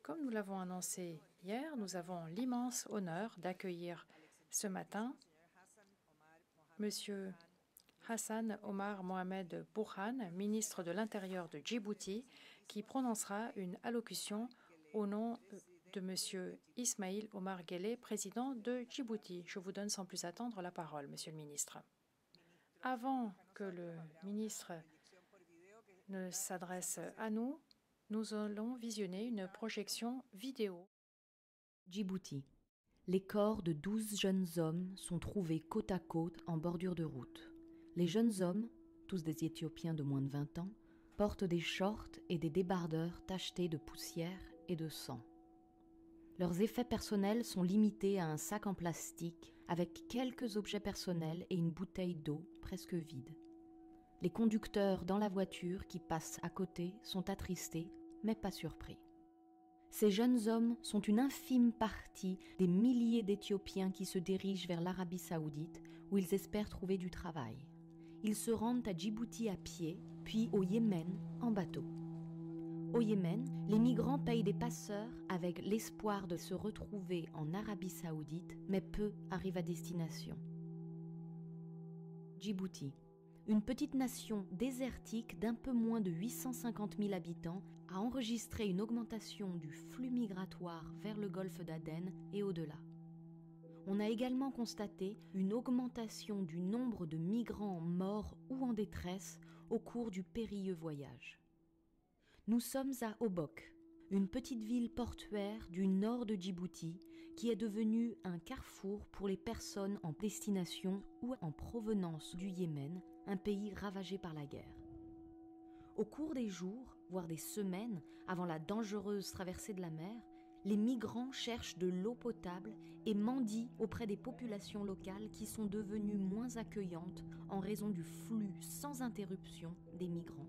Comme nous l'avons annoncé hier, nous avons l'immense honneur d'accueillir ce matin Monsieur Hassan Omar Mohamed Bourhan, ministre de l'Intérieur de Djibouti, qui prononcera une allocution au nom de Monsieur Ismaïl Omar Guelleh, président de Djibouti. Je vous donne sans plus attendre la parole, Monsieur le ministre. Avant que le ministre ne s'adresse à nous, nous allons visionner une projection vidéo. Djibouti. Les corps de 12 jeunes hommes sont trouvés côte à côte en bordure de route. Les jeunes hommes, tous des Éthiopiens de moins de 20 ans, portent des shorts et des débardeurs tachetés de poussière et de sang. Leurs effets personnels sont limités à un sac en plastique avec quelques objets personnels et une bouteille d'eau presque vide. Les conducteurs dans la voiture qui passent à côté sont attristés, mais pas surpris. Ces jeunes hommes sont une infime partie des milliers d'Éthiopiens qui se dirigent vers l'Arabie saoudite où ils espèrent trouver du travail. Ils se rendent à Djibouti à pied, puis au Yémen en bateau. Au Yémen, les migrants payent des passeurs avec l'espoir de se retrouver en Arabie saoudite, mais peu arrivent à destination. Djibouti. Une petite nation désertique d'un peu moins de 850 000 habitants a enregistré une augmentation du flux migratoire vers le golfe d'Aden et au-delà. On a également constaté une augmentation du nombre de migrants morts ou en détresse au cours du périlleux voyage. Nous sommes à Obok, une petite ville portuaire du nord de Djibouti qui est devenue un carrefour pour les personnes en destination ou en provenance du Yémen, un pays ravagé par la guerre. Au cours des jours, voire des semaines, avant la dangereuse traversée de la mer, les migrants cherchent de l'eau potable et mendient auprès des populations locales qui sont devenues moins accueillantes en raison du flux sans interruption des migrants.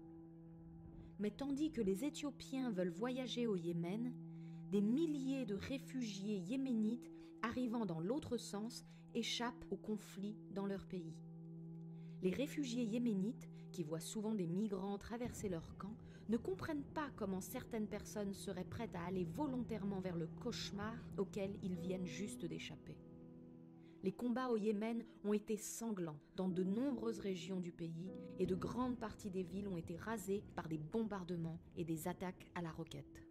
Mais tandis que les Éthiopiens veulent voyager au Yémen, des milliers de réfugiés yéménites arrivant dans l'autre sens échappent au conflit dans leur pays. Les réfugiés yéménites, qui voient souvent des migrants traverser leur camp, ne comprennent pas comment certaines personnes seraient prêtes à aller volontairement vers le cauchemar auquel ils viennent juste d'échapper. Les combats au Yémen ont été sanglants dans de nombreuses régions du pays et de grandes parties des villes ont été rasées par des bombardements et des attaques à la roquette.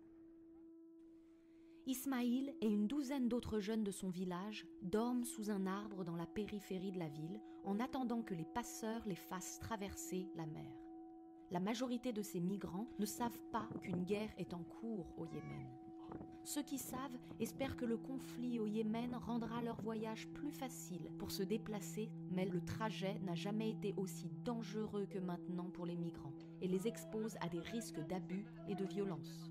Ismaïl et une douzaine d'autres jeunes de son village dorment sous un arbre dans la périphérie de la ville en attendant que les passeurs les fassent traverser la mer. La majorité de ces migrants ne savent pas qu'une guerre est en cours au Yémen. Ceux qui savent espèrent que le conflit au Yémen rendra leur voyage plus facile pour se déplacer, mais le trajet n'a jamais été aussi dangereux que maintenant pour les migrants et les expose à des risques d'abus et de violence.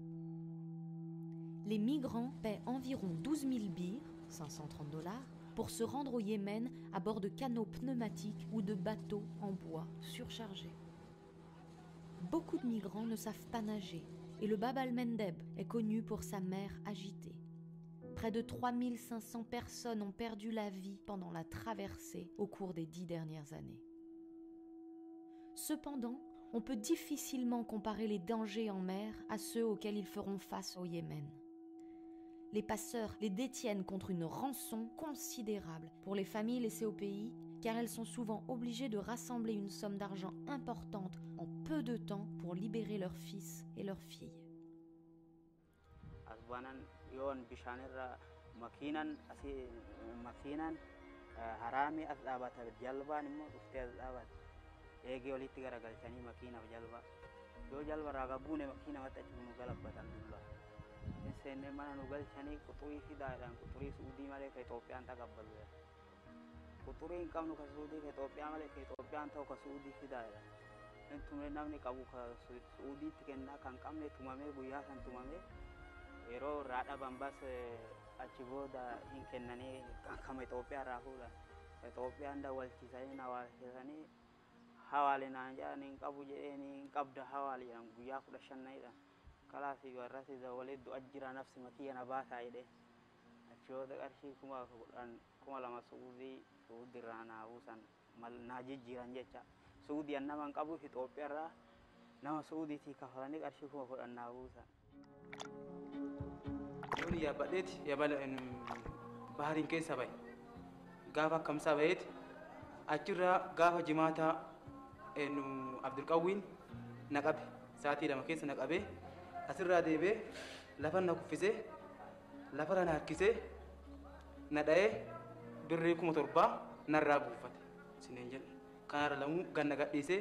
Les migrants paient environ 12 000 birrs, 530 $, pour se rendre au Yémen à bord de canots pneumatiques ou de bateaux en bois surchargés. Beaucoup de migrants ne savent pas nager et le Bab al-Mendeb est connu pour sa mer agitée. Près de 3 500 personnes ont perdu la vie pendant la traversée au cours des 10 dernières années. Cependant, on peut difficilement comparer les dangers en mer à ceux auxquels ils feront face au Yémen. Les passeurs les détiennent contre une rançon considérable pour les familles laissées au pays, car elles sont souvent obligées de rassembler une somme d'argent importante en peu de temps pour libérer leurs fils et leurs filles. Senne mana nu galchanii quxurii fidaadhaan quxurii suudii malee ka Itoophiyaan taqabbalu quxurii hin qabnu ka suudii ka Itoophiyaa malee ka Itoophiyaan ta'u ka suudii fidaadha intume namni qabu ka suudiitti kennaa kan qabne tumamee guyyaa san tumamee yeroo irraa dhaban bas achi booda hin kennanii kama Itoophiyaa irraa fuudhan ka Itoophiyaan dawwalchiisanii hawaasisanii hawaale naan jedhan hin qabu jedheen hin qabda hawaale jedhan guyyaa 15 kala fi warrasi da walidu ajira nafsi makiya na bata ide acho da karshi kuma lama suudi rana usan mal najijiran jecha suudi annaman qabu Ethiopia ra nama suudi ti kafalani karshi kuma fudan na usan kun yaabadheeti yaabala bahariin keessa bahe gaafa akkamsaa baheeti achirraa gaafa jimaataa Abdulqawwiin na qabe sa'aatii 2 keessa na qabee asirraa deebee lafa na kuffisee lafarra na harkisee na dha'ee birrii 7,000 narraa buufate sineen jedhe kanarra lamuu ganna gadhiisee.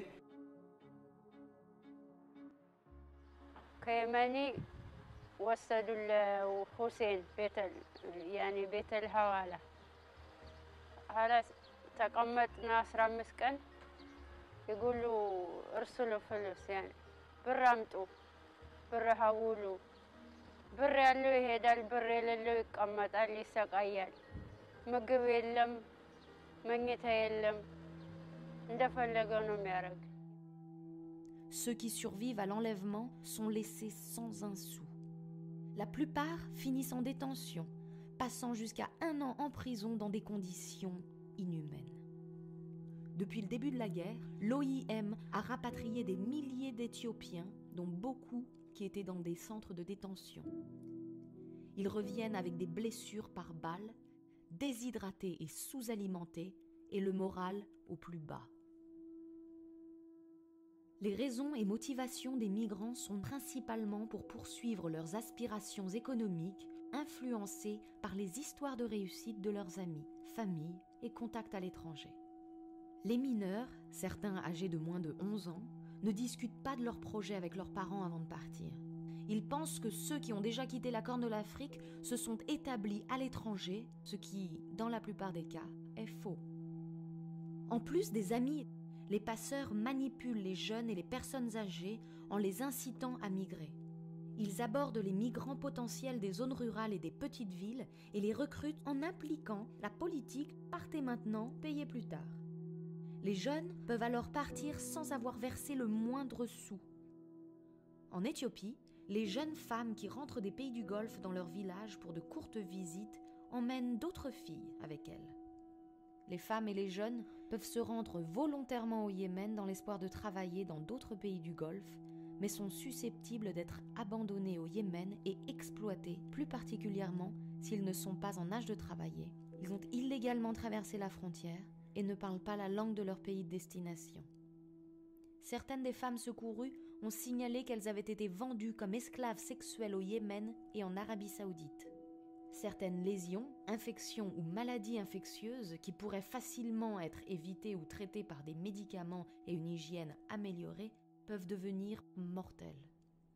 كيماني وصلوا الحسين بيت الحوالة على تقمطنا 15 كان يقولوا ارسلوا فلوس يعني بر امطوا بر حولوا بر ያለው ይሄዳል ብር የሌለው ይቀመጣል ይሰቃያል ምግብ የለም መኝታ የለም እንደፈለገው ነው የሚያደርግ. Ceux qui survivent à l'enlèvement sont laissés sans un sou. La plupart finissent en détention, passant jusqu'à 1 an en prison dans des conditions inhumaines. Depuis le début de la guerre, l'OIM a rapatrié des milliers d'Éthiopiens, dont beaucoup qui étaient dans des centres de détention. Ils reviennent avec des blessures par balles, déshydratés et sous-alimentés, et le moral au plus bas. Les raisons et motivations des migrants sont principalement pour poursuivre leurs aspirations économiques, influencées par les histoires de réussite de leurs amis, familles et contacts à l'étranger. Les mineurs, certains âgés de moins de 11 ans, ne discutent pas de leurs projets avec leurs parents avant de partir. Ils pensent que ceux qui ont déjà quitté la Corne de l'Afrique se sont établis à l'étranger, ce qui, dans la plupart des cas, est faux. En plus des amis, les passeurs manipulent les jeunes et les personnes âgées en les incitant à migrer. Ils abordent les migrants potentiels des zones rurales et des petites villes et les recrutent en impliquant la politique « partez maintenant, payez plus tard ». Les jeunes peuvent alors partir sans avoir versé le moindre sou. En Éthiopie, les jeunes femmes qui rentrent des pays du Golfe dans leur village pour de courtes visites emmènent d'autres filles avec elles. Les femmes et les jeunes peuvent se rendre volontairement au Yémen dans l'espoir de travailler dans d'autres pays du Golfe, mais sont susceptibles d'être abandonnés au Yémen et exploités, plus particulièrement s'ils ne sont pas en âge de travailler. Ils ont illégalement traversé la frontière et ne parlent pas la langue de leur pays de destination. Certaines des femmes secourues ont signalé qu'elles avaient été vendues comme esclaves sexuelles au Yémen et en Arabie Saoudite. Certaines lésions, infections ou maladies infectieuses qui pourraient facilement être évitées ou traitées par des médicaments et une hygiène améliorée peuvent devenir mortelles.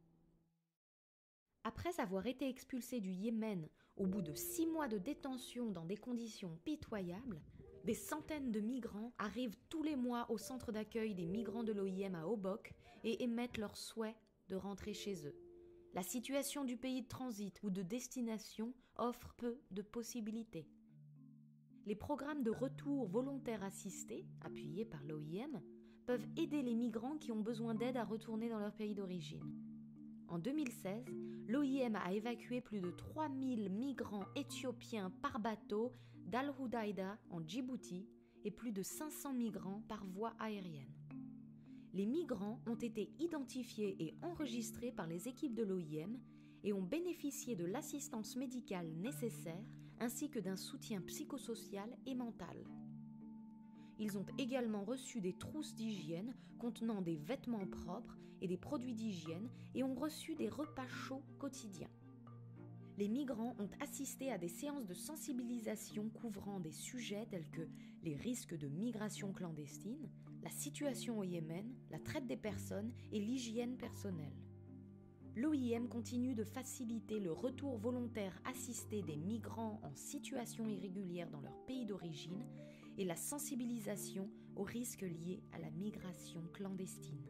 Après avoir été expulsés du Yémen au bout de 6 mois de détention dans des conditions pitoyables, des centaines de migrants arrivent tous les mois au centre d'accueil des migrants de l'OIM à Obok et émettent leur souhait de rentrer chez eux. La situation du pays de transit ou de destination offre peu de possibilités. Les programmes de retour volontaire assistés, appuyés par l'OIM, peuvent aider les migrants qui ont besoin d'aide à retourner dans leur pays d'origine. En 2016, l'OIM a évacué plus de 3000 migrants éthiopiens par bateau d'Al-Houdaïda en Djibouti et plus de 500 migrants par voie aérienne. Les migrants ont été identifiés et enregistrés par les équipes de l'OIM et ont bénéficié de l'assistance médicale nécessaire ainsi que d'un soutien psychosocial et mental. Ils ont également reçu des trousses d'hygiène contenant des vêtements propres et des produits d'hygiène et ont reçu des repas chauds quotidiens. Les migrants ont assisté à des séances de sensibilisation couvrant des sujets tels que les risques de migration clandestine, la situation au Yémen, la traite des personnes et l'hygiène personnelle. L'OIM continue de faciliter le retour volontaire assisté des migrants en situation irrégulière dans leur pays d'origine et la sensibilisation aux risques liés à la migration clandestine.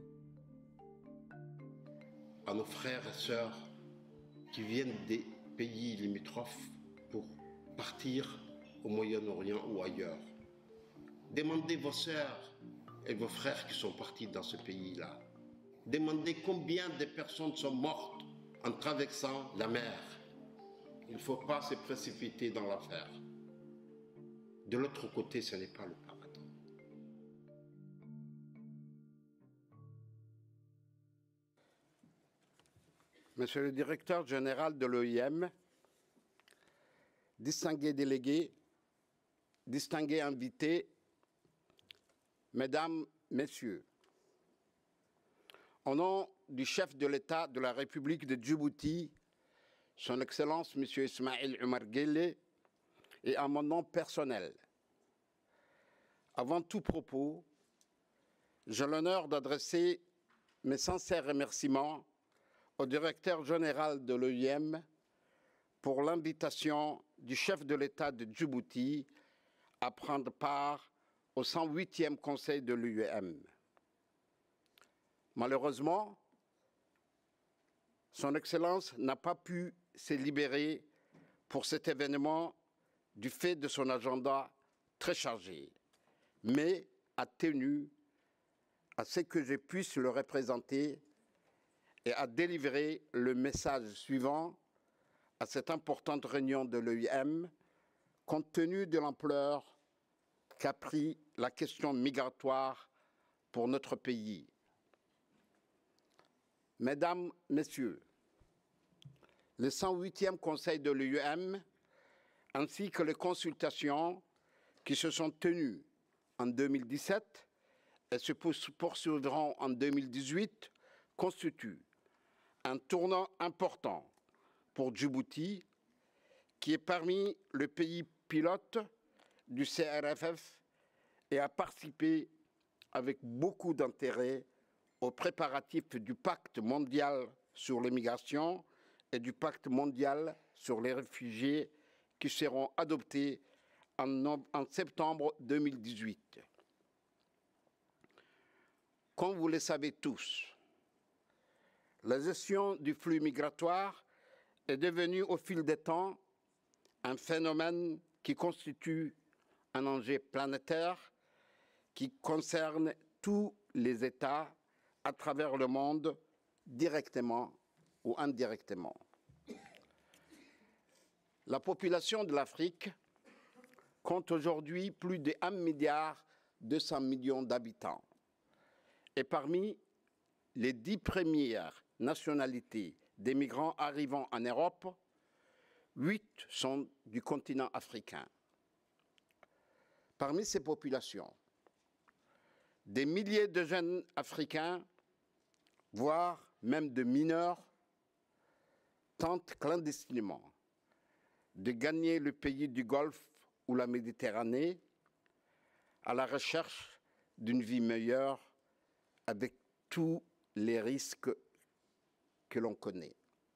À nos frères et sœurs qui viennent des pays limitrophes pour partir au Moyen-Orient ou ailleurs, demandez vos sœurs et vos frères qui sont partis dans ce pays-là. Demandez combien de personnes sont mortes en traversant la mer. Il ne faut pas se précipiter dans l'affaire. De l'autre côté, ce n'est pas le paradis. Monsieur le directeur général de l'OIM, distingués délégués, distingués invités, Mesdames, Messieurs, au nom du chef de l'État de la République de Djibouti, Son Excellence M. Ismail Omar Guelleh, et à mon nom personnel, avant tout propos, j'ai l'honneur d'adresser mes sincères remerciements au directeur général de l'OIM pour l'invitation du chef de l'État de Djibouti à prendre part au 108e Conseil de l'OIM. Malheureusement, Son Excellence n'a pas pu se libérer pour cet événement du fait de son agenda très chargé, mais a tenu à ce que je puisse le représenter et à délivrer le message suivant à cette importante réunion de l'OIM, compte tenu de l'ampleur qu'a pris la question migratoire pour notre pays. Mesdames, Messieurs, le 108e Conseil de l'OIM ainsi que les consultations qui se sont tenues en 2017 et se poursuivront en 2018 constituent un tournant important pour Djibouti, qui est parmi les pays pilotes du CRFF et a participé avec beaucoup d'intérêt aux préparatifs du pacte mondial sur l'immigration et du pacte mondial sur les réfugiés qui seront adoptés en septembre 2018. Comme vous le savez tous, la gestion du flux migratoire est devenue au fil des temps un phénomène qui constitue un enjeu planétaire qui concerne tous les États à travers le monde, directement ou indirectement. La population de l'Afrique compte aujourd'hui plus de 1,2 milliard d'habitants. Et parmi les 10 premières nationalités des migrants arrivant en Europe, 8 sont du continent africain. Parmi ces populations, des milliers de jeunes Africains, voire même de mineurs, tentent clandestinement de gagner le pays du Golfe ou la Méditerranée à la recherche d'une vie meilleure avec tous les risques que l'on connaît.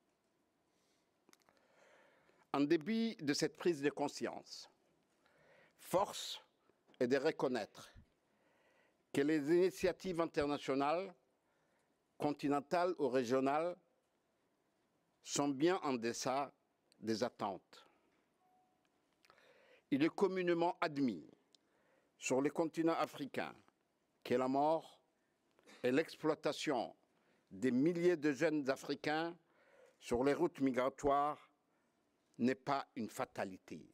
En dépit de cette prise de conscience, force est de reconnaître que les initiatives internationales, continentales ou régionales, sont bien en deçà des attentes. Il est communément admis sur le continent africain que la mort et l'exploitation des milliers de jeunes Africains sur les routes migratoires n'est pas une fatalité.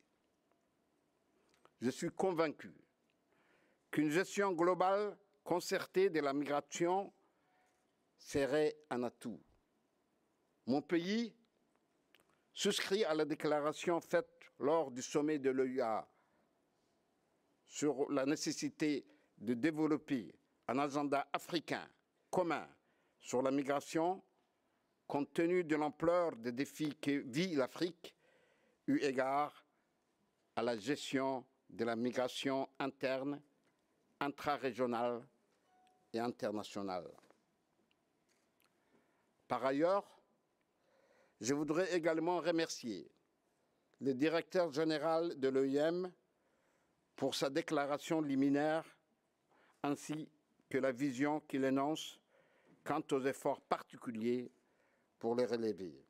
Je suis convaincu qu'une gestion globale concertée de la migration serait un atout. Mon pays souscrit à la déclaration faite lors du sommet de l'OUA sur la nécessité de développer un agenda africain commun sur la migration, compte tenu de l'ampleur des défis que vit l'Afrique, eu égard à la gestion de la migration interne, intra-régionale et internationale. Par ailleurs, je voudrais également remercier le directeur général de l'OIM pour sa déclaration liminaire ainsi que la vision qu'il énonce quant aux efforts particuliers pour les relever.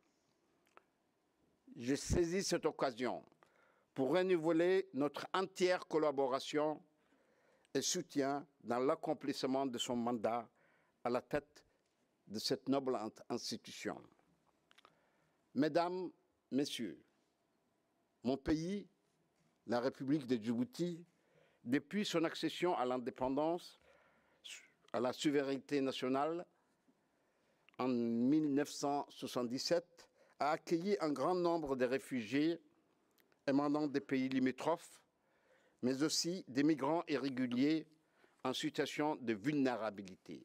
Je saisis cette occasion pour renouveler notre entière collaboration et soutien dans l'accomplissement de son mandat à la tête de cette noble institution. Mesdames, Messieurs, mon pays, la République de Djibouti, depuis son accession à l'indépendance, à la souveraineté nationale, en 1977, a accueilli un grand nombre de réfugiés émanant des pays limitrophes, mais aussi des migrants irréguliers en situation de vulnérabilité.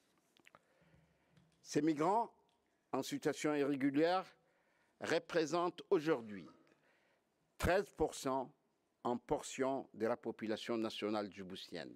Ces migrants en situation irrégulière représentent aujourd'hui 13% en portion de la population nationale djiboutienne.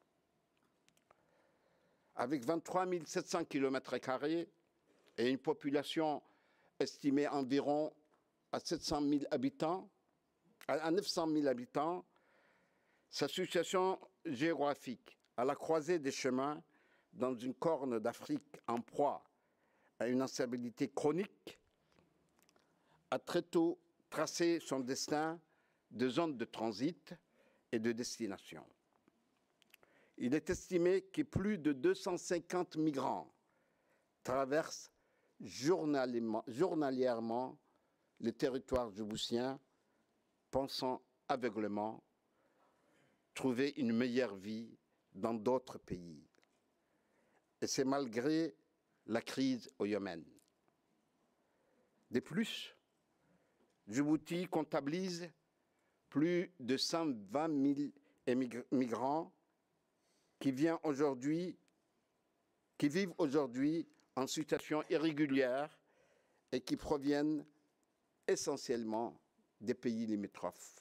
Avec 23 700 km² et une population estimée environ à 700 000 habitants, à 900 000 habitants, sa situation géographique à la croisée des chemins dans une corne d'Afrique en proie à une instabilité chronique a très tôt tracé son destin de zone de transit et de destination. Il est estimé que plus de 250 migrants traversent journalièrement les territoires djiboutiens, pensant aveuglément trouver une meilleure vie dans d'autres pays. Et c'est malgré la crise au Yémen. De plus, Djibouti comptabilise plus de 120 000 migrants qui vivent aujourd'hui en situation irrégulière et qui proviennent essentiellement des pays limitrophes.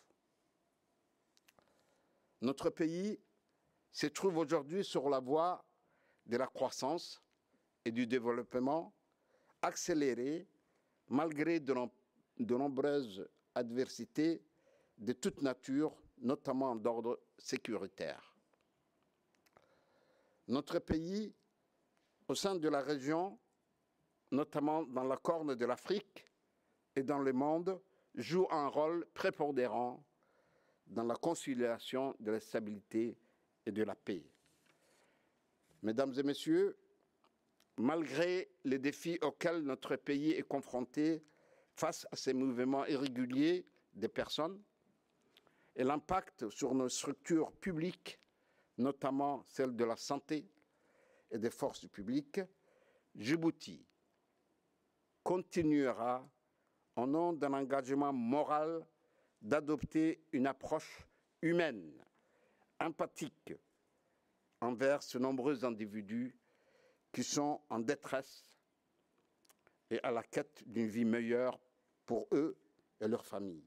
Notre pays se trouve aujourd'hui sur la voie de la croissance et du développement accéléré malgré de nombreuses adversités de toute nature, notamment d'ordre sécuritaire. Notre pays, au sein de la région, notamment dans la Corne de l'Afrique et dans le monde, joue un rôle prépondérant dans la conciliation de la stabilité et de la paix. Mesdames et messieurs, malgré les défis auxquels notre pays est confronté face à ces mouvements irréguliers des personnes et l'impact sur nos structures publiques, notamment celles de la santé et des forces publiques, Djibouti continuera, au nom d'un engagement moral, d'adopter une approche humaine, empathique, envers ces nombreux individus qui sont en détresse et à la quête d'une vie meilleure pour eux et leurs familles.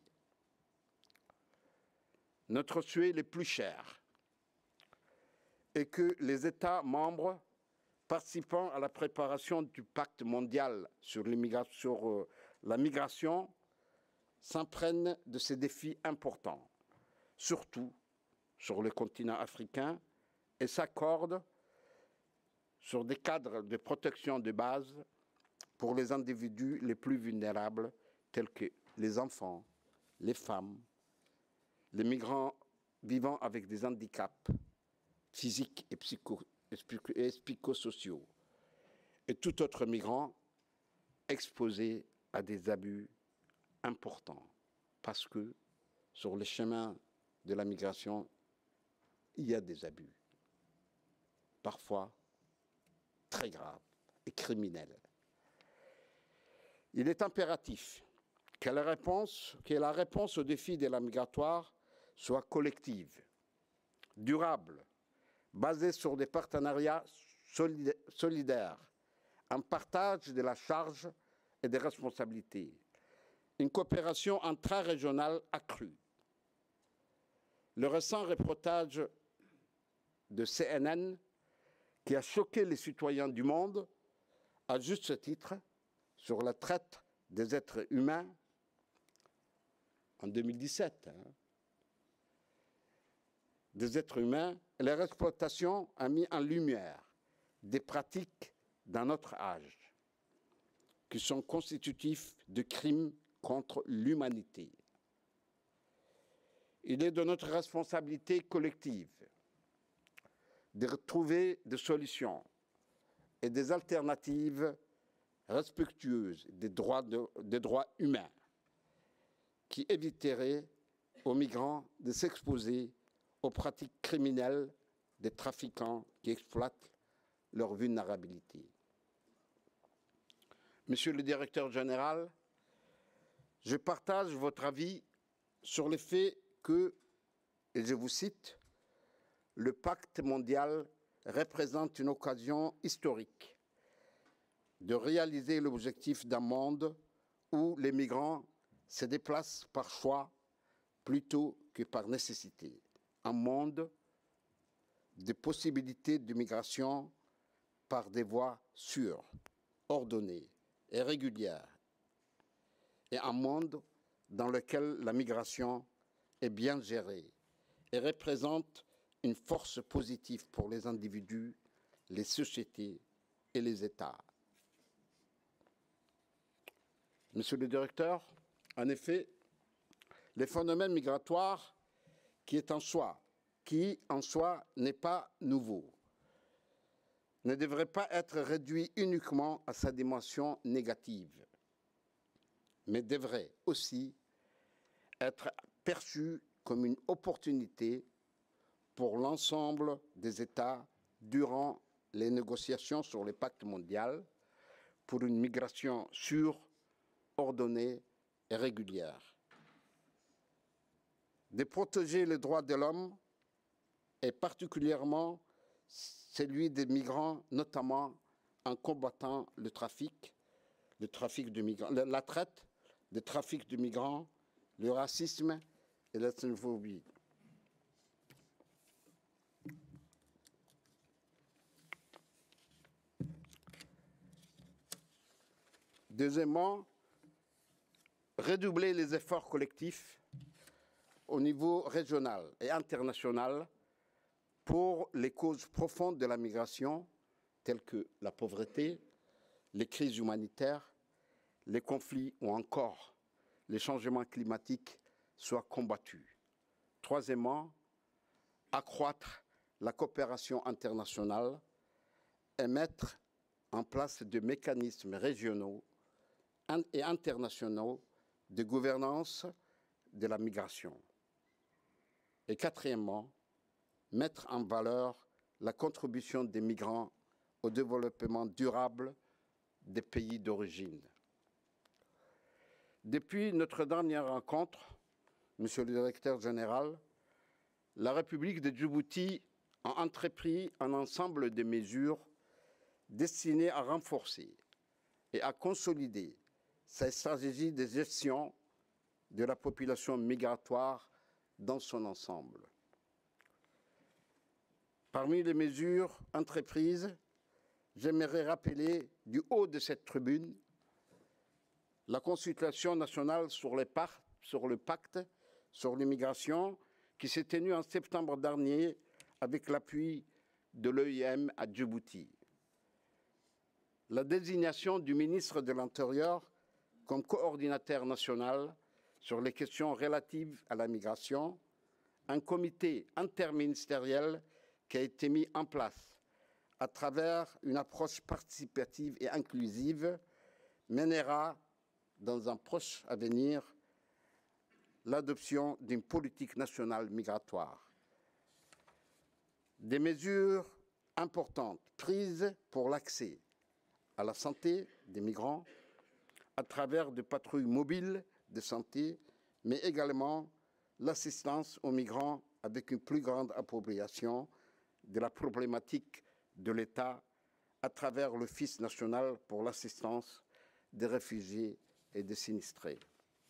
Notre souhait le plus cher est que les États membres participant à la préparation du pacte mondial sur la migration s'imprègnent de ces défis importants, surtout sur le continent africain, et s'accordent sur des cadres de protection de base pour les individus les plus vulnérables, tels que les enfants, les femmes, les migrants vivant avec des handicaps physiques et psychosociaux, et tout autre migrant exposé à des abus importants, parce que sur les chemins de la migration, il y a des abus, parfois très graves et criminels. Il est impératif que la réponse aux défis de la migratoire soit collective, durable, basée sur des partenariats solidaires, un partage de la charge et des responsabilités, une coopération intra-régionale accrue. Le récent reportage de CNN, qui a choqué les citoyens du monde, à juste titre, sur la traite des êtres humains, en 2017, des êtres humains, leur exploitation a mis en lumière des pratiques d'un autre âge, qui sont constitutifs de crimes contre l'humanité. Il est de notre responsabilité collective de trouver des solutions et des alternatives respectueuses des droits humains qui éviteraient aux migrants de s'exposer aux pratiques criminelles des trafiquants qui exploitent leur vulnérabilité. Monsieur le directeur général, je partage votre avis sur le fait que, et je vous cite, le pacte mondial représente une occasion historique de réaliser l'objectif d'un monde où les migrants se déplacent par choix plutôt que par nécessité. Un monde de possibilités de migration par des voies sûres, ordonnées et régulières. Et un monde dans lequel la migration est bien gérée et représente une force positive pour les individus, les sociétés et les États. Monsieur le directeur, en effet, le phénomène migratoire qui en soi n'est pas nouveau, ne devrait pas être réduit uniquement à sa dimension négative, mais devrait aussi être perçu comme une opportunité pour l'ensemble des États durant les négociations sur le pacte mondial pour une migration sûre, ordonnée et régulière. De protéger les droits de l'homme et particulièrement celui des migrants, notamment en combattant le trafic de migrants, la traite, le trafic de migrants, le racisme et la xénophobie. Deuxièmement, redoubler les efforts collectifs au niveau régional et international pour les causes profondes de la migration, telles que la pauvreté, les crises humanitaires, les conflits ou encore les changements climatiques soient combattus. Troisièmement, accroître la coopération internationale et mettre en place des mécanismes régionaux et internationaux de gouvernance de la migration. Et quatrièmement, mettre en valeur la contribution des migrants au développement durable des pays d'origine. Depuis notre dernière rencontre, Monsieur le Directeur général, la République de Djibouti a entrepris un ensemble de mesures destinées à renforcer et à consolider sa stratégie de gestion de la population migratoire dans son ensemble. Parmi les mesures entreprises, j'aimerais rappeler du haut de cette tribune la consultation nationale sur le pacte sur l'immigration qui s'est tenue en septembre dernier avec l'appui de l'OIM à Djibouti. La désignation du ministre de l'Intérieur comme coordinateur national sur les questions relatives à la migration, un comité interministériel qui a été mis en place à travers une approche participative et inclusive mènera dans un proche avenir l'adoption d'une politique nationale migratoire. Des mesures importantes prises pour l'accès à la santé des migrants à travers des patrouilles mobiles de santé, mais également l'assistance aux migrants avec une plus grande appropriation de la problématique de l'État à travers l'Office national pour l'assistance des réfugiés et des sinistrés.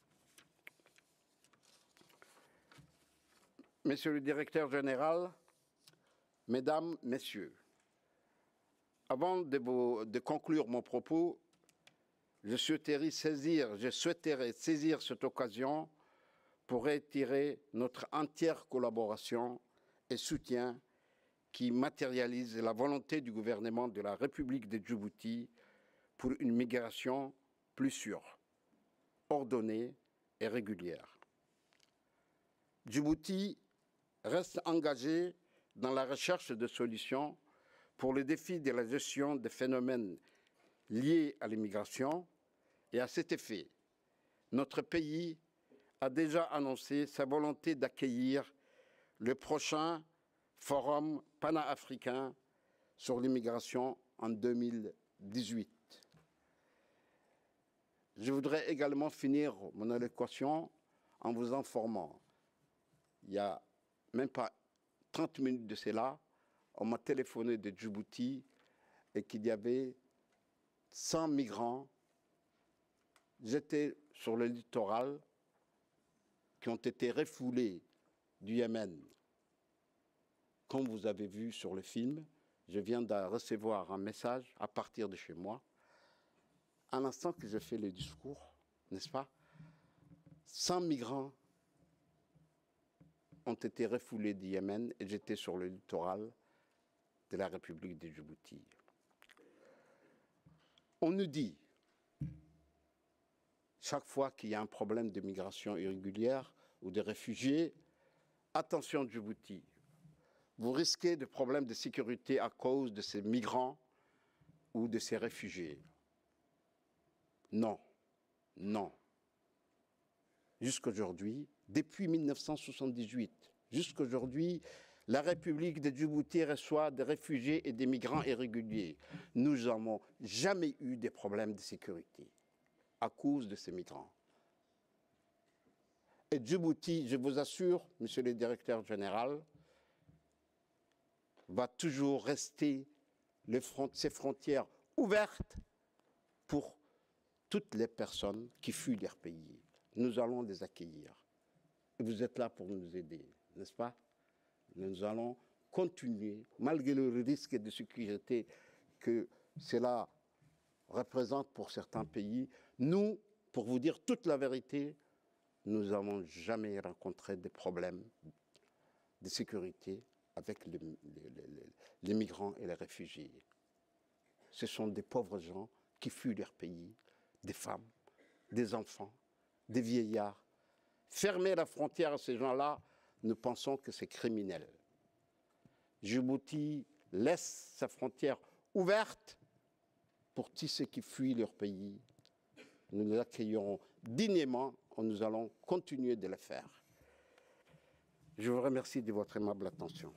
Monsieur le Directeur général, Mesdames, Messieurs, avant de conclure mon propos, je souhaiterais saisir cette occasion pour réitérer notre entière collaboration et soutien qui matérialise la volonté du gouvernement de la République de Djibouti pour une migration plus sûre, ordonnée et régulière. Djibouti reste engagé dans la recherche de solutions pour les défis de la gestion des phénomènes liés à l'immigration et à cet effet, notre pays a déjà annoncé sa volonté d'accueillir le prochain Forum panafricain sur l'immigration en 2018. Je voudrais également finir mon allocution en vous informant. Il n'y a même pas 30 minutes de cela, on m'a téléphoné de Djibouti et qu'il y avait 100 migrants. J'étais sur le littoral qui ont été refoulés du Yémen. Comme vous avez vu sur le film, je viens de recevoir un message à partir de chez moi. À l'instant que je fais le discours, n'est-ce pas, 100 migrants ont été refoulés du Yémen et j'étais sur le littoral de la République de Djibouti. On nous dit, chaque fois qu'il y a un problème de migration irrégulière ou de réfugiés, attention Djibouti, vous risquez de problèmes de sécurité à cause de ces migrants ou de ces réfugiés. Non, non. Jusqu'aujourd'hui, depuis 1978, jusqu'aujourd'hui, la République de Djibouti reçoit des réfugiés et des migrants irréguliers. Nous n'avons jamais eu de problèmes de sécurité à cause de ces migrants. Et Djibouti, je vous assure, monsieur le directeur général, va toujours rester ses frontières ouvertes pour toutes les personnes qui fuient leur pays. Nous allons les accueillir. Et vous êtes là pour nous aider, n'est-ce pas? Nous allons continuer, malgré le risque de sécurité que cela représente pour certains pays. Nous, pour vous dire toute la vérité, nous n'avons jamais rencontré de problèmes de sécurité avec les migrants et les réfugiés. Ce sont des pauvres gens qui fuient leur pays, des femmes, des enfants, des vieillards. Fermer la frontière à ces gens-là, nous pensons que c'est criminel. Djibouti laisse sa frontière ouverte pour tous ceux qui fuient leur pays. Nous les accueillerons dignement et nous allons continuer de le faire. Je vous remercie de votre aimable attention.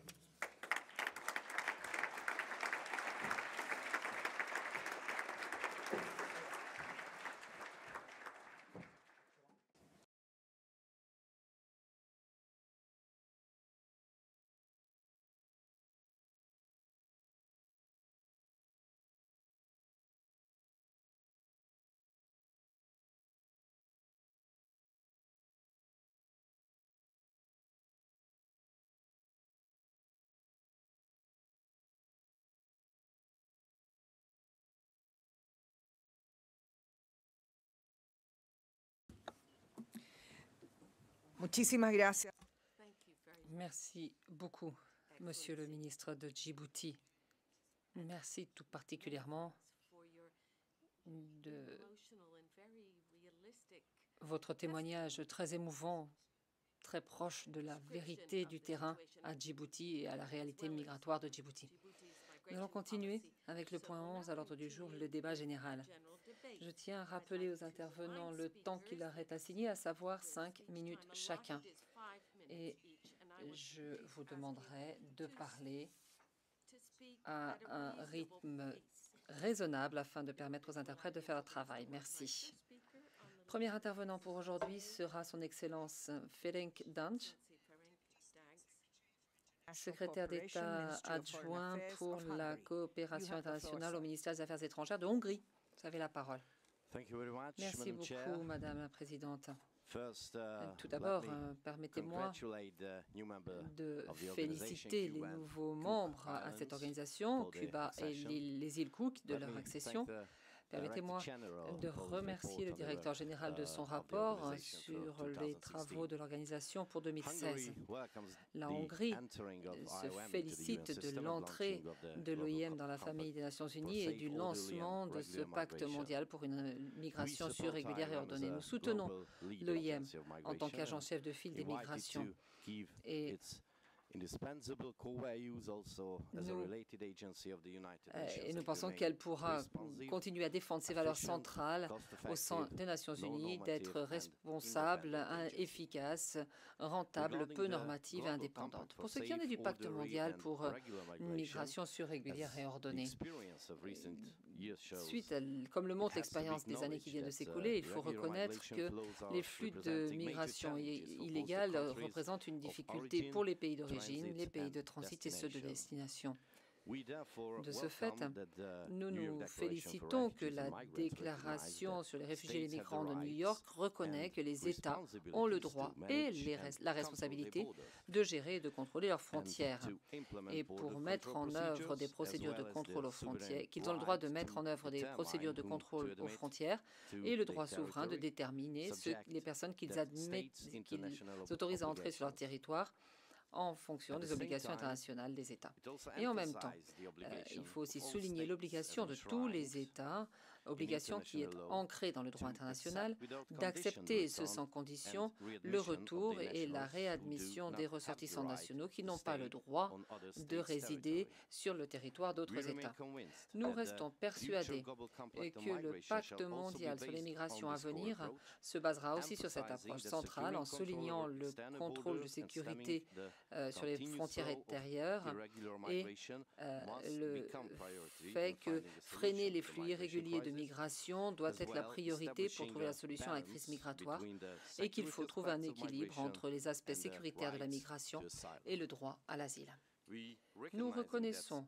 Muchísimas gracias. Merci beaucoup, Monsieur le ministre de Djibouti. Merci tout particulièrement de votre témoignage très émouvant, très proche de la vérité du terrain à Djibouti et à la réalité migratoire de Djibouti. Nous allons continuer avec le point 11 à l'ordre du jour, le débat général. Je tiens à rappeler aux intervenants le temps qui leur est assigné, à savoir 5 minutes chacun. Et je vous demanderai de parler à un rythme raisonnable afin de permettre aux interprètes de faire leur travail. Merci. Premier intervenant pour aujourd'hui sera son Excellence Ferenc Dancs, secrétaire d'État adjoint pour la coopération internationale au ministère des Affaires étrangères de Hongrie. Vous avez la parole. Merci beaucoup, Madame la Présidente. Tout d'abord, permettez-moi de féliciter les nouveaux membres à cette organisation, Cuba et les îles Cook, de leur accession. Permettez-moi de remercier le directeur général de son rapport sur les travaux de l'organisation pour 2016. La Hongrie se félicite de l'entrée de l'OIM dans la famille des Nations Unies et du lancement de ce pacte mondial pour une migration sûre, régulière et ordonnée. Nous soutenons l'OIM en tant qu'agent chef de file des migrations et nous pensons qu'elle pourra continuer à défendre ses valeurs centrales au sein des Nations Unies, d'être responsable, efficace, rentable, peu normative et indépendante. Pour ce qui en est du pacte mondial pour une migration sûre, régulière et ordonnée, comme le montre l'expérience des années qui viennent de s'écouler, il faut reconnaître que les flux de migration illégale représentent une difficulté pour les pays d'origine, les pays de transit et ceux de destination. De ce fait, nous nous félicitons que la déclaration sur les réfugiés et les migrants de New York reconnaît que les États ont le droit et la responsabilité de gérer et de contrôler leurs frontières. Et pour mettre en œuvre des procédures de contrôle aux frontières, qu'ils ont le droit de mettre en œuvre des procédures de contrôle aux frontières et le droit souverain de déterminer les personnes qu'ils autorisent à entrer sur leur territoire en fonction des obligations internationales des États. Et en même temps, il faut aussi souligner l'obligation de tous les États, obligation qui est ancrée dans le droit international, d'accepter, ce sans condition, le retour et la réadmission des ressortissants nationaux qui n'ont pas le droit de résider sur le territoire d'autres États. Nous restons persuadés que le pacte mondial sur les migrations à venir se basera aussi sur cette approche centrale en soulignant le contrôle de sécurité sur les frontières intérieures et le fait que freiner les flux irréguliers de migration doit être la priorité pour trouver la solution à la crise migratoire et qu'il faut trouver un équilibre entre les aspects sécuritaires de la migration et le droit à l'asile. Nous reconnaissons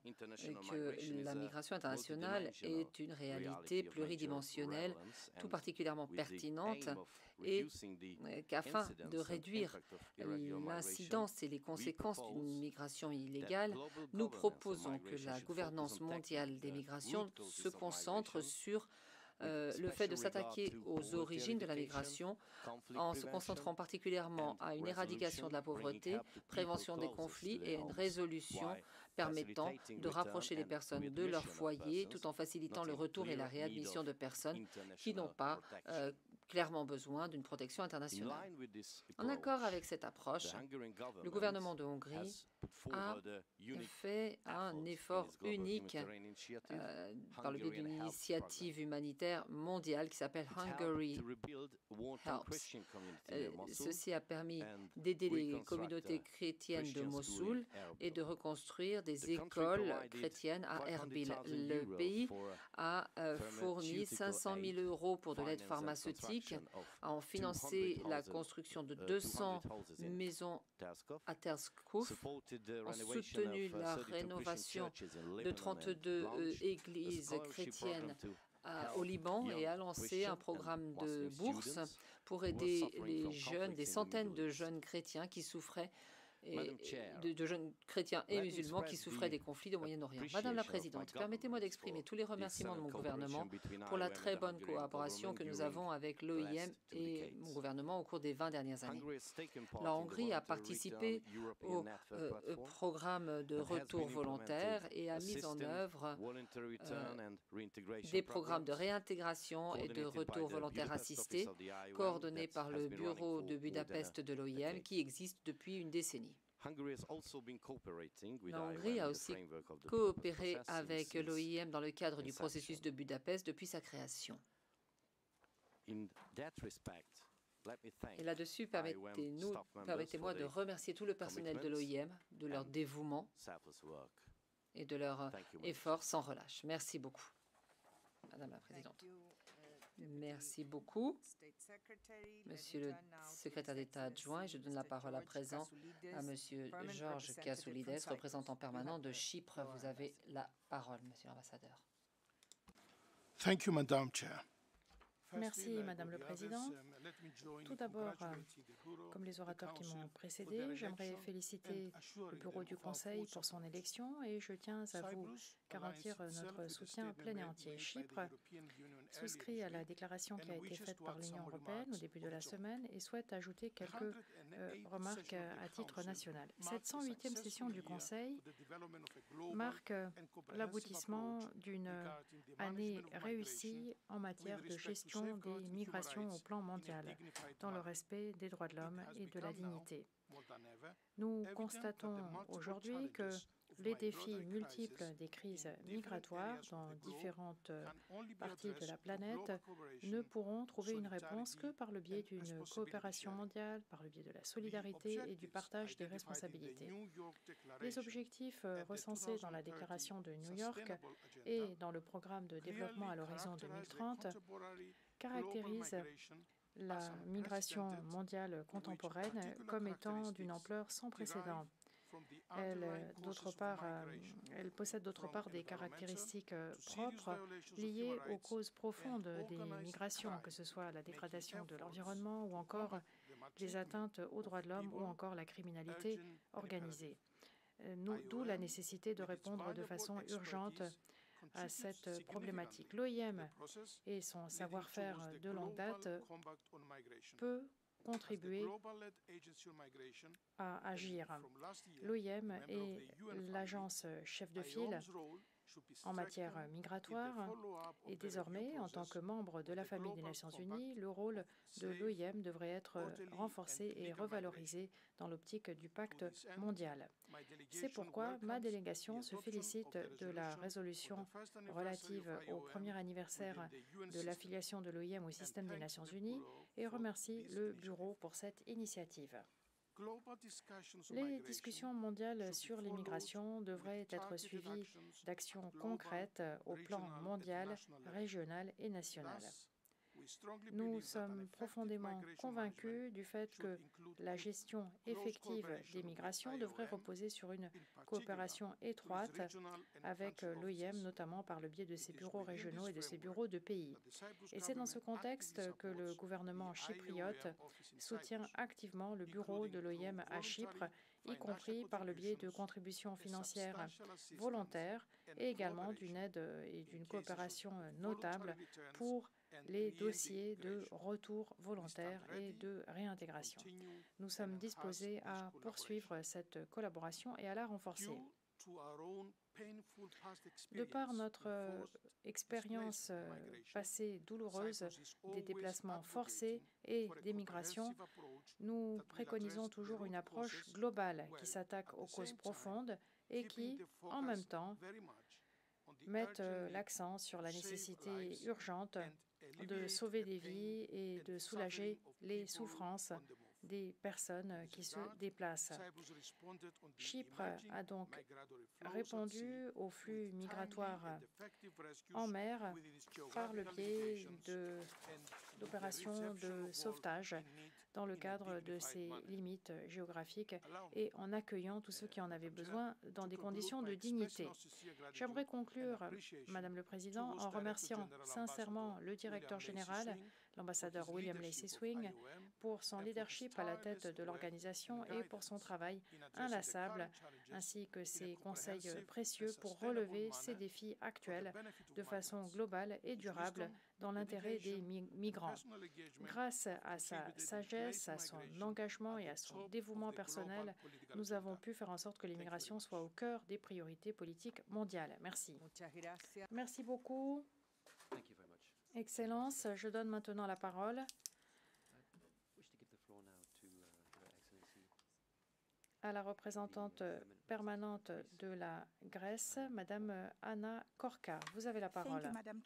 que la migration internationale est une réalité pluridimensionnelle, tout particulièrement pertinente, et qu'afin de réduire l'incidence et les conséquences d'une migration illégale, nous proposons que la gouvernance mondiale des migrations se concentre sur le fait de s'attaquer aux origines de la migration en se concentrant particulièrement à une éradication de la pauvreté, prévention des conflits et une résolution permettant de rapprocher les personnes de leur foyer tout en facilitant le retour et la réadmission de personnes qui n'ont pas clairement besoin d'une protection internationale. En accord avec cette approche, le gouvernement de Hongrie a fait un effort unique par le biais d'une initiative humanitaire mondiale qui s'appelle Hungary Helps. Ceci a permis d'aider les communautés chrétiennes de Mossoul et de reconstruire des écoles chrétiennes à Erbil. Le pays a fourni 500 000 € pour de l'aide pharmaceutique, a financé la construction de 200 maisons à Terskouf, a soutenu la rénovation de 32 églises chrétiennes au Liban et a lancé un programme de bourse pour aider les jeunes, des centaines de jeunes chrétiens qui souffraient de jeunes chrétiens et musulmans qui souffraient des conflits au Moyen-Orient. Madame la Présidente, permettez-moi d'exprimer tous les remerciements de mon gouvernement pour la très bonne collaboration que nous avons avec l'OIM et mon gouvernement au cours des 20 dernières années. La Hongrie a participé au programme de retour volontaire et a mis en œuvre des programmes de réintégration et de retour volontaire assisté coordonnés par le bureau de Budapest de l'OIM qui existe depuis une décennie. La Hongrie a aussi coopéré avec l'OIM dans le cadre du processus de Budapest depuis sa création. Et là-dessus, permettez-moi de remercier tout le personnel de l'OIM, de leur dévouement et de leur effort sans relâche. Merci beaucoup, Madame la Présidente. Merci beaucoup, Monsieur le secrétaire d'État adjoint. Je donne la parole à présent à Monsieur Georges Kasoulides, représentant permanent de Chypre. Vous avez la parole, Monsieur l'ambassadeur. Thank you, Madam Chair. Merci, Madame le Président. Tout d'abord, comme les orateurs qui m'ont précédé, j'aimerais féliciter le Bureau du Conseil pour son élection et je tiens à vous garantir notre soutien plein et entier. Chypre souscrit à la déclaration qui a été faite par l'Union européenne au début de la semaine et souhaite ajouter quelques remarques à titre national. Cette 108e session du Conseil marque l'aboutissement d'une année réussie en matière de gestion des migrations au plan mondial, dans le respect des droits de l'homme et de la dignité. Nous constatons aujourd'hui que les défis multiples des crises migratoires dans différentes parties de la planète ne pourront trouver une réponse que par le biais d'une coopération mondiale, par le biais de la solidarité et du partage des responsabilités. Les objectifs recensés dans la déclaration de New York et dans le programme de développement à l'horizon 2030 caractérisent la migration mondiale contemporaine comme étant d'une ampleur sans précédent. Elle possède d'autre part des caractéristiques propres liées aux causes profondes des migrations, que ce soit la dégradation de l'environnement ou encore les atteintes aux droits de l'homme ou encore la criminalité organisée. D'où la nécessité de répondre de façon urgente à cette problématique. L'OIM et son savoir-faire de longue date peut contribuer à agir. L'OIM est l'agence chef de file en matière migratoire et désormais, en tant que membre de la famille des Nations Unies, le rôle de l'OIM devrait être renforcé et revalorisé dans l'optique du pacte mondial. C'est pourquoi ma délégation se félicite de la résolution relative au premier anniversaire de l'affiliation de l'OIM au système des Nations Unies et remercie le Bureau pour cette initiative. Les discussions mondiales sur l'immigration devraient être suivies d'actions concrètes au plan mondial, régional et national. Nous sommes profondément convaincus du fait que la gestion effective des migrations devrait reposer sur une coopération étroite avec l'OIM, notamment par le biais de ses bureaux régionaux et de ses bureaux de pays. Et c'est dans ce contexte que le gouvernement chypriote soutient activement le bureau de l'OIM à Chypre, y compris par le biais de contributions financières volontaires et également d'une aide et d'une coopération notable pour les dossiers de retour volontaire et de réintégration. Nous sommes disposés à poursuivre cette collaboration et à la renforcer. De par notre expérience passée douloureuse des déplacements forcés et des migrations, nous préconisons toujours une approche globale qui s'attaque aux causes profondes et qui, en même temps, mettent l'accent sur la nécessité urgente de sauver des vies et de soulager les souffrances des personnes qui se déplacent. Chypre a donc répondu aux flux migratoires en mer par le biais d'opérations de sauvetage dans le cadre de ses limites géographiques et en accueillant tous ceux qui en avaient besoin dans des conditions de dignité. J'aimerais conclure, Madame le Président, en remerciant sincèrement le directeur général, l'ambassadeur William Lacey Swing, pour son leadership à la tête de l'organisation et pour son travail inlassable, ainsi que ses conseils précieux pour relever ces défis actuels de façon globale et durable dans l'intérêt des migrants. Grâce à sa sagesse, à son engagement et à son dévouement personnel, nous avons pu faire en sorte que l'immigration soit au cœur des priorités politiques mondiales. Merci. Merci beaucoup. Excellence, je donne maintenant la parole à la représentante permanente de la Grèce, Madame Anna Korka. Vous avez la parole.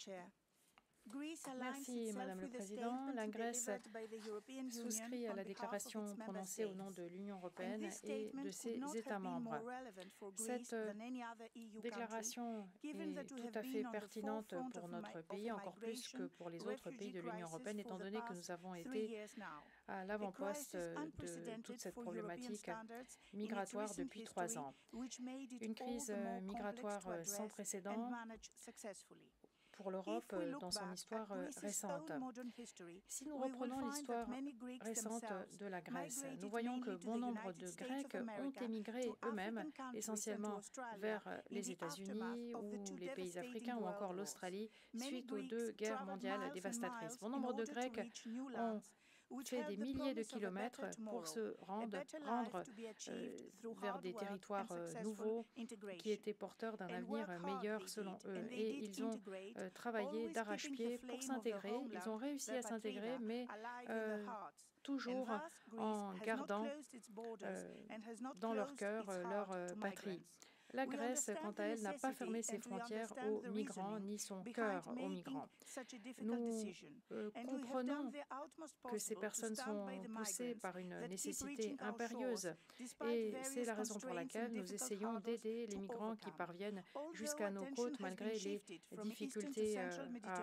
Merci, Madame le Président. La Grèce souscrit à la déclaration prononcée au nom de l'Union européenne et de ses États membres. Cette déclaration est tout à fait pertinente pour notre pays, encore plus que pour les autres pays de l'Union européenne, étant donné que nous avons été à l'avant-poste de toute cette problématique migratoire depuis 3 ans. Une crise migratoire sans précédent pour l'Europe dans son histoire récente. Si nous reprenons l'histoire récente de la Grèce, nous voyons que bon nombre de Grecs ont émigré eux-mêmes, essentiellement vers les États-Unis ou les pays africains ou encore l'Australie, suite aux 2 guerres mondiales dévastatrices. Bon nombre de Grecs ont fait des milliers de kilomètres pour se rendre vers des territoires nouveaux qui étaient porteurs d'un avenir meilleur selon eux. Et ils ont travaillé d'arrache-pied pour s'intégrer. Ils ont réussi à s'intégrer, mais toujours en gardant dans leur cœur leur patrie. La Grèce, quant à elle, n'a pas fermé ses frontières aux migrants ni son cœur aux migrants. Nous comprenons que ces personnes sont poussées par une nécessité impérieuse et c'est la raison pour laquelle nous essayons d'aider les migrants qui parviennent jusqu'à nos côtes malgré les difficultés à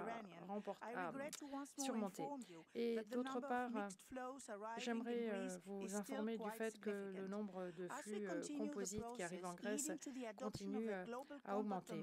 surmonter. Et d'autre part, j'aimerais vous informer du fait que le nombre de flux composites qui arrivent en Grèce continue à augmenter.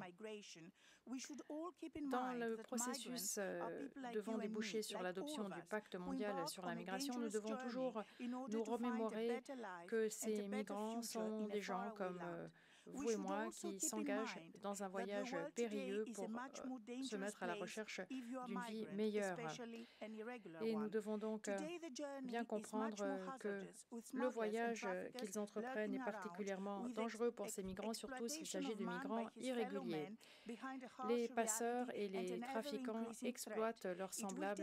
Dans le processus devant déboucher sur l'adoption du pacte mondial sur la migration, nous devons toujours nous remémorer que ces migrants sont des gens comme vous et moi qui s'engagent dans un voyage périlleux pour se mettre à la recherche d'une vie meilleure. Et nous devons donc bien comprendre que le voyage qu'ils entreprennent est particulièrement dangereux pour ces migrants, surtout s'il s'agit de migrants irréguliers. Les passeurs et les trafiquants exploitent leurs semblables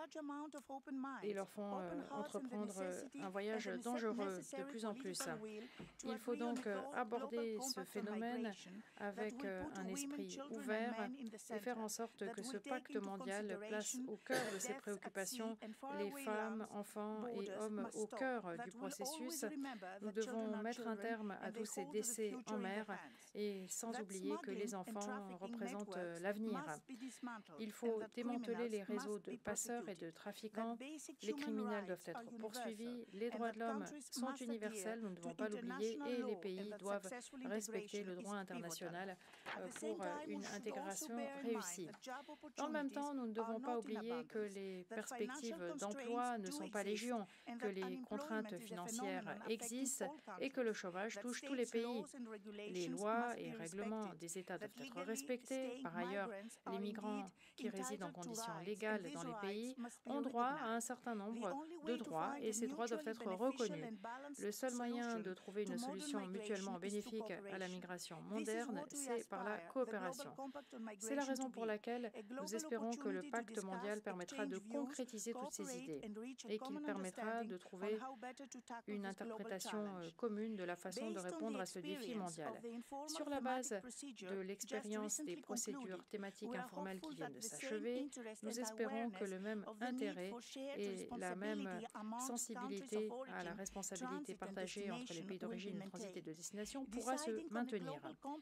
et leur font entreprendre un voyage dangereux de plus en plus. Il faut donc aborder ce phénomène avec un esprit ouvert et faire en sorte que ce pacte mondial place au cœur de ses préoccupations les femmes, enfants et hommes au cœur du processus. Nous devons mettre un terme à tous ces décès en mer et sans oublier que les enfants représentent l'avenir. Il faut démanteler les réseaux de passeurs et de trafiquants. Les criminels doivent être poursuivis. Les droits de l'homme sont universels, nous ne devons pas l'oublier, et les pays doivent respecter le droit international pour une intégration réussie. Dans le même temps, nous ne devons pas oublier que les perspectives d'emploi ne sont pas légion, que les contraintes financières existent et que le chômage touche tous les pays. Les lois et règlements des États doivent être respectés. Par ailleurs, les migrants qui résident en conditions légales dans les pays ont droit à un certain nombre de droits et ces droits doivent être reconnus. Le seul moyen de trouver une solution mutuellement bénéfique à la migration moderne, c'est par la coopération. C'est la raison pour laquelle nous espérons que le pacte mondial permettra de concrétiser toutes ces idées et qu'il permettra de trouver une interprétation commune de la façon de répondre à ce défi mondial. Sur la base de l'expérience des procédures thématiques informelles qui viennent de s'achever, nous espérons que le même intérêt et la même sensibilité à la responsabilité partagée entre les pays d'origine, de transit et de destination pourra se maintenir.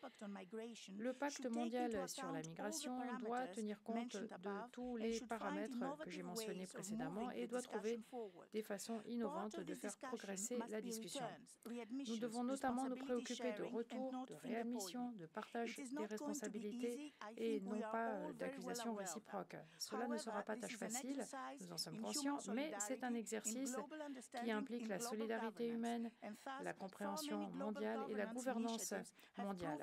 Le pacte mondial sur la migration doit tenir compte de tous les paramètres que j'ai mentionnés précédemment et doit trouver des façons innovantes de faire progresser la discussion. Nous devons notamment nous préoccuper de retour, de réadmission, de partage des responsabilités et non pas d'accusations réciproques. Cela ne sera pas tâche facile, nous en sommes conscients, mais c'est un exercice qui implique la solidarité humaine, la compréhension mondiale et la gouvernance mondiale.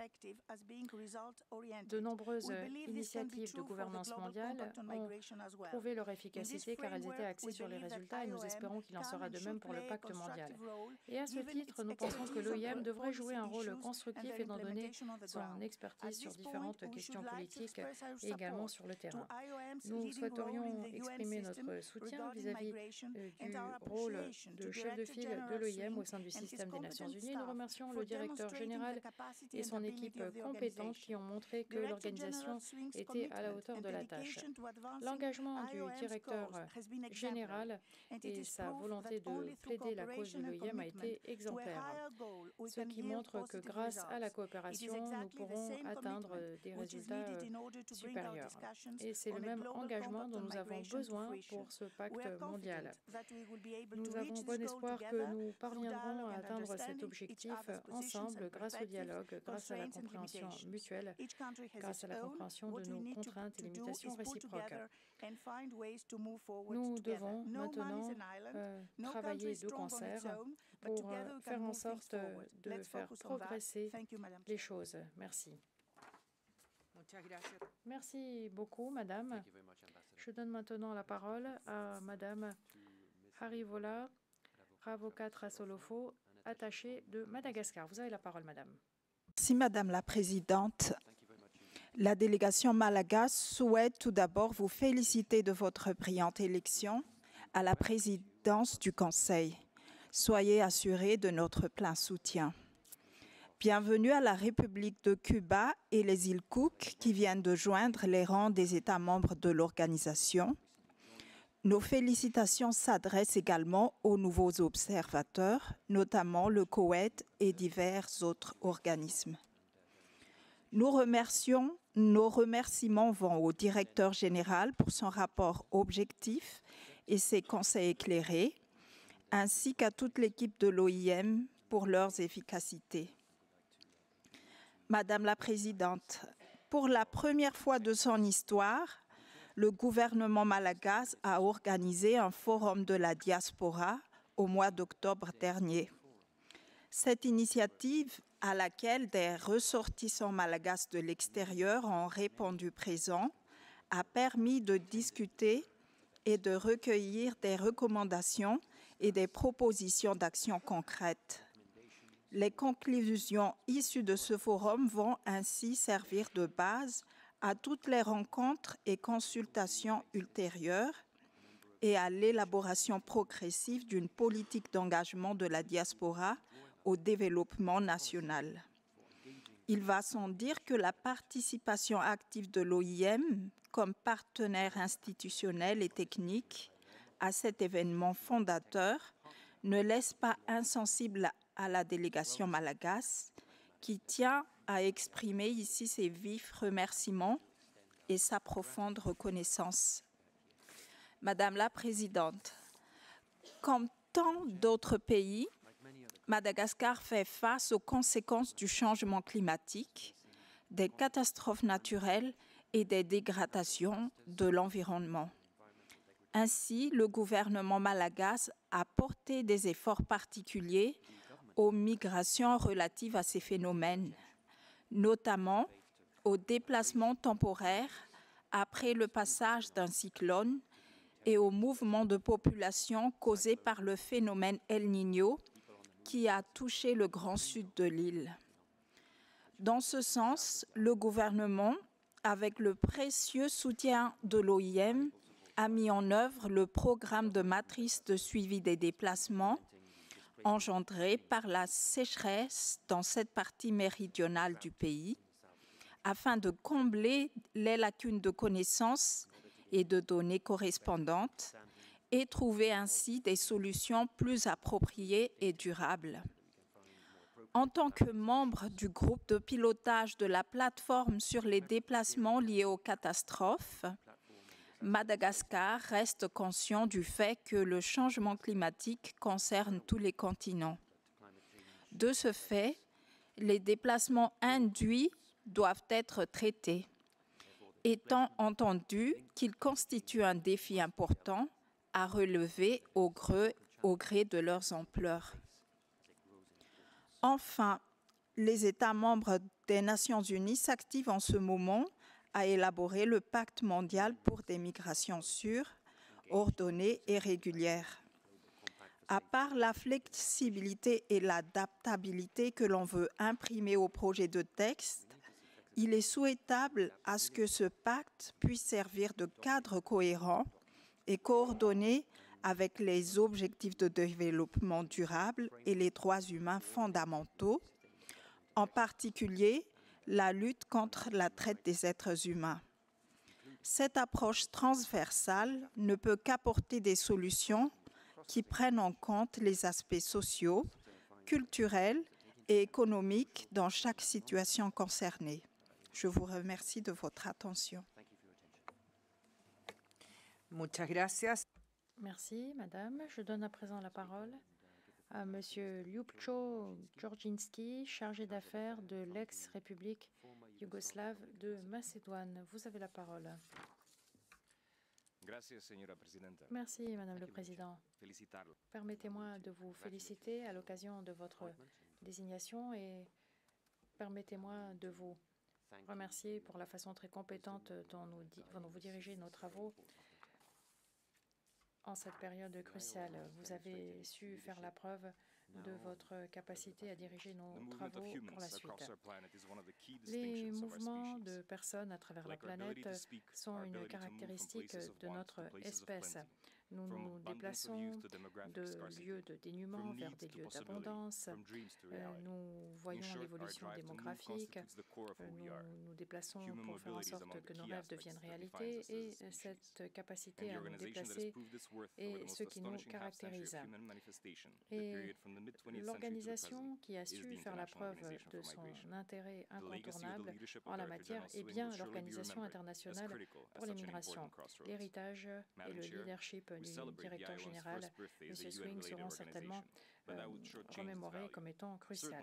De nombreuses initiatives de gouvernance mondiale ont prouvé leur efficacité car elles étaient axées sur les résultats et nous espérons qu'il en sera de même pour le pacte mondial. Et à ce titre, nous pensons que l'OIM devrait jouer un rôle constructif étant donné son expertise sur différentes questions politiques et également sur le terrain. Nous souhaiterions exprimer notre soutien vis-à-vis du rôle de chef de file de l'OIM au sein du système des Nations Unies. Nous remercions le directeur général et son équipe compétente qui ont montré que l'organisation était à la hauteur de la tâche. L'engagement du directeur général et sa volonté de plaider la cause de l'OIM a été exemplaire, ce qui montre que grâce à la coopération, nous pourrons atteindre des résultats supérieurs. Et c'est le même engagement dont nous avons besoin pour ce pacte mondial. Nous avons bon espoir que nous parviendrons à atteindre cet objectif ensemble grâce au dialogue, grâce à la compréhension mutuelle, grâce à la compréhension de nos contraintes et limitations réciproques. Nous devons maintenant travailler de concert pour faire en sorte de faire progresser les choses. Merci. Merci beaucoup, Madame. Je donne maintenant la parole à Madame Harivola Ravokatrasolofo, attachée de Madagascar. Vous avez la parole, Madame. Merci, Madame la Présidente. La délégation malagasy souhaite tout d'abord vous féliciter de votre brillante élection à la présidence du Conseil. Soyez assurés de notre plein soutien. Bienvenue à la République de Cuba et les îles Cook qui viennent de joindre les rangs des États membres de l'organisation. Nos félicitations s'adressent également aux nouveaux observateurs, notamment le Koweït et divers autres organismes. Nos remerciements vont au directeur général pour son rapport objectif et ses conseils éclairés, ainsi qu'à toute l'équipe de l'OIM pour leurs efficacités. Madame la Présidente, pour la première fois de son histoire, le gouvernement malagasy a organisé un forum de la diaspora au mois d'octobre dernier. Cette initiative, à laquelle des ressortissants malagasy de l'extérieur ont répondu présents, a permis de discuter et de recueillir des recommandations et des propositions d'action concrètes. Les conclusions issues de ce forum vont ainsi servir de base à toutes les rencontres et consultations ultérieures et à l'élaboration progressive d'une politique d'engagement de la diaspora au développement national. Il va sans dire que la participation active de l'OIM comme partenaire institutionnel et technique à cet événement fondateur ne laisse pas insensible à la délégation malagasy qui tient à exprimer ici ses vifs remerciements et sa profonde reconnaissance. Madame la Présidente, comme tant d'autres pays, Madagascar fait face aux conséquences du changement climatique, des catastrophes naturelles et des dégradations de l'environnement. Ainsi, le gouvernement malagasy a porté des efforts particuliers aux migrations relatives à ces phénomènes, notamment aux déplacements temporaires après le passage d'un cyclone et aux mouvements de population causés par le phénomène El Niño qui a touché le grand sud de l'île. Dans ce sens, le gouvernement, avec le précieux soutien de l'OIM, a mis en œuvre le programme de matrice de suivi des déplacements engendrés par la sécheresse dans cette partie méridionale du pays, afin de combler les lacunes de connaissances et de données correspondantes et trouver ainsi des solutions plus appropriées et durables. En tant que membre du groupe de pilotage de la plateforme sur les déplacements liés aux catastrophes, Madagascar reste conscient du fait que le changement climatique concerne tous les continents. De ce fait, les déplacements induits doivent être traités, étant entendu qu'ils constituent un défi important à relever au gré de leurs ampleurs. Enfin, les États membres des Nations Unies s'activent en ce moment à élaborer le pacte mondial pour des migrations sûres, ordonnées et régulières. À part la flexibilité et l'adaptabilité que l'on veut imprimer au projet de texte, il est souhaitable à ce que ce pacte puisse servir de cadre cohérent et coordonné avec les objectifs de développement durable et les droits humains fondamentaux, en particulier la lutte contre la traite des êtres humains. Cette approche transversale ne peut qu'apporter des solutions qui prennent en compte les aspects sociaux, culturels et économiques dans chaque situation concernée. Je vous remercie de votre attention. Muchas gracias. Merci, Madame. Je donne à présent la parole à Monsieur Ljupcho Georginski, chargé d'affaires de l'ex-République yougoslave de Macédoine. Vous avez la parole. Merci, Madame le Président. Permettez-moi de vous féliciter à l'occasion de votre désignation et permettez-moi de vous remercier pour la façon très compétente dont vous dirigez nos travaux en cette période cruciale. Vous avez su faire la preuve de votre capacité à diriger nos travaux pour la suite. Les mouvements de personnes à travers la planète sont une caractéristique de notre espèce. Nous nous déplaçons de lieux de dénuement vers des lieux d'abondance. Nous voyons l'évolution démographique. Nous nous déplaçons pour faire en sorte que nos rêves deviennent réalité. Et cette capacité à nous déplacer est ce qui nous caractérise. Et l'organisation qui a su faire la preuve de son intérêt incontournable en la matière est bien l'Organisation internationale pour les migrations. L'héritage et le leadership du directeur général, M. Swing, seront certainement remémorés comme étant crucial.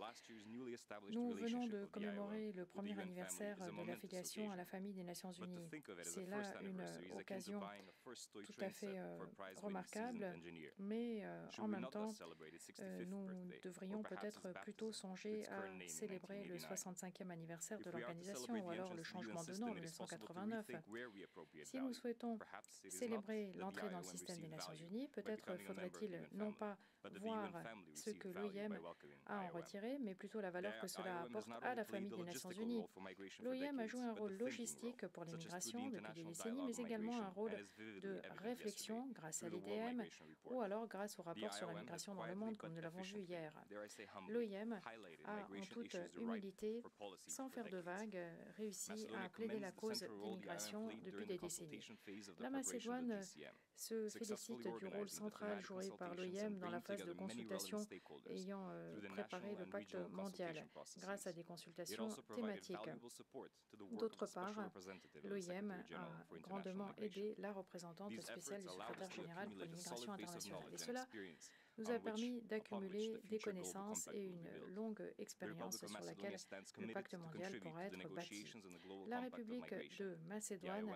Nous venons de commémorer le premier anniversaire de l'affiliation à la famille des Nations Unies. C'est là une occasion tout à fait remarquable, mais en même temps, nous devrions peut-être plutôt songer à célébrer le 65e anniversaire de l'organisation ou alors le changement de nom en 1989. Si nous souhaitons célébrer l'entrée dans le système des Nations Unies, peut-être faudrait-il non pas voir ce que l'OIM a en retiré, mais plutôt la valeur que cela apporte à la famille des Nations Unies. L'OIM a joué un rôle logistique pour les migrations depuis des décennies, mais également un rôle de réflexion grâce à l'IDM ou alors grâce au rapport sur la migration dans le monde, comme nous l'avons vu hier. L'OIM a, en toute humilité, sans faire de vagues, réussi à plaider la cause des migrations depuis des décennies. La Macédoine se félicite du rôle central joué par l'OIM dans la phase de consultation ayant préparé le pacte mondial grâce à des consultations thématiques. D'autre part, l'OIM a grandement aidé la représentante spéciale du secrétaire général pour l'immigration internationale. Et cela nous a permis d'accumuler des connaissances et une longue expérience sur laquelle le pacte mondial pourra être bâti. La République de Macédoine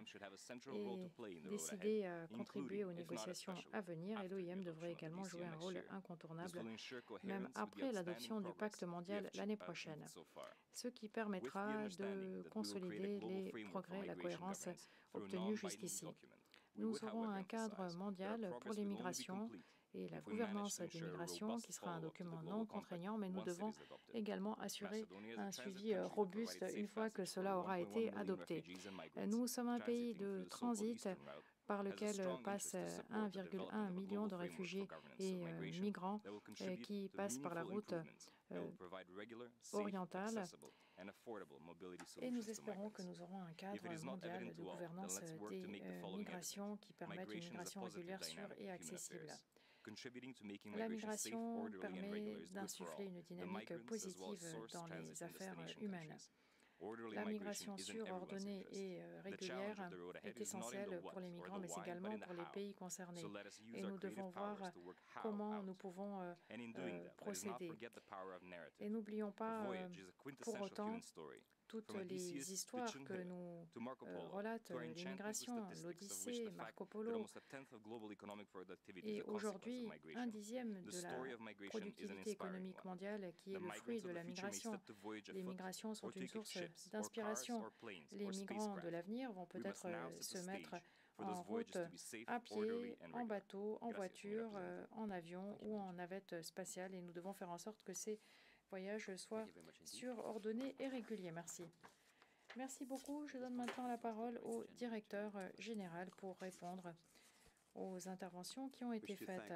est décidée à contribuer aux négociations à venir et l'OIM devrait également jouer un rôle incontournable, même après l'adoption du pacte mondial l'année prochaine, ce qui permettra de consolider les progrès et la cohérence obtenus jusqu'ici. Nous aurons un cadre mondial pour les migrations et la gouvernance des migrations, qui sera un document non contraignant, mais nous devons également assurer un suivi robuste une fois que cela aura été adopté. Nous sommes un pays de transit par lequel passent 1,1 million de réfugiés et migrants qui passent par la route orientale. Et nous espérons que nous aurons un cadre mondial de gouvernance des migrations qui permettent une migration régulière, sûre et accessible. La migration permet d'insuffler une dynamique positive dans les affaires humaines. La migration sûre, ordonnée et régulière est essentielle pour les migrants, mais également pour les pays concernés. Et nous devons voir comment nous pouvons procéder. Et n'oublions pas pour autant toutes les histoires que nous relatent l'immigration, l'Odyssée, Marco Polo. Et aujourd'hui, 1/10 de la productivité économique mondiale qui est le fruit de la migration. Les migrations sont une source d'inspiration. Les migrants de l'avenir vont peut-être se mettre en route à pied, en bateau, en voiture, en avion ou en navette spatiale. Et nous devons faire en sorte que ces voyages soient sûrs, ordonnés et réguliers. Merci. Merci beaucoup. Je donne maintenant la parole au directeur général pour répondre aux interventions qui ont été faites.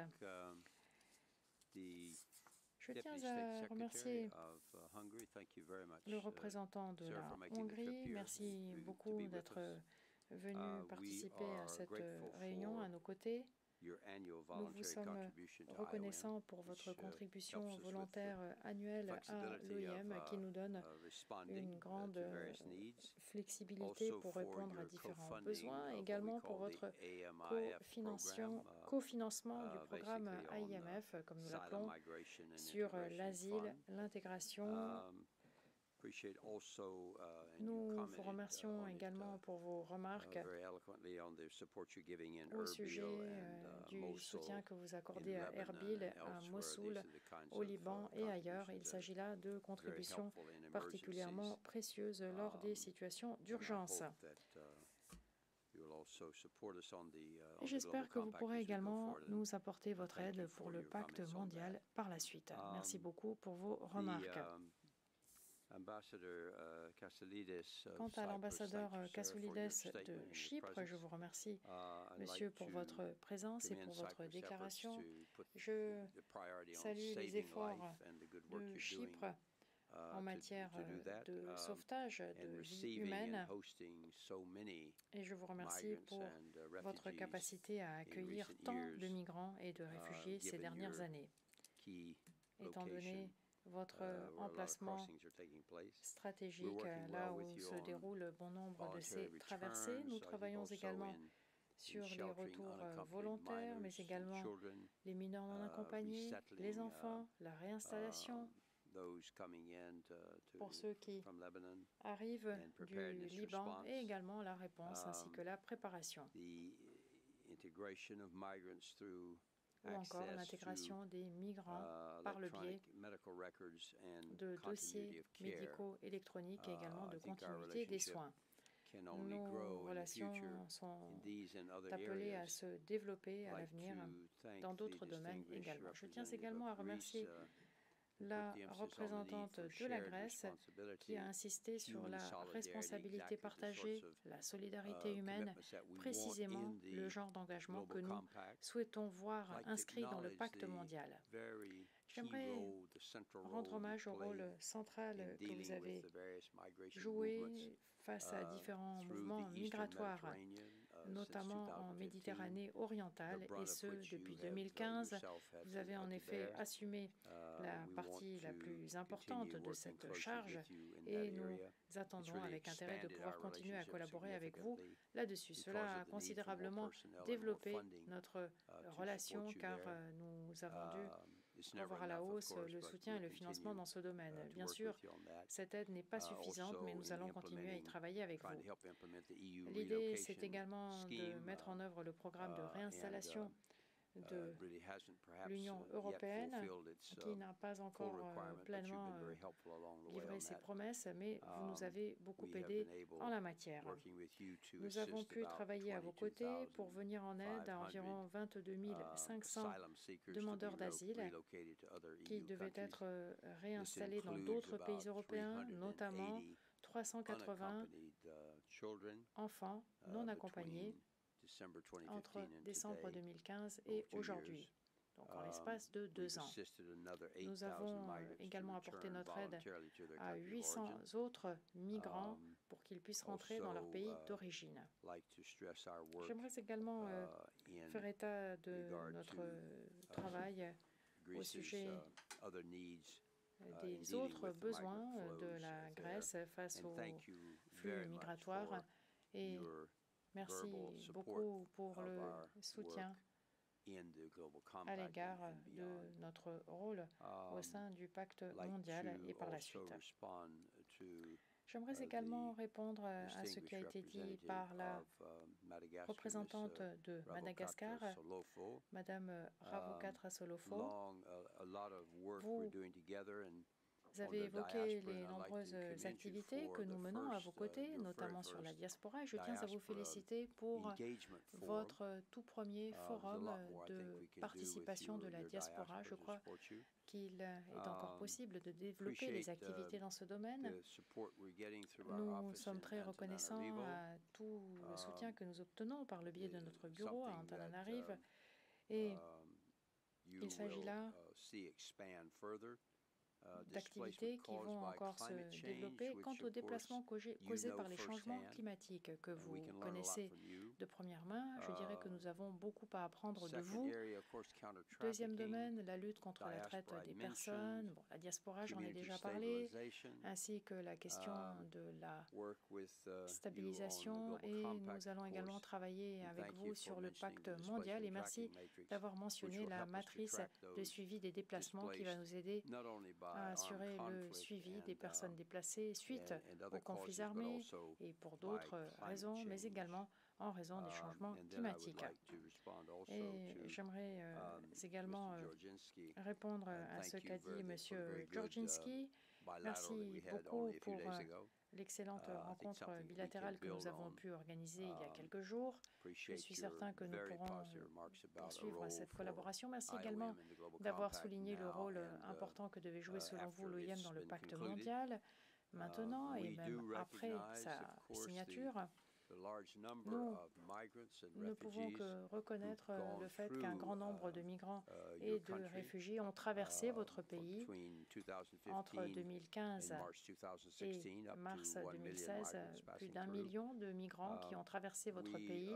Je tiens à remercier le représentant de la Hongrie. Merci beaucoup d'être venu participer à cette réunion à nos côtés. Nous vous sommes reconnaissants pour votre contribution volontaire annuelle à l'OIM qui nous donne une grande flexibilité pour répondre à différents besoins, également pour votre cofinancement du programme AIMF, comme nous l'appelons, sur l'asile, l'intégration. Nous vous remercions également pour vos remarques au sujet du soutien que vous accordez à Erbil, à Mossoul, au Liban et ailleurs. Il s'agit là de contributions particulièrement précieuses lors des situations d'urgence. Et j'espère que vous pourrez également nous apporter votre aide pour le pacte mondial par la suite. Merci beaucoup pour vos remarques. Quant à l'ambassadeur Kassoulidis de Chypre, je vous remercie, monsieur, pour votre présence et pour votre déclaration. Je salue les efforts de Chypre en matière de sauvetage de vies humaines et je vous remercie pour votre capacité à accueillir tant de migrants et de réfugiés ces dernières années. Étant donné votre emplacement stratégique là où se déroule bon nombre de ces traversées, nous travaillons également sur les retours volontaires, mais également les mineurs non accompagnés, les enfants, la réinstallation, pour ceux qui arrivent du Liban et également la réponse ainsi que la préparation. Ou encore l'intégration des migrants par le biais de dossiers médicaux électroniques et également de continuité des soins. Nos relations sont appelées à se développer à l'avenir dans d'autres domaines également. Je tiens également à remercier la représentante de la Grèce qui a insisté sur la responsabilité partagée, la solidarité humaine, précisément le genre d'engagement que nous souhaitons voir inscrit dans le pacte mondial. J'aimerais rendre hommage au rôle central que vous avez joué face à différents mouvements migratoires, notamment en Méditerranée orientale, et ce, depuis 2015. Vous avez en effet assumé la partie la plus importante de cette charge et nous attendons avec intérêt de pouvoir continuer à collaborer avec vous là-dessus. Cela a considérablement développé notre relation car nous avons dû revoir à la hausse le soutien et le financement dans ce domaine. Bien sûr, cette aide n'est pas suffisante, mais nous allons continuer à y travailler avec vous. L'idée, c'est également de mettre en œuvre le programme de réinstallation de l'Union européenne, qui n'a pas encore pleinement livré ses promesses, mais vous nous avez beaucoup aidé en la matière. Nous avons pu travailler à vos côtés pour venir en aide à environ 22 500 demandeurs d'asile qui devaient être réinstallés dans d'autres pays européens, notamment 380 enfants non accompagnés entre décembre 2015 et aujourd'hui, donc en l'espace de 2 ans. Nous avons également apporté notre aide à 800 autres migrants pour qu'ils puissent rentrer dans leur pays d'origine. J'aimerais également faire état de notre travail au sujet des autres besoins de la Grèce face aux flux migratoires et merci beaucoup pour le soutien à l'égard de notre rôle au sein du pacte mondial et par la suite. J'aimerais également répondre à ce qui a été dit par la représentante de Madagascar, Madame Ravokatra Solofo. Vous avez évoqué les nombreuses activités que nous menons à vos côtés, notamment sur la diaspora, et je tiens à vous féliciter pour votre tout premier forum de participation de la diaspora. Je crois qu'il est encore possible de développer les activités dans ce domaine. Nous sommes très reconnaissants à tout le soutien que nous obtenons par le biais de notre bureau à Antananarive, et il s'agit là d'activités qui vont encore se développer. Quant aux déplacements causés par les changements climatiques que vous connaissez de première main, je dirais que nous avons beaucoup à apprendre de vous. Deuxième domaine, la lutte contre la traite des personnes, la diaspora, j'en ai déjà parlé, ainsi que la question de la stabilisation, et nous allons également travailler avec vous sur le pacte mondial, et merci d'avoir mentionné la matrice de suivi des déplacements qui va nous aider à assurer le suivi des personnes déplacées suite aux conflits armés et pour d'autres raisons, mais également en raison des changements climatiques. Et j'aimerais également répondre à ce qu'a dit M. Djordjinsky. Merci beaucoup pour l'excellente rencontre bilatérale que nous avons pu organiser il y a quelques jours. Je suis certain que nous pourrons poursuivre cette collaboration. Merci également d'avoir souligné le rôle important que devait jouer selon vous l'OIM dans le pacte mondial. maintenant et même après sa signature, nous ne pouvons que reconnaître le fait qu'un grand nombre de migrants et de réfugiés ont traversé votre pays entre 2015 et mars 2016, plus d'1 million de migrants qui ont traversé votre pays.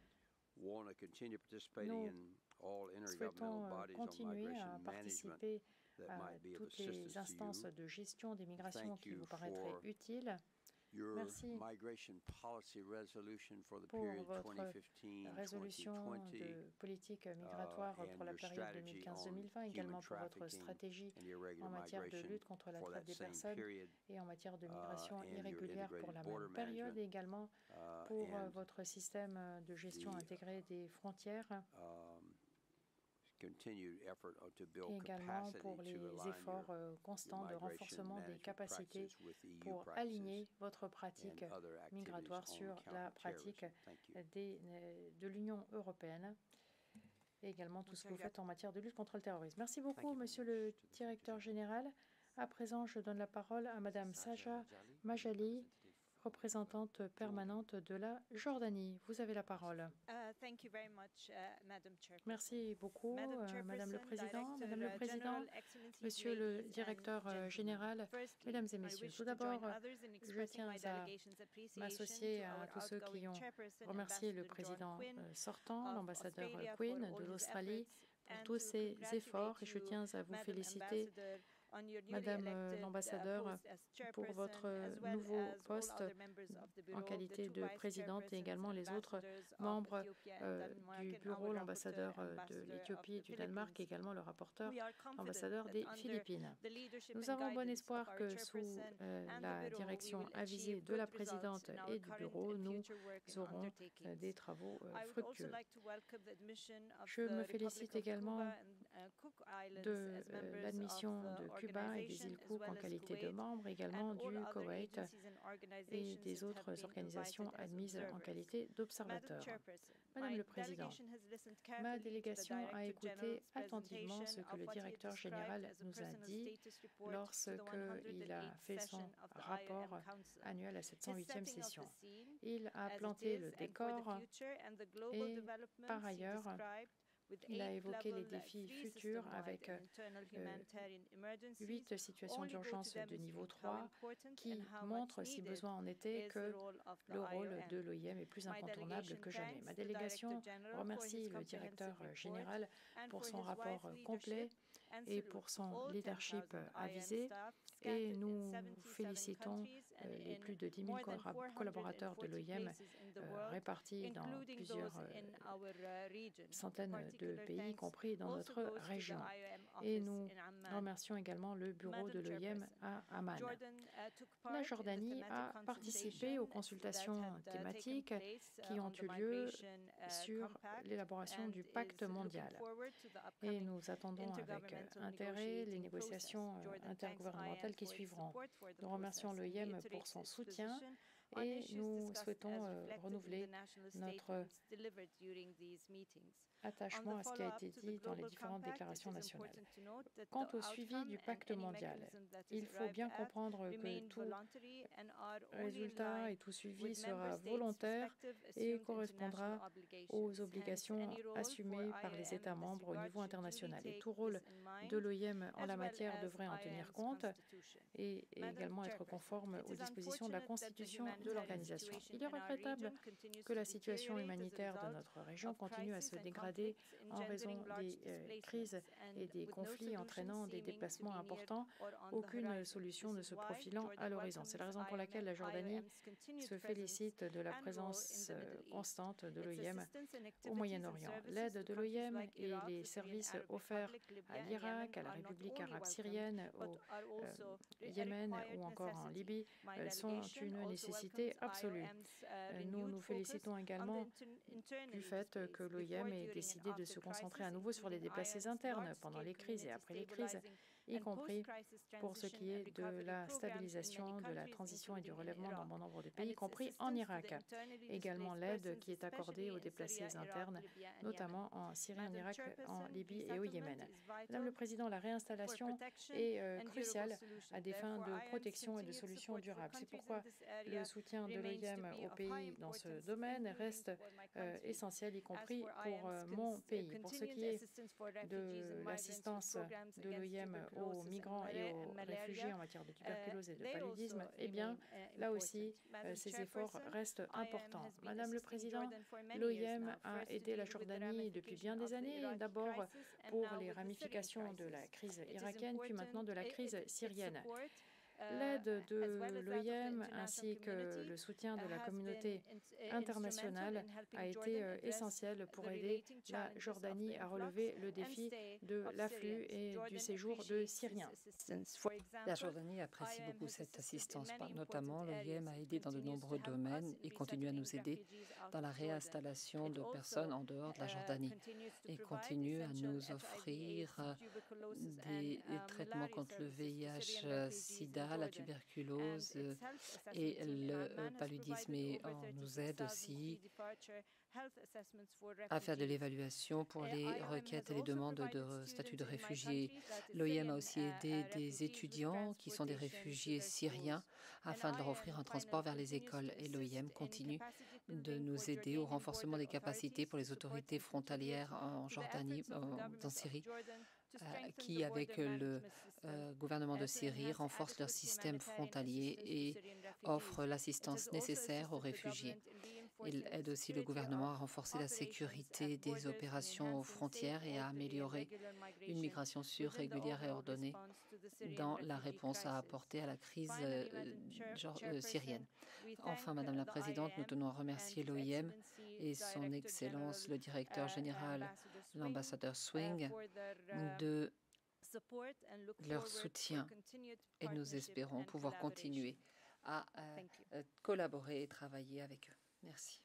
Nous souhaitons continuer à participer à toutes les instances de gestion des migrations qui vous paraîtraient utiles. Merci pour votre résolution de politique migratoire pour la période 2015-2020, également pour votre stratégie en matière de lutte contre la traite des personnes et en matière de migration irrégulière pour la même période, et également pour votre système de gestion intégrée des frontières. Et également pour les efforts constants de renforcement des capacités pour aligner votre pratique migratoire sur la pratique de l'Union européenne et également tout ce que vous faites en matière de lutte contre le terrorisme. Merci beaucoup, Monsieur le Directeur général. À présent, je donne la parole à Madame Saja Majali, représentante permanente de la Jordanie. Vous avez la parole. Merci beaucoup, Madame le Président. Madame le Président, Monsieur le Directeur général, Mesdames et Messieurs, tout d'abord, je tiens à m'associer à tous ceux qui ont remercié le Président sortant, l'ambassadeur Quinn de l'Australie, pour tous ses efforts, et je tiens à vous féliciter, Madame l'ambassadeur, pour votre nouveau poste en qualité de présidente et également les autres membres du bureau, l'ambassadeur de l'Éthiopie et du Danemark, et également le rapporteur, l'ambassadeur des Philippines. Nous avons bon espoir que sous la direction avisée de la présidente et du bureau, nous aurons des travaux fructueux. Je me félicite également de l'admission de Cuba et des îles Cook en qualité de membres, également du Koweït et des autres organisations admises en qualité d'observateurs. Madame le Président, ma délégation a écouté attentivement ce que le directeur général nous a dit lorsqu'il a fait son rapport annuel à cette 108e session. Il a planté le décor et, par ailleurs, il a évoqué les défis futurs avec 8 situations d'urgence de niveau 3 qui montrent, si besoin en était, que le rôle de l'OIM est plus incontournable que jamais. Ma délégation remercie le directeur général pour son rapport complet et pour son leadership avisé, et nous félicitons les plus de 10 000 collaborateurs de l'OIM répartis dans plusieurs centaines de pays, y compris dans notre région. Et nous remercions également le bureau de l'OIM à Amman. La Jordanie a participé aux consultations thématiques qui ont eu lieu sur l'élaboration du pacte mondial. Et nous attendons avec intérêt les négociations intergouvernementales qui suivront. Nous remercions l'OIM pour son soutien et nous souhaitons renouveler notre attachement à ce qui a été dit dans les différentes déclarations nationales. Quant au suivi du pacte mondial, il faut bien comprendre que tout résultat et tout suivi sera volontaire et correspondra aux obligations assumées par les États membres au niveau international. Et tout rôle de l'OIM en la matière devrait en tenir compte et également être conforme aux dispositions de la Constitution de l'organisation. Il est regrettable que la situation humanitaire de notre région continue à se dégrader en raison des crises et des conflits entraînant des déplacements importants, aucune solution ne se profilant à l'horizon. C'est la raison pour laquelle la Jordanie se félicite de la présence constante de l'OIM au Moyen-Orient. L'aide de l'OIM et les services offerts à l'Irak, à la République arabe syrienne, au Yémen ou encore en Libye sont une nécessité absolue. Nous nous félicitons également du fait que l'OIM ait décidé de se concentrer à nouveau sur les déplacés internes pendant les crises et après les crises, y compris pour ce qui est de la stabilisation, de la transition et du relèvement dans bon nombre de pays, y compris en Irak. Également l'aide qui est accordée aux déplacés internes, notamment en Syrie, en Irak, en Libye et au Yémen. Madame le Président, la réinstallation est cruciale à des fins de protection et de solutions durables. C'est pourquoi le soutien de l'OIM au pays dans ce domaine reste essentiel, y compris pour mon pays. Pour ce qui est de l'assistance de l'OIM aux migrants et aux réfugiés en matière de tuberculose et de paludisme, eh bien, là aussi, ces efforts restent importants. Madame le Président, l'OIM a aidé la Jordanie depuis bien des années, d'abord pour les ramifications de la crise irakienne, puis maintenant de la crise syrienne. L'aide de l'OIM ainsi que le soutien de la communauté internationale a été essentiel pour aider la Jordanie à relever le défi de l'afflux et du séjour de Syriens. La Jordanie apprécie beaucoup cette assistance. Notamment, l'OIM a aidé dans de nombreux domaines et continue à nous aider dans la réinstallation de personnes en dehors de la Jordanie et continue à nous offrir des traitements contre le VIH-Sida, la tuberculose et le paludisme. Et on nous aide aussi à faire de l'évaluation pour les requêtes et les demandes de statut de réfugié. L'OIM a aussi aidé des étudiants qui sont des réfugiés syriens afin de leur offrir un transport vers les écoles. Et l'OIM continue de nous aider au renforcement des capacités pour les autorités frontalières en Jordanie, en Syrie, qui, avec le gouvernement de Syrie, renforcent leur système frontalier et offrent l'assistance nécessaire aux réfugiés. Il aide aussi le gouvernement à renforcer la sécurité des opérations aux frontières et à améliorer une migration sûre, régulière et ordonnée dans la réponse à apporter à la crise syrienne. Enfin, Madame la Présidente, nous tenons à remercier l'OIM et son Excellence, le directeur général, l'ambassadeur Swing, de leur soutien et nous espérons pouvoir continuer à collaborer et travailler avec eux. Merci.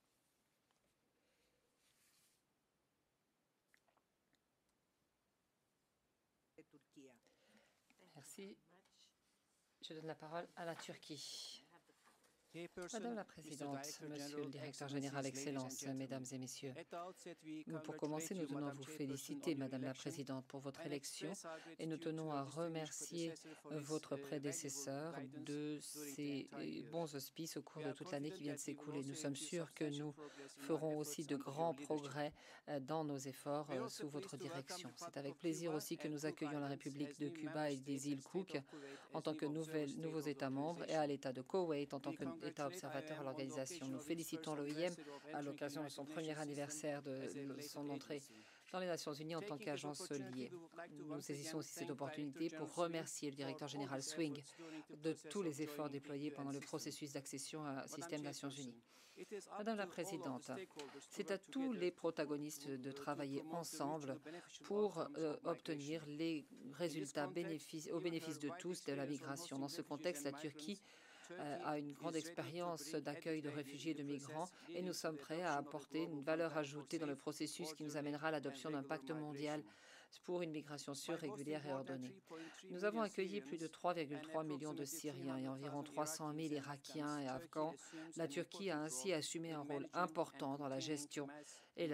Merci. Je donne la parole à la Turquie. Madame la Présidente, Monsieur le Directeur Général, Excellences, Mesdames et Messieurs, pour commencer, nous tenons à vous féliciter, Madame la Présidente, pour votre élection et nous tenons à remercier votre prédécesseur de ses bons auspices au cours de toute l'année qui vient de s'écouler. Nous sommes sûrs que nous ferons aussi de grands progrès dans nos efforts sous votre direction. C'est avec plaisir aussi que nous accueillons la République de Cuba et des îles Cook en tant que nouveaux États membres et à l'État de Koweït en tant qu'État observateur à l'organisation. Nous félicitons l'OIM à l'occasion de son premier anniversaire de son entrée dans les Nations Unies en tant qu'agence liée. Nous saisissons aussi cette opportunité pour remercier le directeur général Swing de tous les efforts déployés pendant le processus d'accession à un système Nations Unies. Madame la Présidente, c'est à tous les protagonistes de travailler ensemble pour obtenir les résultats au bénéfice de tous de la migration. Dans ce contexte, la Turquie a une grande expérience d'accueil de réfugiés et de migrants et nous sommes prêts à apporter une valeur ajoutée dans le processus qui nous amènera à l'adoption d'un pacte mondial pour une migration sûre, régulière et ordonnée. Nous avons accueilli plus de 3,3 millions de Syriens et environ 300 000 Irakiens et Afghans. La Turquie a ainsi assumé un rôle important dans la gestion et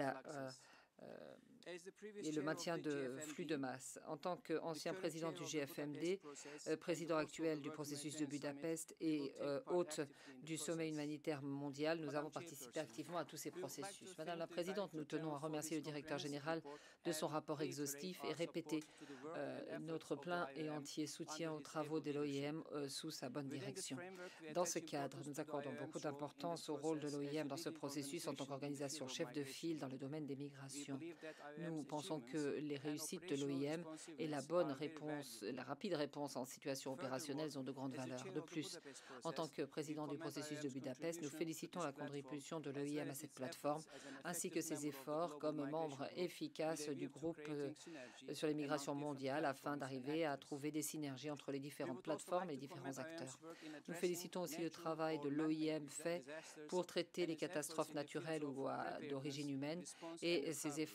le maintien de flux de masse. En tant qu'ancien président du GFMD, président actuel du processus de Budapest et hôte du sommet humanitaire mondial, nous avons participé activement à tous ces processus. Madame la Présidente, nous tenons à remercier le directeur général de son rapport exhaustif et répéter notre plein et entier soutien aux travaux de l'OIM sous sa bonne direction. Dans ce cadre, nous accordons beaucoup d'importance au rôle de l'OIM dans ce processus en tant qu'organisation chef de file dans le domaine des migrations. Nous pensons que les réussites de l'OIM et la rapide réponse en situation opérationnelle ont de grandes valeurs. De plus, en tant que président du processus de Budapest, nous félicitons la contribution de l'OIM à cette plateforme, ainsi que ses efforts comme membre efficace du groupe sur les migrations mondiales afin d'arriver à trouver des synergies entre les différentes plateformes et les différents acteurs. Nous félicitons aussi le travail de l'OIM fait pour traiter les catastrophes naturelles ou d'origine humaine et ses efforts sur le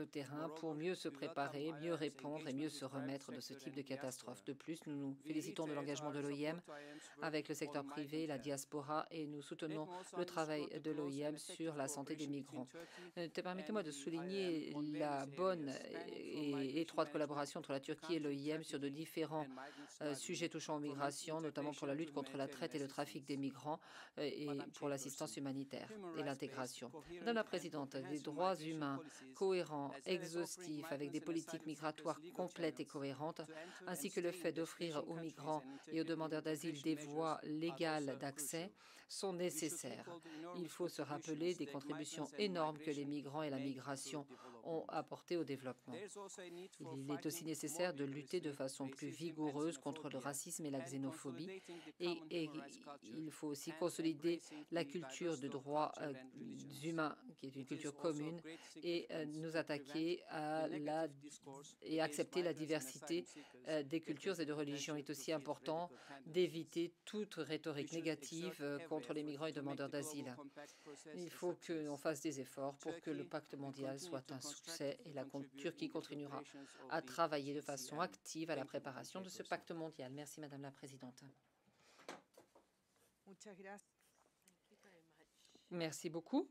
terrain pour mieux se préparer, mieux répondre et mieux se remettre de ce type de catastrophe. De plus, nous nous félicitons de l'engagement de l'OIM avec le secteur privé, la diaspora, et nous soutenons le travail de l'OIM sur la santé des migrants. Permettez-moi de souligner la bonne et étroite collaboration entre la Turquie et l'OIM sur de différents sujets touchant aux migrations, notamment pour la lutte contre la traite et le trafic des migrants et pour l'assistance humanitaire et l'intégration. Madame la Présidente, des droits humains cohérents, exhaustifs, avec des politiques migratoires complètes et cohérentes, ainsi que le fait d'offrir aux migrants et aux demandeurs d'asile des voies légales d'accès, sont nécessaires. Il faut se rappeler des contributions énormes que les migrants et la migration ont apportées au développement. Il est aussi nécessaire de lutter de façon plus vigoureuse contre le racisme et la xénophobie, et il faut aussi consolider la culture de droits humains, qui est une culture commune, et nous attaquer et accepter la diversité des cultures et de religions. Il est aussi important d'éviter toute rhétorique négative contre les migrants et demandeurs d'asile. Il faut qu'on fasse des efforts pour que le pacte mondial soit un succès, et la Turquie continuera à travailler de façon active à la préparation de ce pacte mondial. Merci, Madame la Présidente. Merci beaucoup.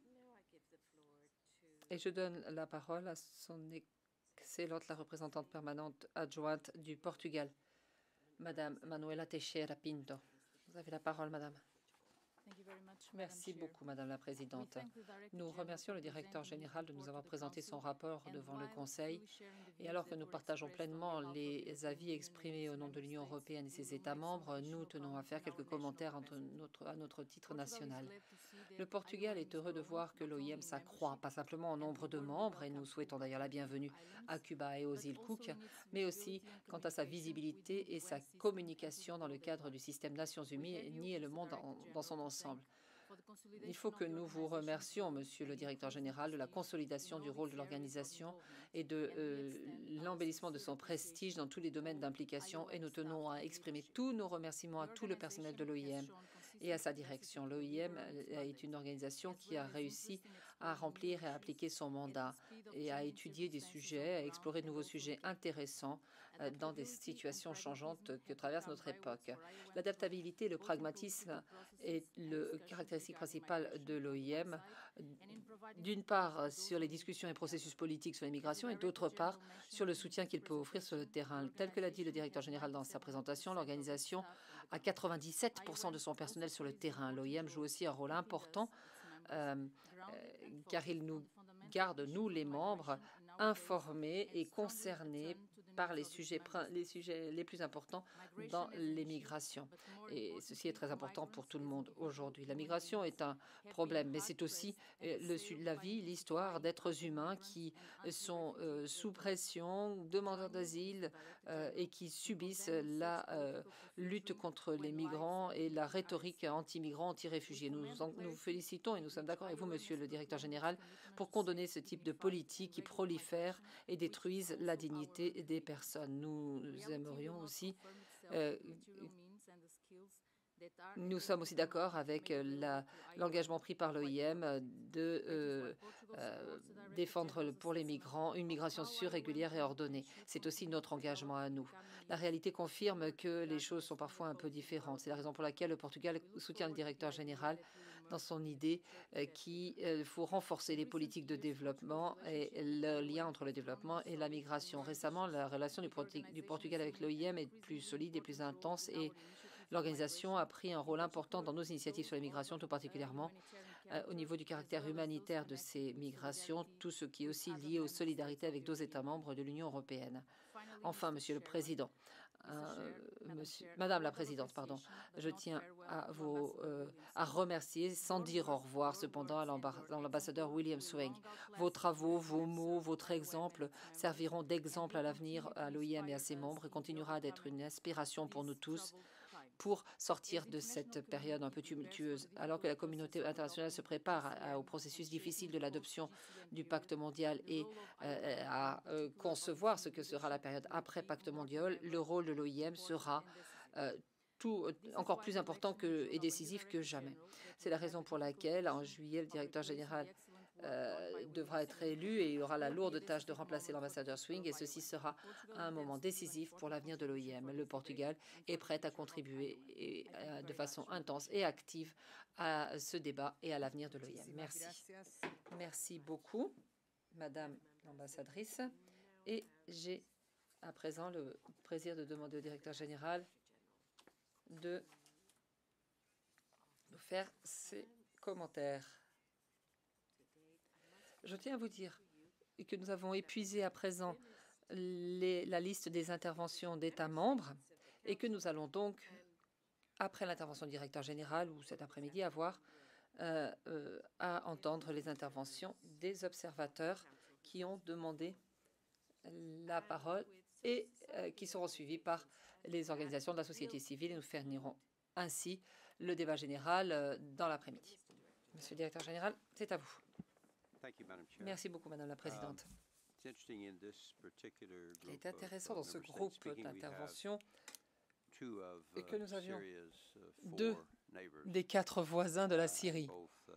Et je donne la parole à son excellente, la représentante permanente adjointe du Portugal, Madame Manuela Teixeira Pinto. Vous avez la parole, Madame. Merci beaucoup, Madame la Présidente. Nous remercions le directeur général de nous avoir présenté son rapport devant le Conseil. Et alors que nous partageons pleinement les avis exprimés au nom de l'Union européenne et ses États membres, nous tenons à faire quelques commentaires à notre titre national. Le Portugal est heureux de voir que l'OIM s'accroît, pas simplement en nombre de membres, et nous souhaitons d'ailleurs la bienvenue à Cuba et aux îles Cook, mais aussi quant à sa visibilité et sa communication dans le cadre du système Nations Unies et le monde dans son ensemble. Il faut que nous vous remercions, Monsieur le Directeur général, de la consolidation du rôle de l'organisation et de l'embellissement de son prestige dans tous les domaines d'implication, et nous tenons à exprimer tous nos remerciements à tout le personnel de l'OIM et à sa direction. L'OIM est une organisation qui a réussi à remplir et à appliquer son mandat et à étudier des sujets, à explorer de nouveaux sujets intéressants dans des situations changeantes que traverse notre époque. L'adaptabilité et le pragmatisme est le caractéristique principal de l'OIM, d'une part sur les discussions et processus politiques sur l'immigration et d'autre part sur le soutien qu'il peut offrir sur le terrain. Tel que l'a dit le directeur général dans sa présentation, l'organisation a 97% de son personnel sur le terrain. L'OIM joue aussi un rôle important car il nous garde, nous les membres, informés et concernés par les sujets les plus importants dans les migrations. Et ceci est très important pour tout le monde aujourd'hui. La migration est un problème, mais c'est aussi la vie, l'histoire d'êtres humains qui sont sous pression, demandeurs d'asile et qui subissent la lutte contre les migrants et la rhétorique anti-migrants, anti-réfugiés. Nous vous félicitons et nous sommes d'accord avec vous, Monsieur le Directeur général, pour condamner ce type de politique qui prolifère et détruisent la dignité des personnes. Nous aimerions aussi nous sommes aussi d'accord avec l'engagement pris par l'OIM de défendre pour les migrants une migration sûre, régulière et ordonnée. C'est aussi notre engagement à nous. La réalité confirme que les choses sont parfois un peu différentes. C'est la raison pour laquelle le Portugal soutient le directeur général dans son idée qu'il faut renforcer les politiques de développement et le lien entre le développement et la migration. Récemment, la relation du Portugal avec l'OIM est plus solide et plus intense, et l'organisation a pris un rôle important dans nos initiatives sur les migrations, tout particulièrement au niveau du caractère humanitaire de ces migrations, tout ce qui est aussi lié aux solidarités avec d'autres États membres de l'Union européenne. Enfin, Monsieur le Président, Madame la Présidente, pardon, je tiens à remercier, sans dire au revoir cependant, à l'ambassadeur William Sweng. Vos travaux, vos mots, votre exemple serviront d'exemple à l'avenir à l'OIM et à ses membres et continuera d'être une inspiration pour nous tous pour sortir de cette période un peu tumultueuse. Alors que la communauté internationale se prépare au processus difficile de l'adoption du pacte mondial et à concevoir ce que sera la période après pacte mondial, le rôle de l'OIM sera encore plus important et décisif que jamais. C'est la raison pour laquelle, en juillet, le directeur général devra être élu et il aura la lourde tâche de remplacer l'ambassadeur Swing et ceci sera un moment décisif pour l'avenir de l'OIM. Le Portugal est prêt à contribuer de façon intense et active à ce débat et à l'avenir de l'OIM. Merci. Merci beaucoup, Madame l'ambassadrice. Et j'ai à présent le plaisir de demander au directeur général de nous faire ses commentaires. Je tiens à vous dire que nous avons épuisé à présent la liste des interventions d'États membres et que nous allons donc, après l'intervention du directeur général ou cet après-midi, avoir à entendre les interventions des observateurs qui ont demandé la parole et qui seront suivis par les organisations de la société civile et nous finirons ainsi le débat général dans l'après-midi. Monsieur le directeur général, c'est à vous. Merci beaucoup, Madame la Présidente. Il est intéressant dans ce groupe d'intervention que nous avions 2 des 4 voisins de la Syrie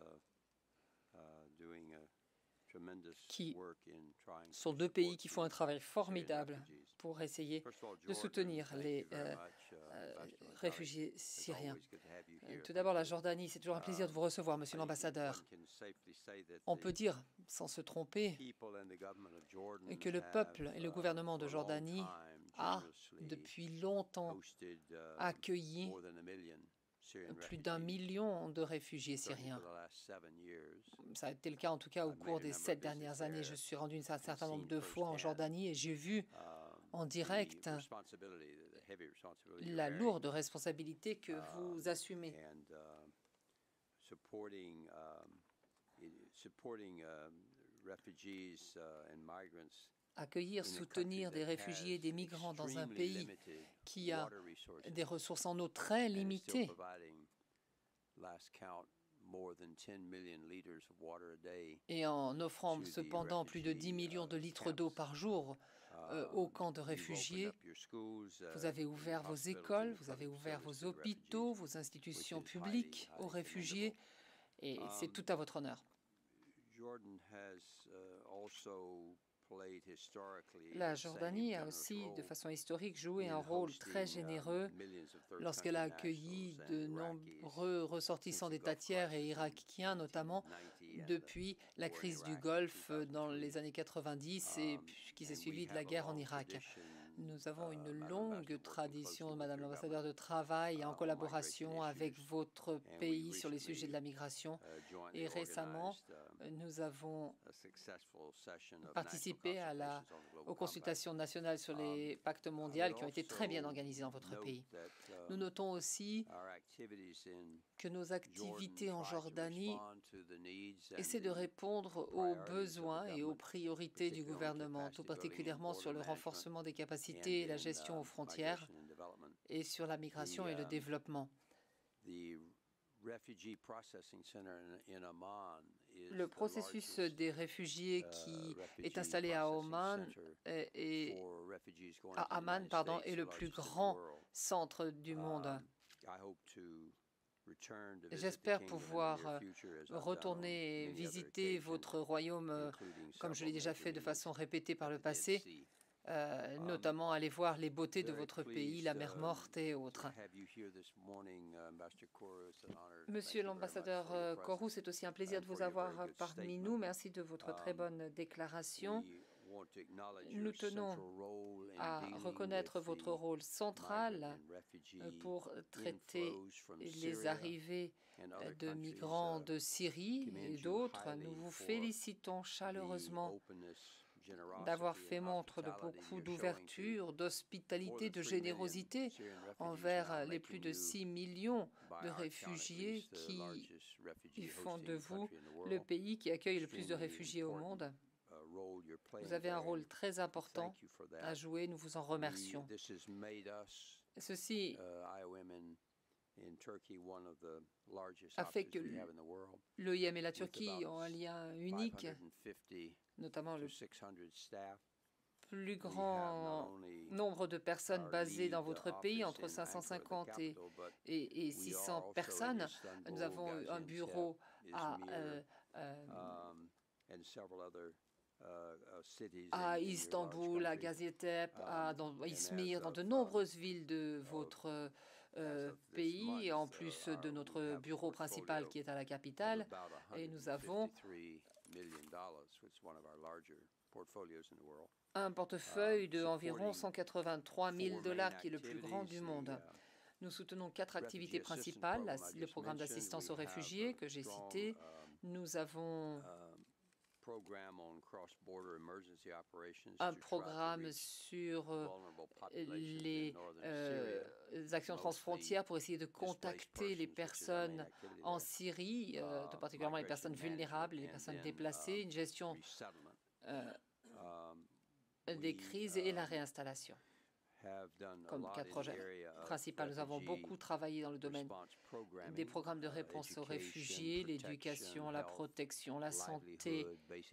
qui sont 2 pays qui font un travail formidable pour essayer de soutenir les réfugiés syriens. Tout d'abord, la Jordanie, c'est toujours un plaisir de vous recevoir, Monsieur l'ambassadeur. On peut dire, sans se tromper, que le peuple et le gouvernement de Jordanie a, depuis longtemps, accueilli plus d'1 million de réfugiés syriens. Ça a été le cas en tout cas au cours des 7 dernières années. Je suis rendu un certain nombre de fois en Jordanie et j'ai vu en direct la lourde responsabilité que vous assumez. Accueillir, soutenir des réfugiés et des migrants dans un pays qui a des ressources en eau très limitées et en offrant cependant plus de 10 millions de litres d'eau par jour aux camps de réfugiés. Vous avez ouvert vos écoles, vous avez ouvert vos hôpitaux, vos institutions publiques aux réfugiés et c'est tout à votre honneur. La Jordanie a aussi, de façon historique, joué un rôle très généreux lorsqu'elle a accueilli de nombreux ressortissants d'États tiers et irakiens, notamment depuis la crise du Golfe dans les années 90 et qui s'est suivie de la guerre en Irak. Nous avons une longue tradition, Madame l'ambassadeur, de travail en collaboration avec votre pays sur les sujets de la migration. Et récemment, nous avons participé aux consultations nationales sur les pactes mondiaux qui ont été très bien organisées dans votre pays. Nous notons aussi que nos activités en Jordanie essaient de répondre aux besoins et aux priorités du gouvernement, tout particulièrement sur le renforcement des capacités et la gestion aux frontières et sur la migration et le développement. Le processus des réfugiés qui est installé à Oman et à Amman, est le plus grand centre du monde. J'espère pouvoir retourner visiter votre royaume, comme je l'ai déjà fait de façon répétée par le passé, notamment aller voir les beautés de votre pays, la mer Morte et autres. Monsieur l'ambassadeur Kourou, c'est aussi un plaisir de vous avoir parmi nous. Merci de votre très bonne déclaration. Nous tenons à reconnaître votre rôle central pour traiter les arrivées de migrants de Syrie et d'autres. Nous vous félicitons chaleureusement d'avoir fait montre de beaucoup d'ouverture, d'hospitalité, de générosité envers les plus de 6 millions de réfugiés qui font de vous le pays qui accueille le plus de réfugiés au monde. Vous avez un rôle très important à jouer, nous vous en remercions. Ceci a fait que l'OIM et la Turquie ont un lien unique, notamment le plus grand nombre de personnes basées dans votre pays, entre 550 et 600 personnes. Nous avons un bureau à Istanbul, à Gaziantep, à Izmir, dans de nombreuses villes de votre pays, en plus de notre bureau principal qui est à la capitale. Et nous avons un portefeuille d'environ 183 000 $ qui est le plus grand du monde. Nous soutenons 4 activités principales. Le programme d'assistance aux réfugiés que j'ai cité. Nous avons un programme sur les actions transfrontières pour essayer de contacter les personnes en Syrie, particulièrement les personnes vulnérables et les personnes déplacées, une gestion des crises et la réinstallation. Comme 4 projets principaux, nous avons beaucoup travaillé dans le domaine des programmes de réponse aux réfugiés, l'éducation, la protection, la santé,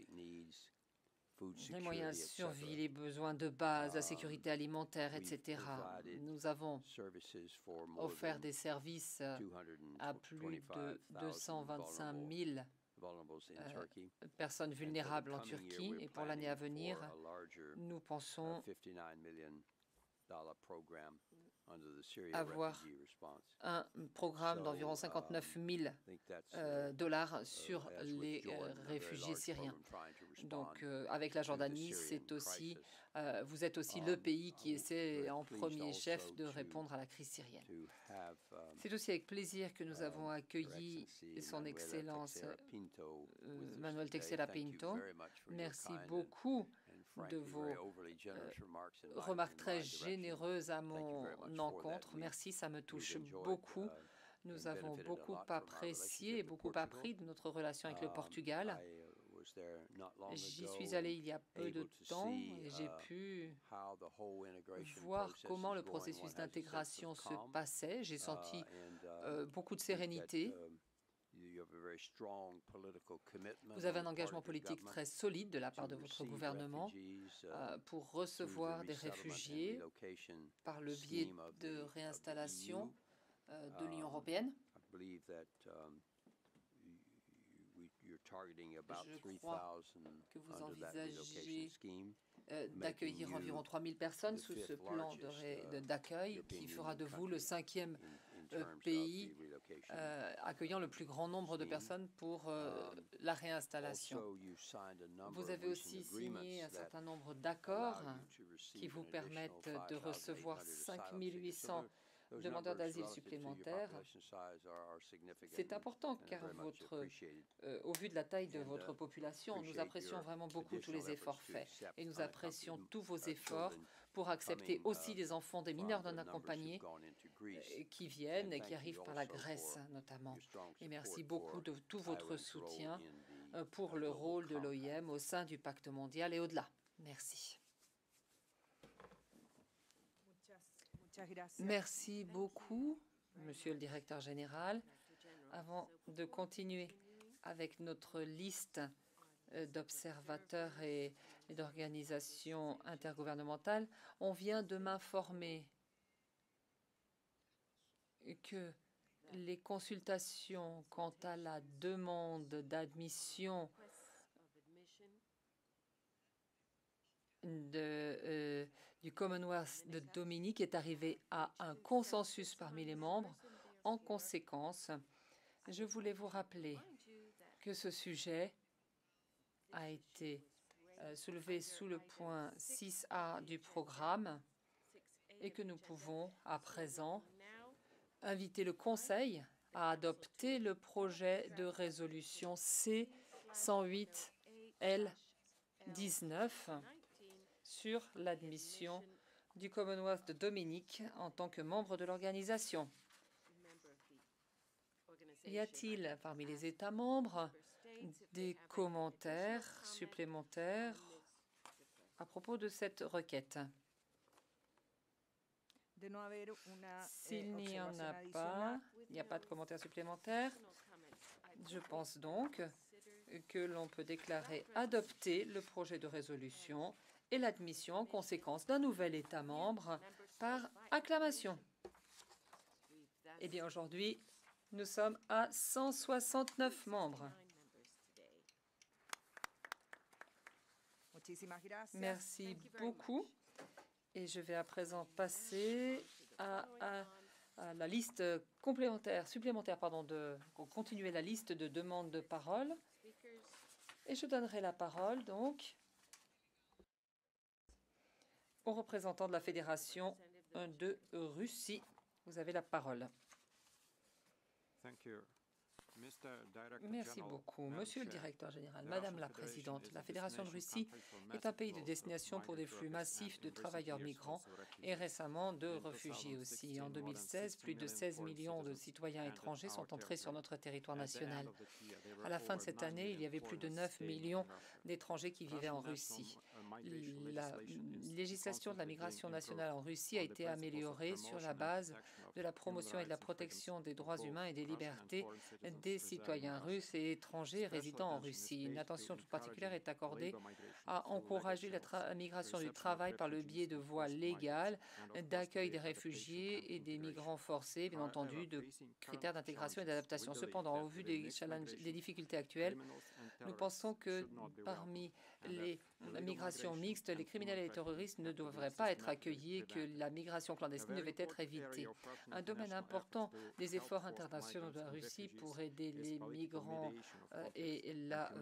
les moyens de survie, les besoins de base, la sécurité alimentaire, etc. Nous avons offert des services à plus de 225 000 personnes vulnérables en Turquie. Et pour l'année à venir, nous pensons avoir un programme d'environ 59 000 $ sur les réfugiés syriens. Donc, avec la Jordanie, vous êtes aussi le pays qui essaie en premier chef de répondre à la crise syrienne. C'est aussi avec plaisir que nous avons accueilli Son Excellence Manuel Texeira Pinto. Merci beaucoup de vos remarques très généreuses à mon encontre. Merci, ça me touche beaucoup. Nous avons beaucoup apprécié et beaucoup appris de notre relation avec le Portugal. J'y suis allé il y a peu de temps et j'ai pu voir comment le processus d'intégration se passait. J'ai senti beaucoup de sérénité. Vous avez un engagement politique très solide de la part de votre gouvernement pour recevoir des réfugiés par le biais de réinstallation de l'Union européenne. Je crois que vous envisagez d'accueillir environ 3 000 personnes sous ce plan d'accueil qui fera de vous le 5e pays accueillant le plus grand nombre de personnes pour la réinstallation. Vous avez aussi signé un certain nombre d'accords qui vous permettent de recevoir 5 800 demandeurs d'asile supplémentaires. C'est important car au vu de la taille de votre population, nous apprécions vraiment beaucoup tous les efforts faits et nous apprécions tous vos efforts pour accepter aussi des enfants, des mineurs non accompagnés qui viennent et qui arrivent par la Grèce notamment. Et merci beaucoup de tout votre soutien pour le rôle de l'OIM au sein du pacte mondial et au-delà. Merci. Merci beaucoup, Monsieur le Directeur général. Avant de continuer avec notre liste d'observateurs et d'organisations intergouvernementales, on vient de m'informer que les consultations quant à la demande d'admission du Commonwealth de Dominique est arrivé à un consensus parmi les membres. En conséquence, je voulais vous rappeler que ce sujet a été soulevé sous le point 6A du programme et que nous pouvons à présent inviter le Conseil à adopter le projet de résolution C-108L-19 sur l'admission du Commonwealth de Dominique en tant que membre de l'organisation. Y a-t-il parmi les États membres des commentaires supplémentaires à propos de cette requête? S'il n'y en a pas, il n'y a pas de commentaires supplémentaires. Je pense donc que l'on peut déclarer adopter le projet de résolution et l'admission en conséquence d'un nouvel État membre par acclamation. Eh bien, aujourd'hui, nous sommes à 169 membres. Merci beaucoup. Et je vais à présent passer à la liste supplémentaire, continuer la liste de demandes de parole. Et je donnerai la parole donc au représentant de la Fédération de Russie. Vous avez la parole. Merci beaucoup. Monsieur le directeur général, Madame la Présidente, la Fédération de Russie est un pays de destination pour des flux massifs de travailleurs migrants et récemment de réfugiés aussi. En 2016, plus de 16 millions de citoyens étrangers sont entrés sur notre territoire national. À la fin de cette année, il y avait plus de 9 millions d'étrangers qui vivaient en Russie. La législation de la migration nationale en Russie a été améliorée sur la base de la promotion et de la protection des droits humains et des libertés des citoyens russes et étrangers résidant en Russie. Une attention toute particulière est accordée à encourager la migration du travail par le biais de voies légales, d'accueil des réfugiés et des migrants forcés, bien entendu, de critères d'intégration et d'adaptation. Cependant, au vu des difficultés actuelles, nous pensons que parmi les migrations mixtes, les criminels et les terroristes ne devraient pas être accueillis et que la migration clandestine devait être évitée. Un domaine important des efforts internationaux de la Russie pour aider les migrants et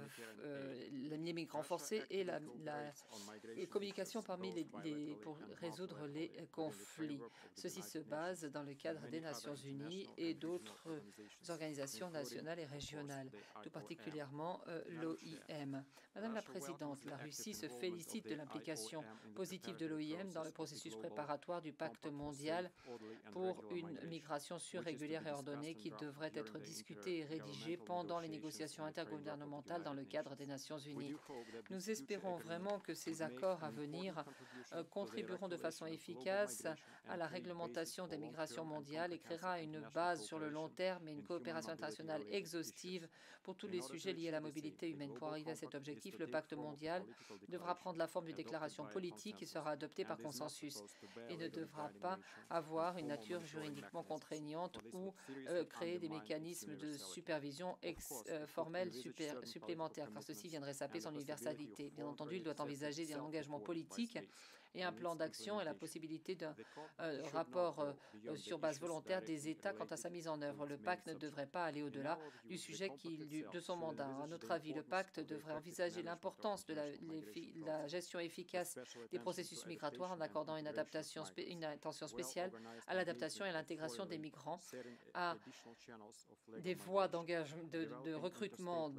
les migrants forcés et la communication pour résoudre les conflits. Ceci se base dans le cadre des Nations Unies et d'autres organisations nationales et régionales, tout particulièrement l'OIM. Madame la Présidente, la Russie se félicite de l'implication positive de l'OIM dans le processus préparatoire du pacte mondial pour une migration sûre, régulière et ordonnée qui devrait être discutée et rédigée pendant les négociations intergouvernementales dans le cadre des Nations Unies. Nous espérons vraiment que ces accords à venir contribueront de façon efficace à la réglementation des migrations mondiales et créera une base sur le long terme et une coopération internationale exhaustive pour tous les sujets liés à la mobilité humaine. Pour arriver à cet objectif, le pacte mondial devra prendre la forme d'une déclaration politique qui sera adoptée par consensus et ne devra pas avoir une nature juridiquement contraignante ou créer des mécanismes de supervision formels supplémentaires, car ceci viendrait saper son universalité. Bien entendu, il doit envisager un engagement politique et un plan d'action et la possibilité d'un rapport sur base volontaire des États quant à sa mise en œuvre. Le pacte ne devrait pas aller au-delà du sujet de son mandat. À notre avis, le pacte devrait envisager l'importance de la gestion efficace des processus migratoires en accordant une attention spéciale à l'adaptation et à l'intégration des migrants, à des voies d'engagement, de recrutement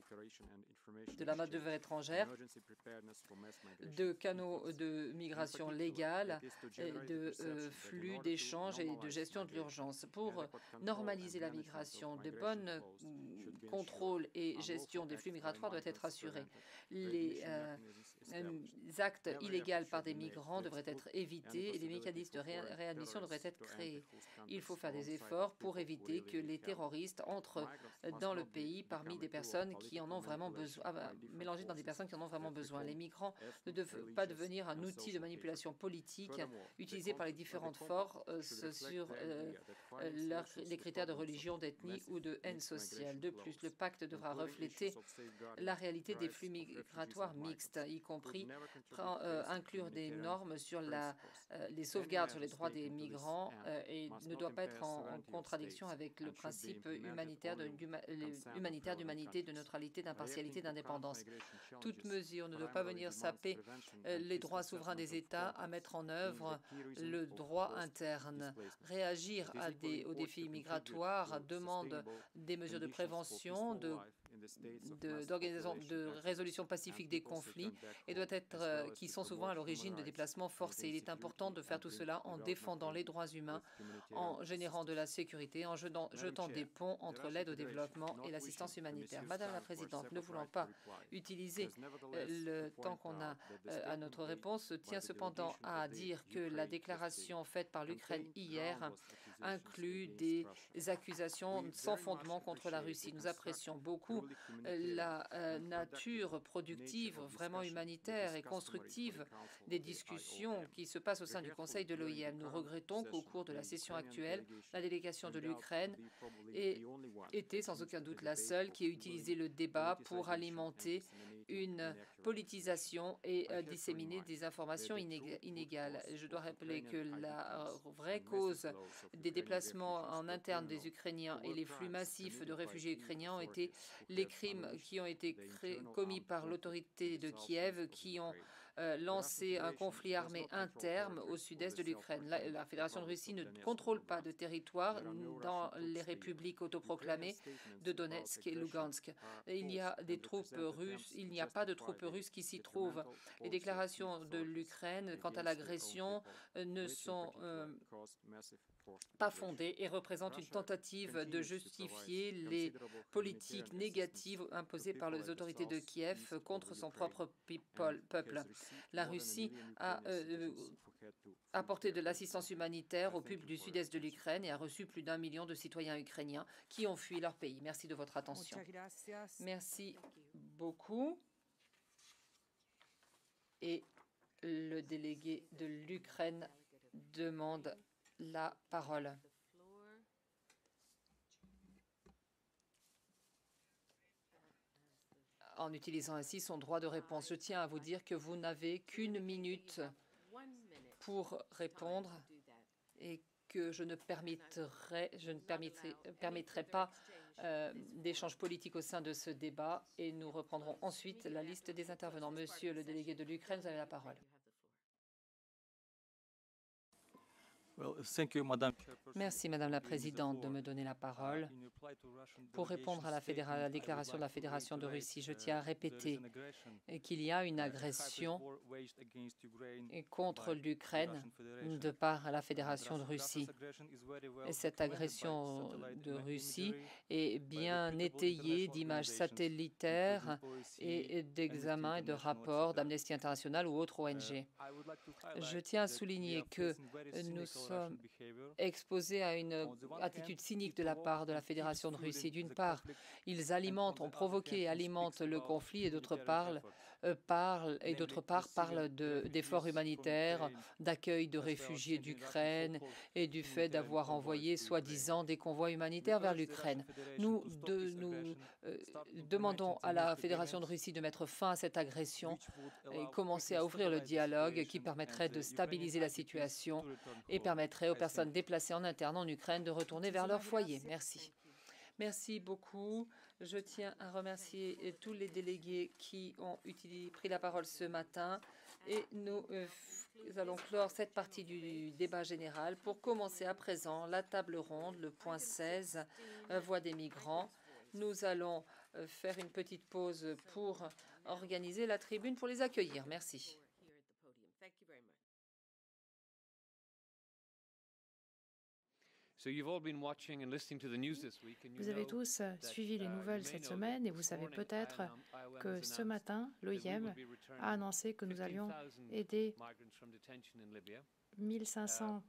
de la main-d'œuvre étrangère, de canaux de migration légale, de flux d'échanges et de gestion de l'urgence. Pour normaliser la migration, de bons contrôles et gestion des flux migratoires doivent être assurés. Les actes illégaux par des migrants devraient être évités et les mécanismes de réadmission devraient être créés. Il faut faire des efforts pour éviter que les terroristes entrent dans le pays parmi des personnes qui en ont vraiment besoin, mélangés dans des personnes qui en ont vraiment besoin. Les migrants ne doivent pas devenir un outil de manipulation politique utilisé par les différentes forces sur les critères de religion, d'ethnie ou de haine sociale. De plus, le pacte devra refléter la réalité des flux migratoires mixtes, y compris inclure des normes sur les sauvegardes sur les droits des migrants et ne doit pas être en contradiction avec le principe humanitaire d'humanité, de neutralité, d'impartialité, d'indépendance. Toute mesure ne doit pas venir saper les droits souverains des États à mettre en œuvre le droit interne. Réagir aux défis migratoires demande des mesures de prévention, d'organisation de résolution pacifique des conflits et qui sont souvent à l'origine de déplacements forcés. Il est important de faire tout cela en défendant les droits humains, en générant de la sécurité, en jetant des ponts entre l'aide au développement et l'assistance humanitaire. Madame la Présidente, ne voulant pas utiliser le temps qu'on a à notre réponse, tient cependant à dire que la déclaration faite par l'Ukraine hier inclut des accusations sans fondement contre la Russie. Nous apprécions beaucoup la nature productive, vraiment humanitaire et constructive des discussions qui se passent au sein du Conseil de l'OIM. Nous regrettons qu'au cours de la session actuelle, la délégation de l'Ukraine ait été sans aucun doute la seule qui ait utilisé le débat pour alimenter une politisation et disséminer des informations inégales. Je dois rappeler que la vraie cause des déplacements en interne des Ukrainiens et les flux massifs de réfugiés ukrainiens ont été les crimes qui ont été commis par l'autorité de Kiev, qui ont lancé un conflit armé interne au sud-est de l'Ukraine. La Fédération de Russie ne contrôle pas de territoire dans les républiques autoproclamées de Donetsk et Lugansk. Il y a des troupes russes, il n'y a pas de troupes russes qui s'y trouvent. Les déclarations de l'Ukraine quant à l'agression ne sont pas fondées et représentent une tentative de justifier les politiques négatives imposées par les autorités de Kiev contre son propre peuple. La Russie a apporté de l'assistance humanitaire au peuple du sud-est de l'Ukraine et a reçu plus d'1 million de citoyens ukrainiens qui ont fui leur pays. Merci de votre attention. Merci beaucoup. Et le délégué de l'Ukraine demande la parole. En utilisant ainsi son droit de réponse. Je tiens à vous dire que vous n'avez qu'1 minute pour répondre et que je ne permettrai pas d'échanges politiques au sein de ce débat et nous reprendrons ensuite la liste des intervenants. Monsieur le délégué de l'Ukraine, vous avez la parole. Merci, Madame la Présidente, de me donner la parole. Pour répondre à la déclaration de la Fédération de Russie, je tiens à répéter qu'il y a une agression contre l'Ukraine de par la Fédération de Russie. Et cette agression de Russie est bien étayée d'images satellitaires et d'examens et de rapports d'Amnesty International ou autres ONG. Je tiens à souligner que nous sommes exposés à une attitude cynique de la part de la Fédération de Russie. D'une part, ils ont provoqué et alimentent le conflit et d'autre part, parlent d'efforts humanitaires, d'accueil de réfugiés d'Ukraine et du fait d'avoir envoyé soi-disant des convois humanitaires vers l'Ukraine. Nous demandons à la Fédération de Russie de mettre fin à cette agression et commencer à ouvrir le dialogue qui permettrait de stabiliser la situation et permettrait aux personnes déplacées en interne en Ukraine de retourner vers leur foyer. Merci. Merci beaucoup. Je tiens à remercier tous les délégués qui ont pris la parole ce matin et nous allons clore cette partie du débat général pour commencer à présent la table ronde, le point 16, Voix des migrants. Nous allons faire une petite pause pour organiser la tribune pour les accueillir. Merci. Vous avez tous suivi les nouvelles cette semaine et vous savez peut-être que ce matin, l'OIM a annoncé que nous allions aider 1500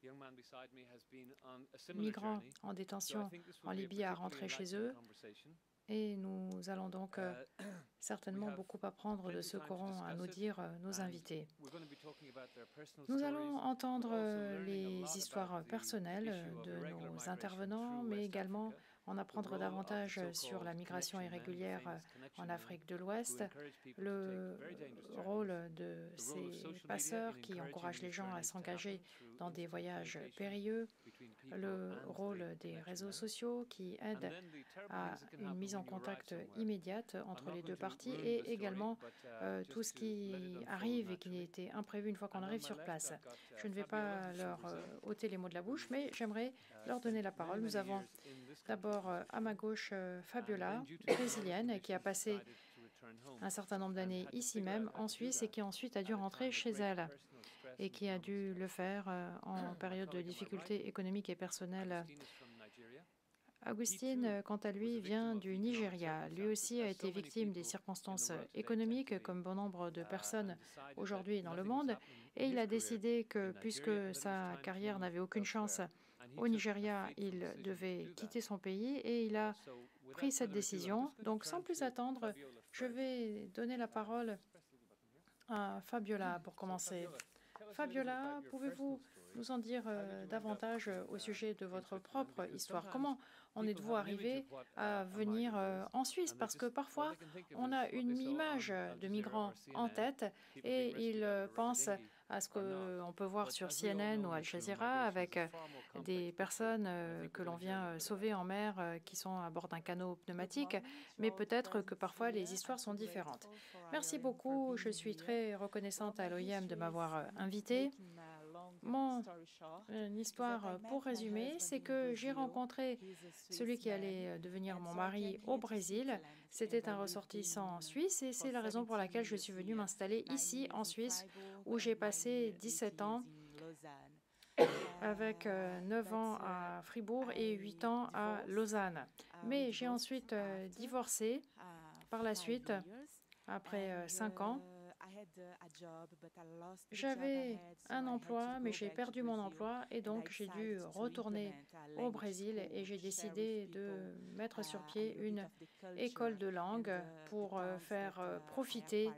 migrants en détention en Libye à rentrer chez eux. Et nous allons donc certainement beaucoup apprendre de ce qu'auront à nous dire nos invités. Nous allons entendre les histoires personnelles de nos intervenants, mais également en apprendre davantage sur la migration irrégulière en Afrique de l'Ouest, le rôle de ces passeurs qui encouragent les gens à s'engager dans des voyages périlleux, le rôle des réseaux sociaux qui aident à une mise en contact immédiate entre les deux parties et également tout ce qui arrive et qui était imprévu une fois qu'on arrive sur place. Je ne vais pas leur ôter les mots de la bouche, mais j'aimerais leur donner la parole. Nous avons d'abord à ma gauche Fabiola, brésilienne, qui a passé un certain nombre d'années ici même en Suisse et qui ensuite a dû rentrer chez elle et qui a dû le faire en période de difficultés économiques et personnelles. Agustin, quant à lui, vient du Nigeria. Lui aussi a été victime des circonstances économiques, comme bon nombre de personnes aujourd'hui dans le monde, et il a décidé que, puisque sa carrière n'avait aucune chance au Nigeria, il devait quitter son pays et il a pris cette décision. Donc, sans plus attendre, je vais donner la parole à Fabiola pour commencer. Fabiola, pouvez-vous nous en dire davantage au sujet de votre propre histoire? Comment en êtes-vous arrivé à venir en Suisse? Parce que parfois, on a une image de migrants en tête et ils pensent à ce qu'on peut voir sur CNN ou Al Jazeera avec des personnes que l'on vient sauver en mer qui sont à bord d'un canot pneumatique, mais peut-être que parfois les histoires sont différentes. Merci beaucoup, je suis très reconnaissante à l'OIM de m'avoir invitée. Mon histoire, pour résumer, c'est que j'ai rencontré celui qui allait devenir mon mari au Brésil. C'était un ressortissant suisse et c'est la raison pour laquelle je suis venue m'installer ici en Suisse où j'ai passé 17 ans avec 9 ans à Fribourg et 8 ans à Lausanne. Mais j'ai ensuite divorcé par la suite, après 5 ans. J'avais un emploi, mais j'ai perdu mon emploi et donc j'ai dû retourner au Brésil et j'ai décidé de mettre sur pied une école de langue pour faire profiter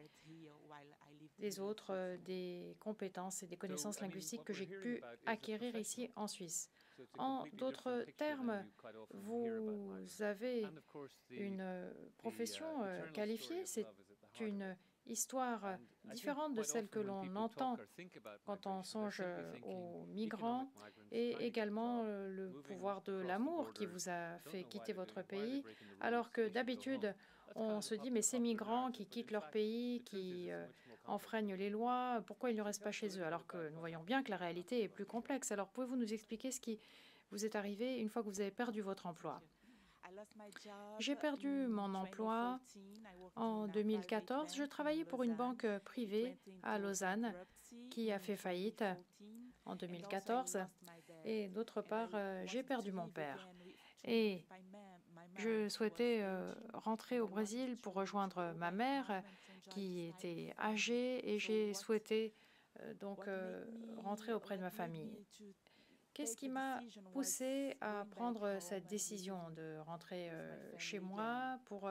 les autres des compétences et des connaissances linguistiques que j'ai pu acquérir ici en Suisse. En d'autres termes, vous avez une profession qualifiée, c'est une histoire différente de celle que l'on entend quand on songe aux migrants et également le pouvoir de l'amour qui vous a fait quitter votre pays, alors que d'habitude, on se dit mais ces migrants qui quittent leur pays, qui enfreignent les lois, pourquoi ils ne restent pas chez eux? Alors que nous voyons bien que la réalité est plus complexe. Alors pouvez-vous nous expliquer ce qui vous est arrivé une fois que vous avez perdu votre emploi? J'ai perdu mon emploi en 2014. Je travaillais pour une banque privée à Lausanne qui a fait faillite en 2014. Et d'autre part, j'ai perdu mon père. Et je souhaitais rentrer au Brésil pour rejoindre ma mère qui était âgée et j'ai souhaité donc rentrer auprès de ma famille. Qu'est-ce qui m'a poussée à prendre cette décision de rentrer chez moi pour,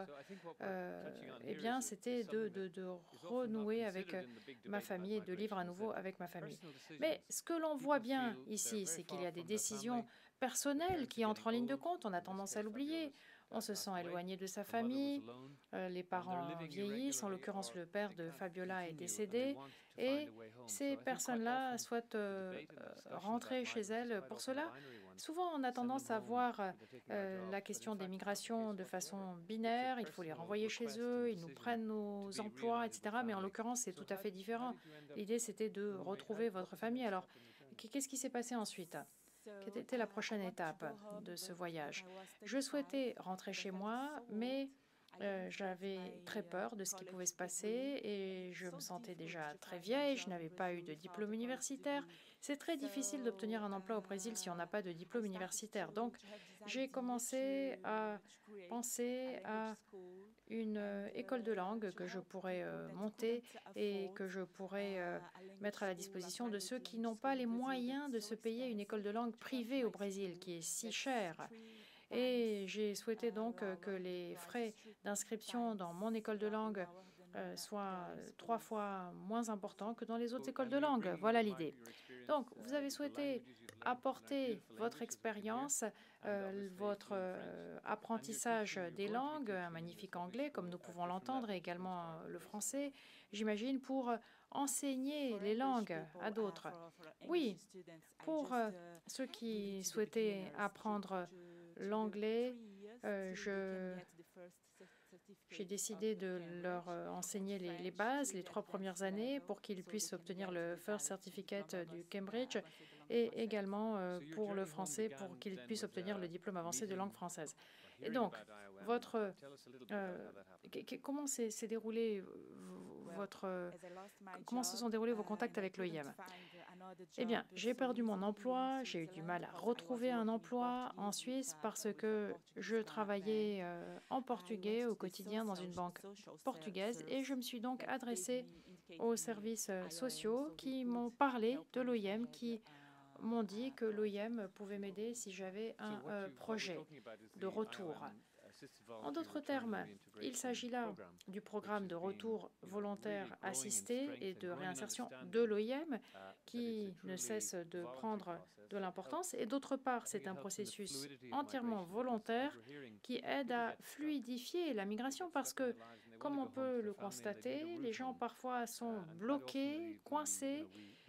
eh bien, c'était de renouer avec ma famille et de vivre à nouveau avec ma famille. Mais ce que l'on voit bien ici, c'est qu'il y a des décisions personnelles qui entrent en ligne de compte. On a tendance à l'oublier. On se sent éloigné de sa famille, les parents vieillissent, en l'occurrence le père de Fabiola est décédé, et ces personnes-là souhaitent rentrer chez elles. Pour cela, souvent on a tendance à voir la question des migrations de façon binaire, il faut les renvoyer chez eux, ils nous prennent nos emplois, etc. Mais en l'occurrence, c'est tout à fait différent. L'idée, c'était de retrouver votre famille. Alors, qu'est-ce qui s'est passé ensuite ? Quelle était la prochaine étape de ce voyage? Je souhaitais rentrer chez moi, mais j'avais très peur de ce qui pouvait se passer et je me sentais déjà très vieille, je n'avais pas eu de diplôme universitaire. C'est très difficile d'obtenir un emploi au Brésil si on n'a pas de diplôme universitaire. Donc, j'ai commencé à penser à une école de langue que je pourrais monter et que je pourrais mettre à la disposition de ceux qui n'ont pas les moyens de se payer une école de langue privée au Brésil qui est si chère. Et j'ai souhaité donc que les frais d'inscription dans mon école de langue soient 3 fois moins importants que dans les autres écoles de langue. Voilà l'idée. Donc, vous avez souhaité apporter votre expérience, votre apprentissage des langues, un magnifique anglais, comme nous pouvons l'entendre, et également le français, j'imagine, pour enseigner les langues à d'autres. Oui, pour ceux qui souhaitaient apprendre l'anglais, j'ai décidé de leur enseigner les bases, les 3 premières années, pour qu'ils puissent obtenir le First Certificate du Cambridge et également pour le français, pour qu'ils puissent obtenir le diplôme avancé de langue française. Et donc, comment s'est déroulé comment se sont déroulés vos contacts avec l'OIM? Eh bien, j'ai perdu mon emploi, j'ai eu du mal à retrouver un emploi en Suisse parce que je travaillais en portugais au quotidien dans une banque portugaise et je me suis donc adressée aux services sociaux qui m'ont parlé de l'OIM, qui m'ont dit que l'OIM pouvait m'aider si j'avais un projet de retour. En d'autres termes, il s'agit là du programme de retour volontaire assisté et de réinsertion de l'OIM qui ne cesse de prendre de l'importance. Et d'autre part, c'est un processus entièrement volontaire qui aide à fluidifier la migration parce que, comme on peut le constater, les gens parfois sont bloqués, coincés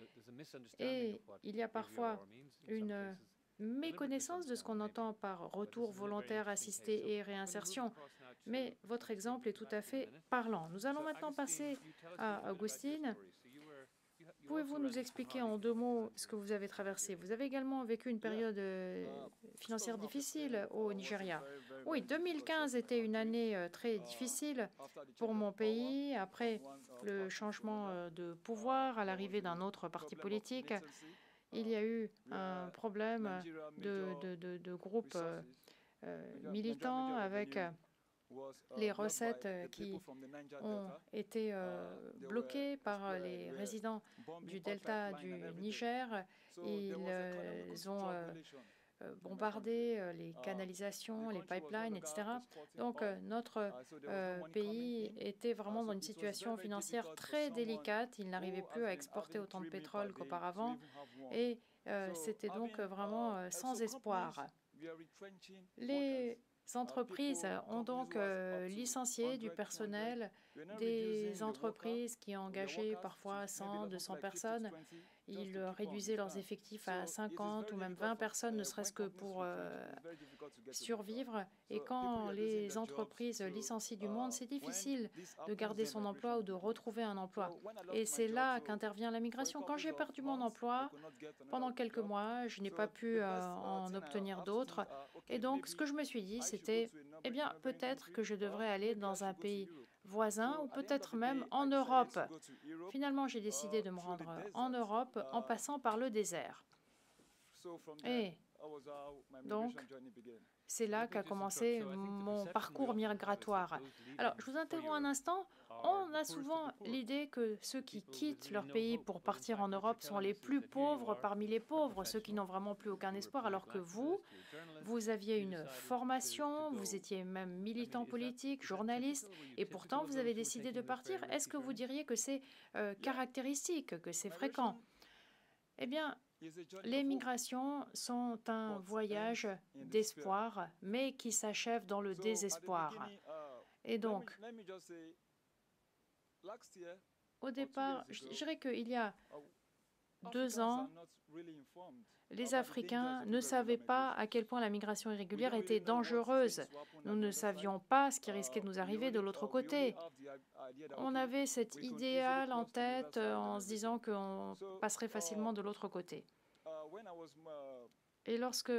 et il y a parfois une méconnaissance de ce qu'on entend par retour volontaire assisté et réinsertion. Mais votre exemple est tout à fait parlant. Nous allons maintenant passer à Augustine. Pouvez-vous nous expliquer en 2 mots ce que vous avez traversé? Vous avez également vécu une période financière difficile au Nigeria. Oui, 2015 était une année très difficile pour mon pays. Après le changement de pouvoir à l'arrivée d'un autre parti politique, il y a eu un problème de groupes militants avec les recettes qui ont été bloquées par les résidents du delta du Niger. Ils ont bombardé les canalisations, les pipelines, etc. Donc notre pays était vraiment dans une situation financière très délicate. Il n'arrivait plus à exporter autant de pétrole qu'auparavant et c'était donc vraiment sans espoir. Les entreprises ont donc licencié du personnel, des entreprises qui ont engagé parfois 100, 200 personnes. Ils réduisaient leurs effectifs à 50 ou même 20 personnes, ne serait-ce que pour survivre. Et quand les entreprises licencient du monde, c'est difficile de garder son emploi ou de retrouver un emploi. Et c'est là qu'intervient la migration. Quand j'ai perdu mon emploi, pendant quelques mois, je n'ai pas pu en obtenir d'autres. Et donc, ce que je me suis dit, c'était, eh bien, peut-être que je devrais aller dans un pays voisin ou peut-être même en Europe. Finalement, j'ai décidé de me rendre en Europe en passant par le désert. Et donc, c'est là qu'a commencé mon parcours migratoire. Alors, je vous interromps un instant. On a souvent l'idée que ceux qui quittent leur pays pour partir en Europe sont les plus pauvres parmi les pauvres, ceux qui n'ont vraiment plus aucun espoir, alors que vous aviez une formation, vous étiez même militant politique, journaliste, et pourtant vous avez décidé de partir. Est-ce que vous diriez que c'est caractéristique, que c'est fréquent? Eh bien, les migrations sont un voyage d'espoir, mais qui s'achève dans le désespoir. Et donc, au départ, je dirais qu'il y a 2 ans, les Africains ne savaient pas à quel point la migration irrégulière était dangereuse. Nous ne savions pas ce qui risquait de nous arriver de l'autre côté. On avait cet idéal en tête en se disant qu'on passerait facilement de l'autre côté. Et lorsque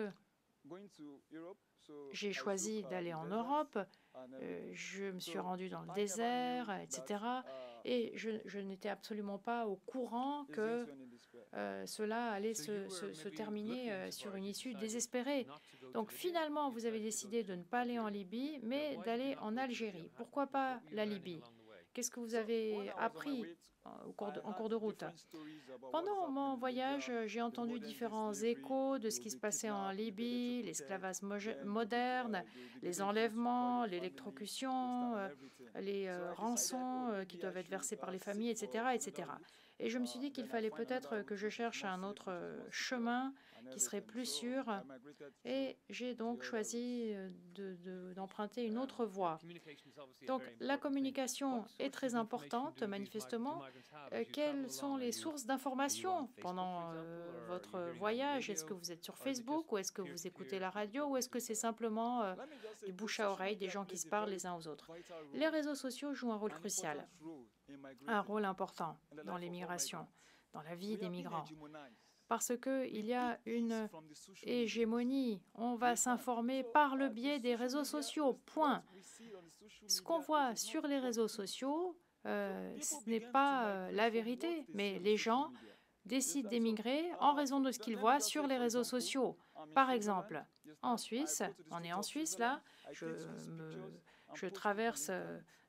j'ai choisi d'aller en Europe, je me suis rendue dans le désert, etc. Et je n'étais absolument pas au courant que cela allait se terminer sur une issue désespérée. Donc finalement, vous avez décidé de ne pas aller en Libye, mais d'aller en Algérie. Pourquoi pas la Libye? Qu'est-ce que vous avez appris en cours de route? Pendant mon voyage, j'ai entendu différents échos de ce qui se passait en Libye, l'esclavage moderne, les enlèvements, l'électrocution, les rançons qui doivent être versées par les familles, etc., etc. Et je me suis dit qu'il fallait peut-être que je cherche un autre chemin qui serait plus sûr. Et j'ai donc choisi d'emprunter une autre voie. Donc la communication est très importante, manifestement. Quelles sont les sources d'information pendant votre voyage? Est-ce que vous êtes sur Facebook ou est-ce que vous écoutez la radio ou est-ce que c'est simplement du bouche à oreille, des gens qui se parlent les uns aux autres? Les réseaux sociaux jouent un rôle crucial, un rôle important dans les migrations, dans la vie des migrants. Parce qu'il y a une hégémonie. On va s'informer par le biais des réseaux sociaux, point. Ce qu'on voit sur les réseaux sociaux, ce n'est pas la vérité, mais les gens décident d'émigrer en raison de ce qu'ils voient sur les réseaux sociaux. Par exemple, en Suisse, on est en Suisse là, je traverse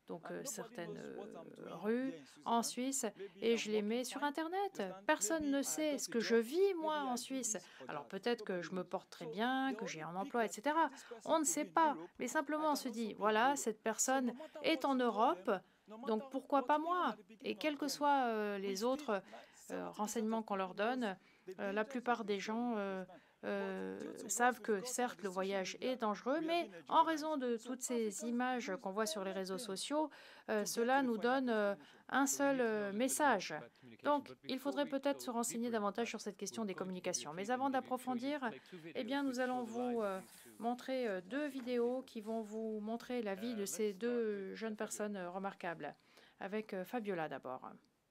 donc certaines rues en Suisse, et je les mets sur Internet. Personne ne sait ce que je vis, moi, en Suisse. Alors peut-être que je me porte très bien, que j'ai un emploi, etc. On ne sait pas, mais simplement on se dit, voilà, cette personne est en Europe, donc pourquoi pas moi? Et quels que soient les autres renseignements qu'on leur donne, la plupart des gens savent que certes le voyage est dangereux, mais en raison de toutes ces images qu'on voit sur les réseaux sociaux, cela nous donne un seul message. Donc il faudrait peut-être se renseigner davantage sur cette question des communications. Mais avant d'approfondir, eh bien, nous allons vous montrer 2 vidéos qui vont vous montrer la vie de ces 2 jeunes personnes remarquables. Avec Fabiola d'abord.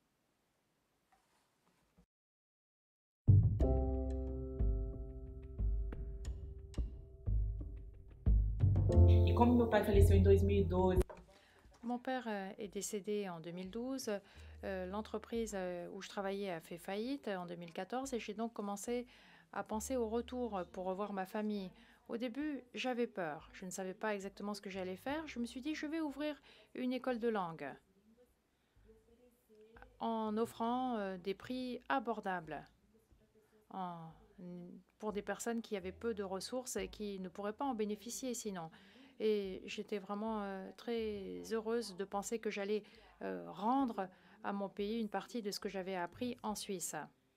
E como meu pai faleceu em 2012. Mon père est décédé en 2012. L'entreprise où je travaillais a fait faillite en 2014 et j'ai donc commencé à penser au retour pour revoir ma famille. Au début, j'avais peur. Je ne savais pas exactement ce que j'allais faire. Je me suis dit, je vais ouvrir une école de langue en offrant des prix abordables pour des personnes qui avaient peu de ressources et qui ne pourraient pas en bénéficier sinon. Et j'étais vraiment très heureuse de penser que j'allais rendre à mon pays une partie de ce que j'avais appris en Suisse.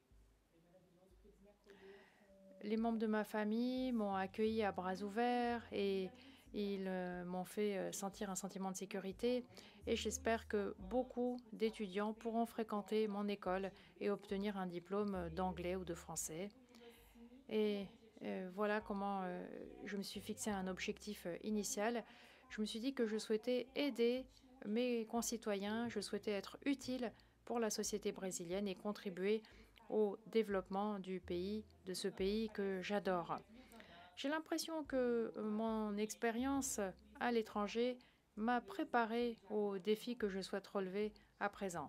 Les membres de ma famille m'ont accueilli à bras ouverts et ils m'ont fait sentir un sentiment de sécurité et j'espère que beaucoup d'étudiants pourront fréquenter mon école et obtenir un diplôme d'anglais ou de français. Et voilà comment je me suis fixé un objectif initial. Je me suis dit que je souhaitais aider mes concitoyens, je souhaitais être utile pour la société brésilienne et contribuer au développement du pays, de ce pays que j'adore. J'ai l'impression que mon expérience à l'étranger m'a préparé aux défis que je souhaite relever à présent.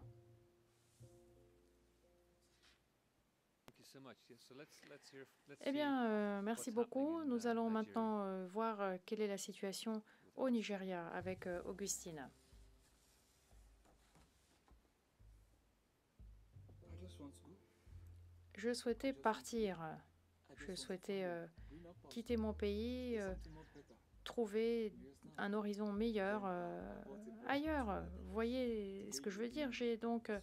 Eh bien, merci beaucoup. Nous allons maintenant voir quelle est la situation au Nigeria avec Augustine. Je souhaitais partir. Je souhaitais quitter mon pays, trouver un horizon meilleur ailleurs. Vous voyez ce que je veux dire? Je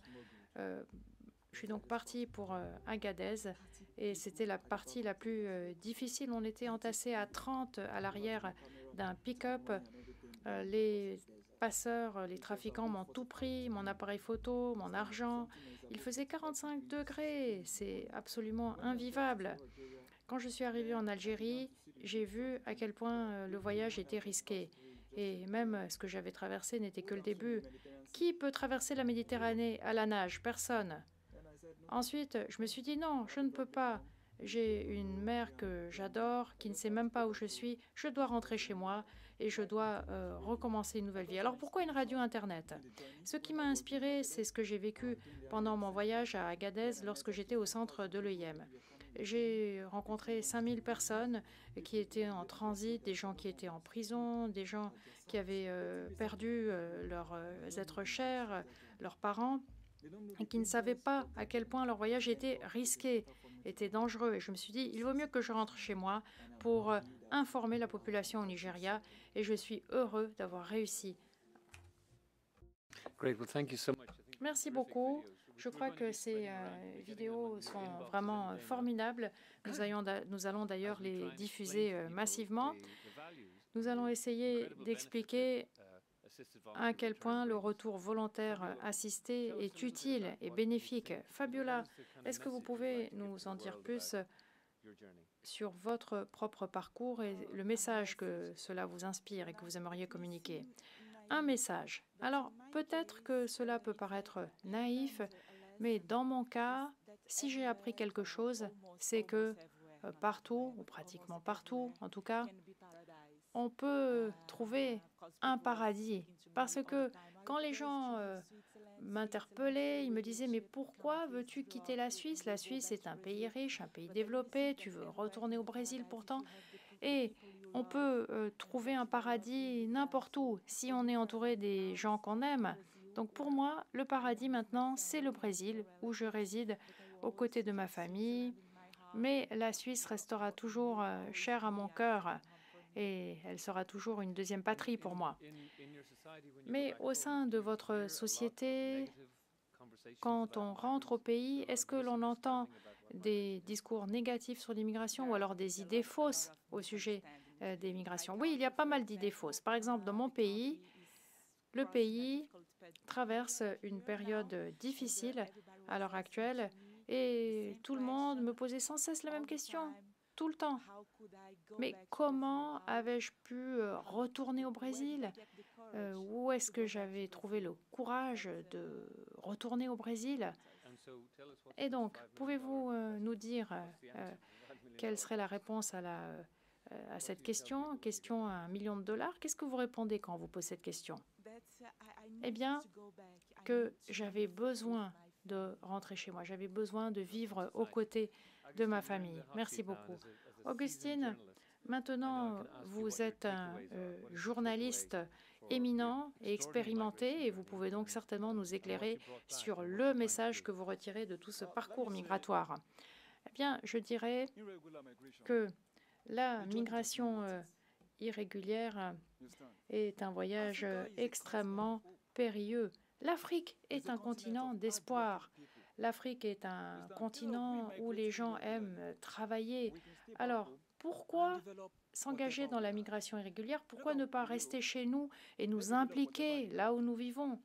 suis donc partie pour Agadez et c'était la partie la plus difficile. On était entassés à 30 à l'arrière d'un pick-up. Les passeurs, les trafiquants m'ont tout pris, mon appareil photo, mon argent. Il faisait 45 degrés, c'est absolument invivable. Quand je suis arrivée en Algérie, j'ai vu à quel point le voyage était risqué. Et même ce que j'avais traversé n'était que le début. Qui peut traverser la Méditerranée à la nage? Personne. Ensuite, je me suis dit non, je ne peux pas. J'ai une mère que j'adore, qui ne sait même pas où je suis. Je dois rentrer chez moi et je dois recommencer une nouvelle vie. Alors pourquoi une radio Internet? Ce qui m'a inspiré, c'est ce que j'ai vécu pendant mon voyage à Agadez lorsque j'étais au centre de l'EIM. J'ai rencontré 5000 personnes qui étaient en transit, des gens qui étaient en prison, des gens qui avaient perdu leurs êtres chers, leurs parents, et qui ne savaient pas à quel point leur voyage était risqué, était dangereux. Et je me suis dit, il vaut mieux que je rentre chez moi pour informer la population au Nigeria, et je suis heureux d'avoir réussi. Merci beaucoup. Je crois que ces vidéos sont vraiment formidables. Nous allons d'ailleurs les diffuser massivement. Nous allons essayer d'expliquer à quel point le retour volontaire assisté est utile et bénéfique. Fabiola, est-ce que vous pouvez nous en dire plus sur votre propre parcours et le message que cela vous inspire et que vous aimeriez communiquer? Un message. Alors, peut-être que cela peut paraître naïf, mais dans mon cas, si j'ai appris quelque chose, c'est que partout, ou pratiquement partout en tout cas, on peut trouver un paradis. Parce que quand les gens m'interpellaient, ils me disaient « Mais pourquoi veux-tu quitter la Suisse? La Suisse est un pays riche, un pays développé, tu veux retourner au Brésil pourtant ?» Et on peut trouver un paradis n'importe où si on est entouré des gens qu'on aime. Donc pour moi, le paradis maintenant, c'est le Brésil, où je réside aux côtés de ma famille. Mais la Suisse restera toujours chère à mon cœur et elle sera toujours une deuxième patrie pour moi. Mais au sein de votre société, quand on rentre au pays, est-ce que l'on entend des discours négatifs sur l'immigration ou alors des idées fausses au sujet des migrations? Oui, il y a pas mal d'idées fausses. Par exemple, dans mon pays, le pays traverse une période difficile à l'heure actuelle et tout le monde me posait sans cesse la même question, tout le temps. Mais comment avais-je pu retourner au Brésil? Où est-ce que j'avais trouvé le courage de retourner au Brésil? Et donc, pouvez-vous nous dire quelle serait la réponse à cette question? Question à $1 million. Qu'est-ce que vous répondez quand on vous pose cette question? Eh bien, que j'avais besoin de rentrer chez moi. J'avais besoin de vivre aux côtés de ma famille. Merci beaucoup. Augustine, maintenant, vous êtes un journaliste éminent et expérimenté et vous pouvez donc certainement nous éclairer sur le message que vous retirez de tout ce parcours migratoire. Eh bien, je dirais que la migration irrégulière est un voyage extrêmement périlleux. L'Afrique est un continent d'espoir. L'Afrique est un continent où les gens aiment travailler. Alors, pourquoi s'engager dans la migration irrégulière? Pourquoi ne pas rester chez nous et nous impliquer là où nous vivons?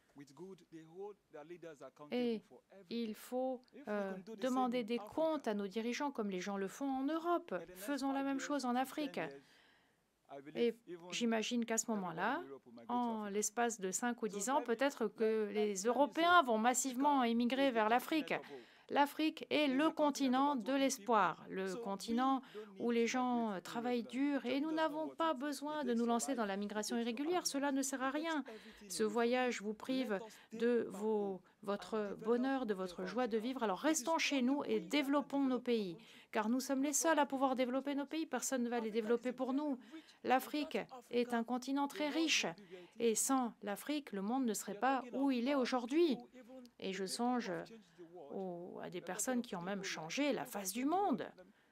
Et il faut demander des comptes à nos dirigeants comme les gens le font en Europe. Faisons la même chose en Afrique. Et j'imagine qu'à ce moment-là, en l'espace de 5 ou 10 ans, peut-être que les Européens vont massivement émigrer vers l'Afrique. L'Afrique est le continent de l'espoir, le continent où les gens travaillent dur et nous n'avons pas besoin de nous lancer dans la migration irrégulière. Cela ne sert à rien. Ce voyage vous prive de votre bonheur, de votre joie de vivre. Alors restons chez nous et développons nos pays, car nous sommes les seuls à pouvoir développer nos pays. Personne ne va les développer pour nous. L'Afrique est un continent très riche et sans l'Afrique, le monde ne serait pas où il est aujourd'hui. Et je songe à des personnes qui ont même changé la face du monde.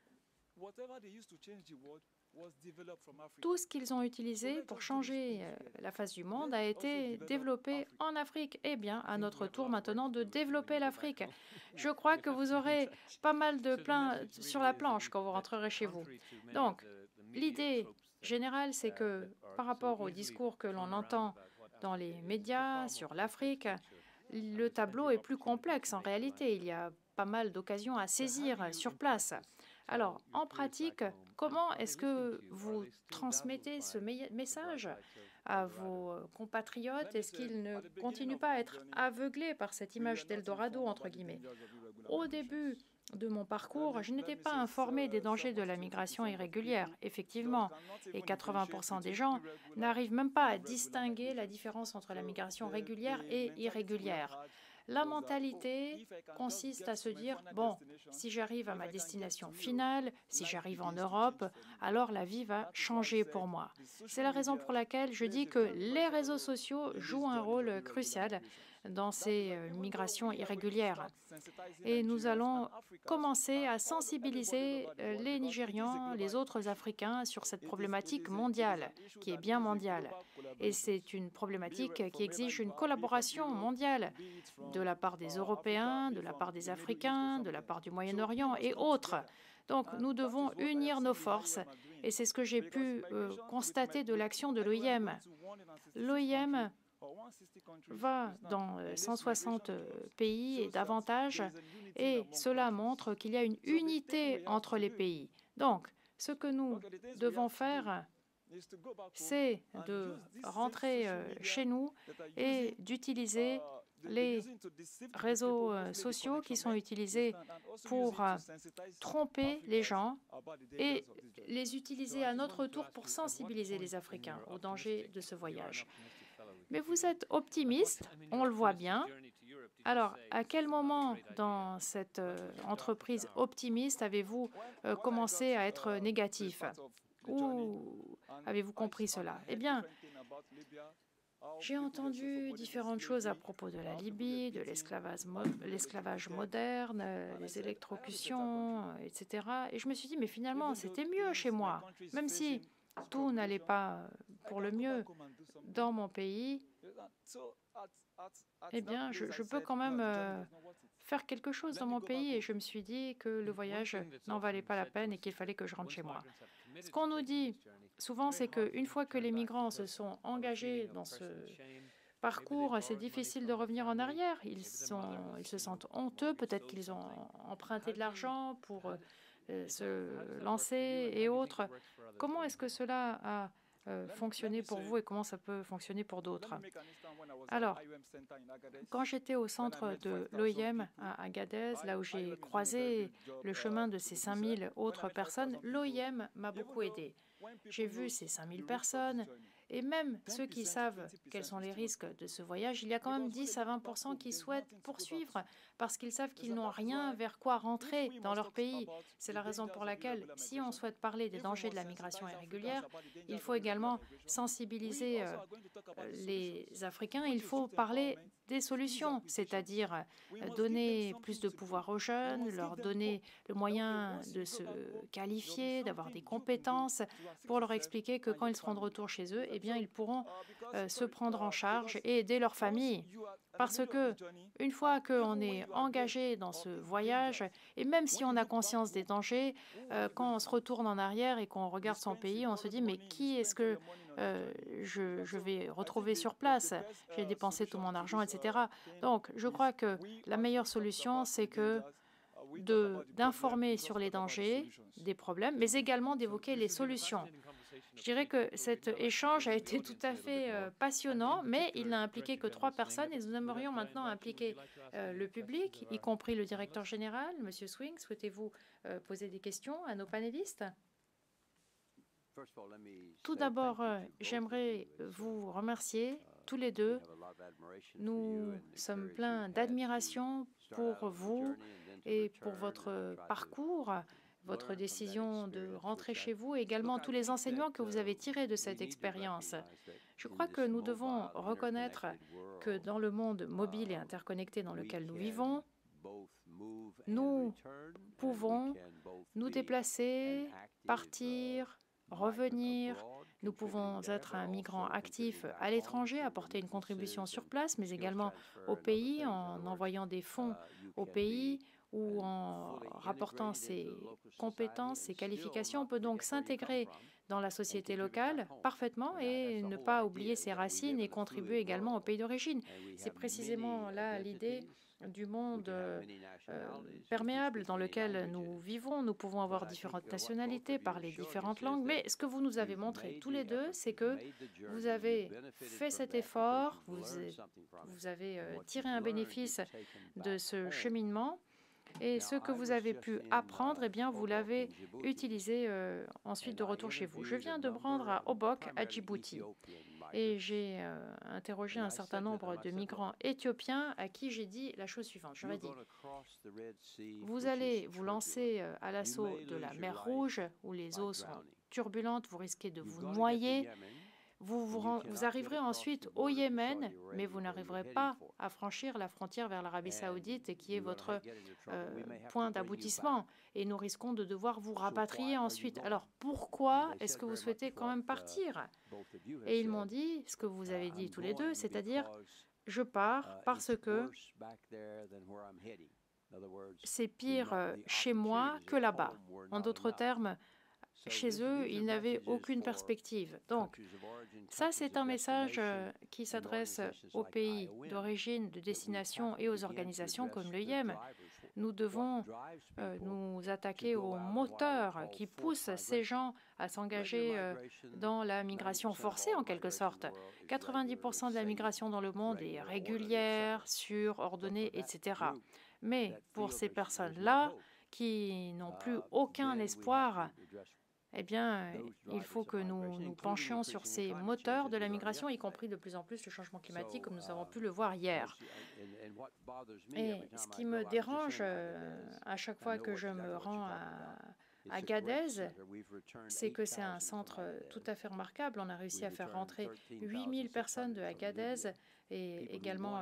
Tout ce qu'ils ont utilisé pour changer la face du monde a été développé en Afrique. Eh bien, à notre tour maintenant de développer l'Afrique. Je crois que vous aurez pas mal de plats sur la planche quand vous rentrerez chez vous. Donc, l'idée générale, c'est que par rapport au discours que l'on entend dans les médias sur l'Afrique, le tableau est plus complexe en réalité. Il y a pas mal d'occasions à saisir sur place. Alors, en pratique, comment est-ce que vous transmettez ce message à vos compatriotes? Est-ce qu'ils ne continuent pas à être aveuglés par cette image d'Eldorado, entre guillemets? Au début de mon parcours, je n'étais pas informée des dangers de la migration irrégulière, effectivement, et 80% des gens n'arrivent même pas à distinguer la différence entre la migration régulière et irrégulière. La mentalité consiste à se dire, bon, si j'arrive à ma destination finale, si j'arrive en Europe, alors la vie va changer pour moi. C'est la raison pour laquelle je dis que les réseaux sociaux jouent un rôle crucial dans ces migrations irrégulières. Et nous allons commencer à sensibiliser les Nigérians, les autres Africains sur cette problématique mondiale, qui est bien mondiale. Et c'est une problématique qui exige une collaboration mondiale de la part des Européens, de la part des Africains, de la part du Moyen-Orient et autres. Donc nous devons unir nos forces et c'est ce que j'ai pu constater de l'action de l'OIM. L'OIM va dans 160 pays et davantage, et cela montre qu'il y a une unité entre les pays. Donc, ce que nous devons faire, c'est de rentrer chez nous et d'utiliser les réseaux sociaux qui sont utilisés pour tromper les gens et les utiliser à notre tour pour sensibiliser les Africains au danger de ce voyage. Mais vous êtes optimiste, on le voit bien. Alors, à quel moment dans cette entreprise optimiste avez-vous commencé à être négatif? Où avez-vous compris cela? Eh bien, j'ai entendu différentes choses à propos de la Libye, de l'esclavage moderne, les électrocutions, etc. Et je me suis dit, mais finalement, c'était mieux chez moi. Même si tout n'allait pas pour le mieux dans mon pays, eh bien, je peux quand même faire quelque chose dans mon pays. Et je me suis dit que le voyage n'en valait pas la peine et qu'il fallait que je rentre chez moi. Ce qu'on nous dit souvent, c'est qu'une fois que les migrants se sont engagés dans ce parcours, c'est difficile de revenir en arrière. Ils se sentent honteux, peut-être qu'ils ont emprunté de l'argent pour se lancer et autres. Comment est-ce que cela a fonctionné pour vous et comment ça peut fonctionner pour d'autres? Alors, quand j'étais au centre de l'OIM à Agadez, là où j'ai croisé le chemin de ces 5000 autres personnes, l'OIM m'a beaucoup aidé. J'ai vu ces 5000 personnes et même ceux qui savent quels sont les risques de ce voyage, il y a quand même 10 à 20% qui souhaitent poursuivre parce qu'ils savent qu'ils n'ont rien vers quoi rentrer dans leur pays. C'est la raison pour laquelle, si on souhaite parler des dangers de la migration irrégulière, il faut également sensibiliser les Africains, il faut parler des solutions, c'est-à-dire donner plus de pouvoir aux jeunes, leur donner le moyen de se qualifier, d'avoir des compétences, pour leur expliquer que quand ils seront de retour chez eux, eh bien, ils pourront se prendre en charge et aider leur famille. Parce que une fois qu'on est engagé dans ce voyage, et même si on a conscience des dangers, quand on se retourne en arrière et qu'on regarde son pays, on se dit mais qui est-ce que je vais retrouver sur place? J'ai dépensé tout mon argent, etc. Donc, je crois que la meilleure solution, c'est d'informer sur les dangers, des problèmes, mais également d'évoquer les solutions. Je dirais que cet échange a été tout à fait passionnant, mais il n'a impliqué que 3 personnes et nous aimerions maintenant impliquer le public, y compris le directeur général, M. Swing. Souhaitez-vous poser des questions à nos panélistes? Tout d'abord, j'aimerais vous remercier tous les deux. Nous sommes pleins d'admiration pour vous et pour votre parcours, votre décision de rentrer chez vous et également tous les enseignements que vous avez tirés de cette expérience. Je crois que nous devons reconnaître que dans le monde mobile et interconnecté dans lequel nous vivons, nous pouvons nous déplacer, partir, revenir. Nous pouvons être un migrant actif à l'étranger, apporter une contribution sur place, mais également au pays en envoyant des fonds au pays ou en rapportant ses compétences, ses qualifications. On peut donc s'intégrer dans la société locale parfaitement et ne pas oublier ses racines et contribuer également au pays d'origine. C'est précisément là l'idée du monde perméable dans lequel nous vivons. Nous pouvons avoir différentes nationalités, parler différentes langues, mais ce que vous nous avez montré tous les deux, c'est que vous avez fait cet effort, vous avez tiré un bénéfice de ce cheminement. Et ce que vous avez pu apprendre, eh bien, vous l'avez utilisé ensuite de retour chez vous. Je viens de me rendre à Obok, à Djibouti, et j'ai interrogé un certain nombre de migrants éthiopiens à qui j'ai dit la chose suivante. Je leur ai dit, vous allez vous lancer à l'assaut de la mer Rouge, où les eaux sont turbulentes, vous risquez de vous noyer. Vous arriverez ensuite au Yémen, mais vous n'arriverez pas à franchir la frontière vers l'Arabie saoudite, qui est votre point d'aboutissement. Et nous risquons de devoir vous rapatrier ensuite. Alors, pourquoi est-ce que vous souhaitez quand même partir? Et ils m'ont dit ce que vous avez dit tous les deux, c'est-à-dire, je pars parce que c'est pire chez moi que là-bas. En d'autres termes, chez eux, ils n'avaient aucune perspective. Donc, ça, c'est un message qui s'adresse aux pays d'origine, de destination et aux organisations comme le Yémen. Nous devons nous attaquer aux moteurs qui poussent ces gens à s'engager dans la migration forcée, en quelque sorte. 90% de la migration dans le monde est régulière, sûre, ordonnée, etc. Mais pour ces personnes-là, qui n'ont plus aucun espoir, eh bien, il faut que nous nous penchions sur ces moteurs de la migration, y compris de plus en plus le changement climatique, comme nous avons pu le voir hier. Et ce qui me dérange à chaque fois que je me rends Gadez, c'est que c'est un centre tout à fait remarquable. On a réussi à faire rentrer 8000 personnes de Agadez et également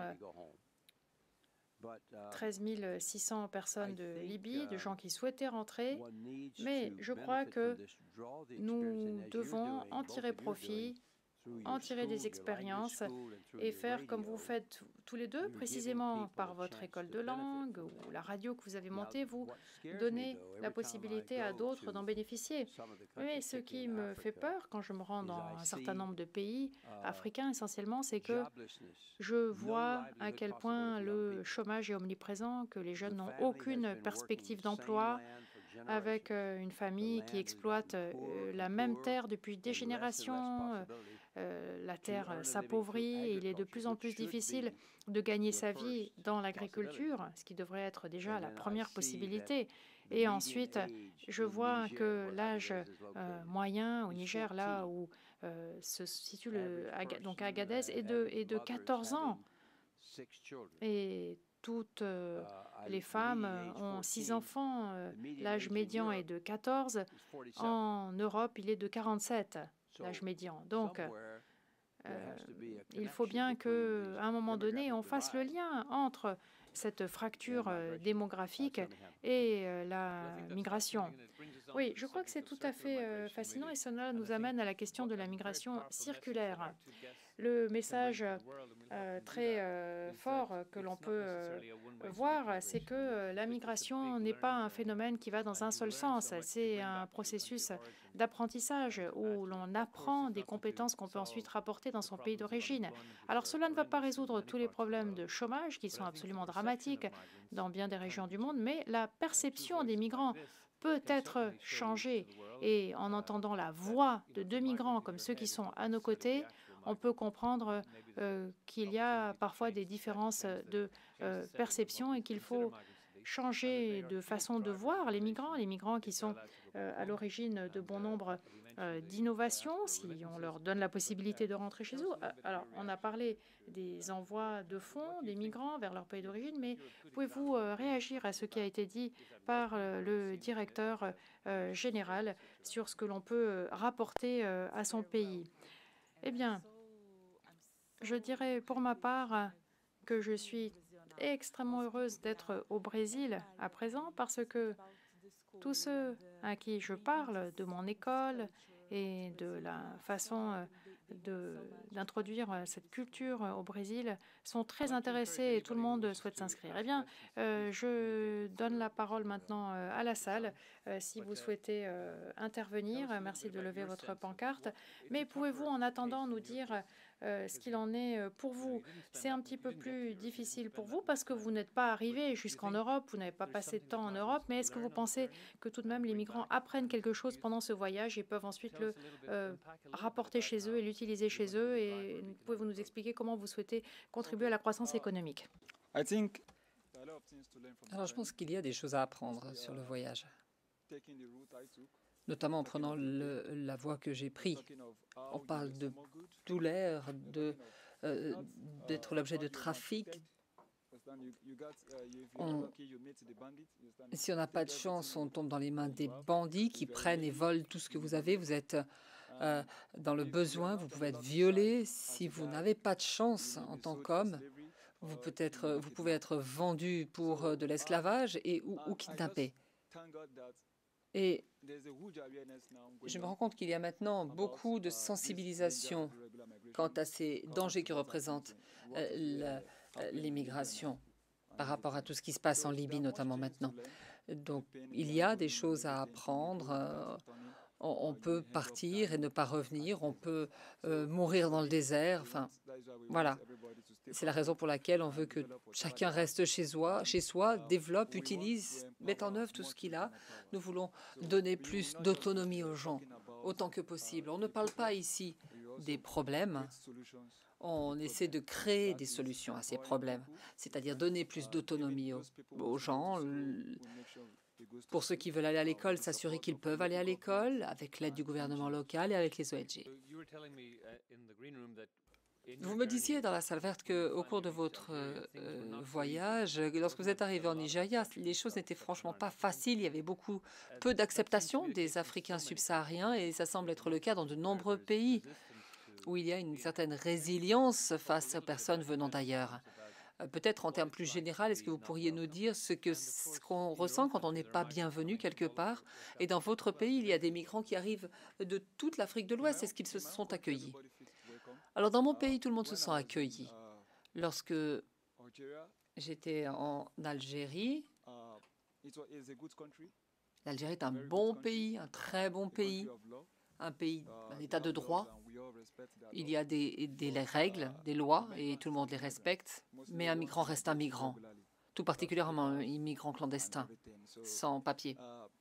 13 600 personnes de Libye, de gens qui souhaitaient rentrer. Mais je crois que nous devons en tirer profit, en tirer des expériences et faire comme vous faites tous les deux, précisément par votre école de langue ou la radio que vous avez montée, vous donnez la possibilité à d'autres d'en bénéficier. Mais ce qui me fait peur quand je me rends dans un certain nombre de pays africains essentiellement, c'est que je vois à quel point le chômage est omniprésent, que les jeunes n'ont aucune perspective d'emploi, avec une famille qui exploite la même terre depuis des générations. La terre s'appauvrit et il est de plus en plus difficile de gagner sa vie dans l'agriculture, ce qui devrait être déjà la première possibilité. Et ensuite, je vois que l'âge moyen au Niger, là où se situe donc Agadez, est de 14 ans. Et toutes les femmes ont 6 enfants. L'âge médian est de 14. En Europe, il est de 47, l'âge médian. Donc, il faut bien qu'à un moment donné, on fasse le lien entre cette fracture démographique et la migration. Oui, je crois que c'est tout à fait fascinant et cela nous amène à la question de la migration circulaire. Le message très fort que l'on peut voir, c'est que la migration n'est pas un phénomène qui va dans un seul sens. C'est un processus d'apprentissage où l'on apprend des compétences qu'on peut ensuite rapporter dans son pays d'origine. Alors cela ne va pas résoudre tous les problèmes de chômage qui sont absolument dramatiques dans bien des régions du monde, mais la perception des migrants peut être changée. Et en entendant la voix de 2 migrants comme ceux qui sont à nos côtés, on peut comprendre qu'il y a parfois des différences de perception et qu'il faut changer de façon de voir les migrants qui sont à l'origine de bon nombre d'innovations, si on leur donne la possibilité de rentrer chez eux. Alors, on a parlé des envois de fonds des migrants vers leur pays d'origine, mais pouvez-vous réagir à ce qui a été dit par le directeur général sur ce que l'on peut rapporter à son pays? Eh bien, je dirais pour ma part que je suis extrêmement heureuse d'être au Brésil à présent parce que tous ceux à qui je parle de mon école et de la façon d'introduire cette culture au Brésil sont très intéressés et tout le monde souhaite s'inscrire. Eh bien, je donne la parole maintenant à la salle. Si vous souhaitez intervenir, merci de lever votre pancarte. Mais pouvez-vous en attendant nous dire ce qu'il en est pour vous? C'est un petit peu plus difficile pour vous parce que vous n'êtes pas arrivé jusqu'en Europe, vous n'avez pas passé de temps en Europe, mais est-ce que vous pensez que tout de même les migrants apprennent quelque chose pendant ce voyage et peuvent ensuite le rapporter chez eux et l'utiliser chez eux? Et pouvez-vous nous expliquer comment vous souhaitez contribuer à la croissance économique? Alors, je pense qu'il y a des choses à apprendre sur le voyage, notamment en prenant la voie que j'ai prise. On parle de douleur, d'être l'objet de trafic. Si on n'a pas de chance, on tombe dans les mains des bandits qui prennent et volent tout ce que vous avez. Vous êtes dans le besoin, vous pouvez être violé. Si vous n'avez pas de chance en tant qu'homme, vous pouvez être vendu pour de l'esclavage ou kidnappé. Et je me rends compte qu'il y a maintenant beaucoup de sensibilisation quant à ces dangers que représente l'immigration par rapport à tout ce qui se passe en Libye, notamment maintenant. Donc, il y a des choses à apprendre. On peut partir et ne pas revenir. On peut mourir dans le désert. Enfin, voilà. C'est la raison pour laquelle on veut que chacun reste chez soi, développe, utilise, mette en œuvre tout ce qu'il a. Nous voulons donner plus d'autonomie aux gens, autant que possible. On ne parle pas ici des problèmes. On essaie de créer des solutions à ces problèmes, c'est-à-dire donner plus d'autonomie aux gens. Pour ceux qui veulent aller à l'école, s'assurer qu'ils peuvent aller à l'école avec l'aide du gouvernement local et avec les ONG. Vous me disiez dans la salle verte qu'au cours de votre voyage, lorsque vous êtes arrivé en Nigeria, les choses n'étaient franchement pas faciles. Il y avait peu d'acceptation des Africains subsahariens et ça semble être le cas dans de nombreux pays où il y a une certaine résilience face aux personnes venant d'ailleurs. Peut-être en termes plus généraux, est-ce que vous pourriez nous dire ce qu'on ressent quand on n'est pas bienvenu quelque part? Et dans votre pays, il y a des migrants qui arrivent de toute l'Afrique de l'Ouest. Est-ce qu'ils se sont accueillis? Alors, dans mon pays, tout le monde se sent accueilli. Lorsque j'étais en Algérie, l'Algérie est un bon pays, un très bon pays, un état de droit. Il y a des règles, des lois, et tout le monde les respecte. Mais un migrant reste un migrant, tout particulièrement un immigrant clandestin, sans papier.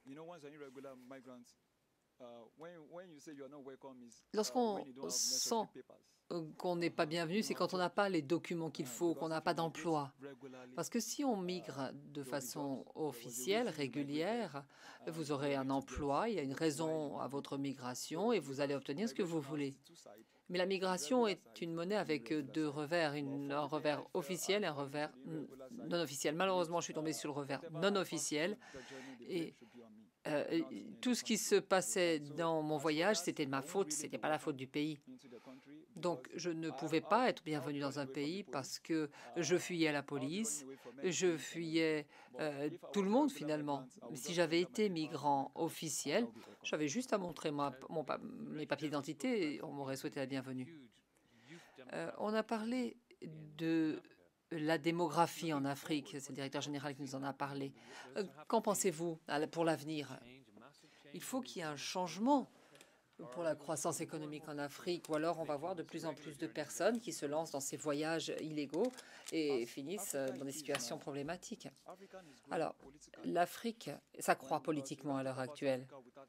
Lorsqu'on sent qu'on n'est pas bienvenu, c'est quand on n'a pas les documents qu'il faut, qu'on n'a pas d'emploi. Parce que si on migre de façon officielle, régulière, vous aurez un emploi, il y a une raison à votre migration et vous allez obtenir ce que vous voulez. Mais la migration est une monnaie avec deux revers, un revers officiel et un revers non officiel. Malheureusement, je suis tombée sur le revers non officiel et tout ce qui se passait dans mon voyage, c'était de ma faute, ce n'était pas la faute du pays. Donc, je ne pouvais pas être bienvenue dans un pays parce que je fuyais la police, je fuyais tout le monde finalement. Si j'avais été migrant officiel, j'avais juste à montrer mes papiers d'identité et on m'aurait souhaité la bienvenue. On a parlé de la démographie en Afrique, c'est le directeur général qui nous en a parlé. Qu'en pensez-vous pour l'avenir? Il faut qu'il y ait un changement pour la croissance économique en Afrique, ou alors on va voir de plus en plus de personnes qui se lancent dans ces voyages illégaux et finissent dans des situations problématiques. Alors, l'Afrique s'accroît politiquement à l'heure actuelle.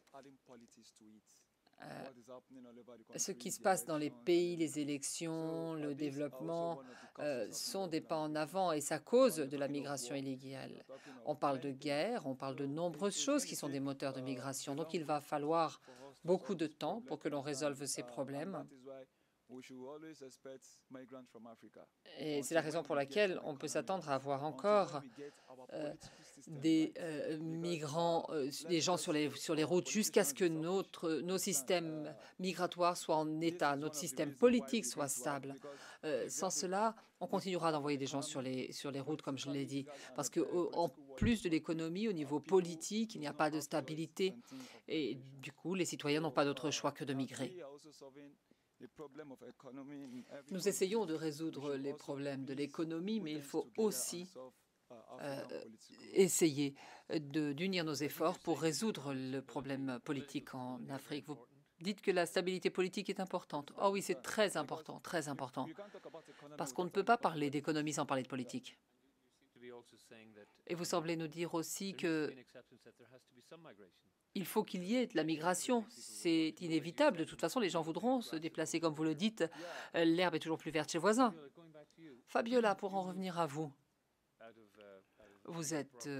Ce qui se passe dans les pays, les élections, le développement sont des pas en avant et ça cause de la migration illégale. On parle de guerre, on parle de nombreuses choses qui sont des moteurs de migration. Donc il va falloir beaucoup de temps pour que l'on résolve ces problèmes. Et c'est la raison pour laquelle on peut s'attendre à avoir encore des migrants, des gens sur les routes jusqu'à ce que nos systèmes migratoires soient en état, notre système politique soit stable. Sans cela, on continuera d'envoyer des gens sur les routes, comme je l'ai dit, parce qu'en plus de l'économie, au niveau politique, il n'y a pas de stabilité et du coup, les citoyens n'ont pas d'autre choix que de migrer. Nous essayons de résoudre les problèmes de l'économie, mais il faut aussi essayer d'unir nos efforts pour résoudre le problème politique en Afrique. Vous dites que la stabilité politique est importante. Oh oui, c'est très important, parce qu'on ne peut pas parler d'économie sans parler de politique. Et vous semblez nous dire aussi que il faut qu'il y ait de la migration. C'est inévitable. De toute façon, les gens voudront se déplacer, comme vous le dites. L'herbe est toujours plus verte chez le voisin. Fabiola, pour en revenir à vous, vous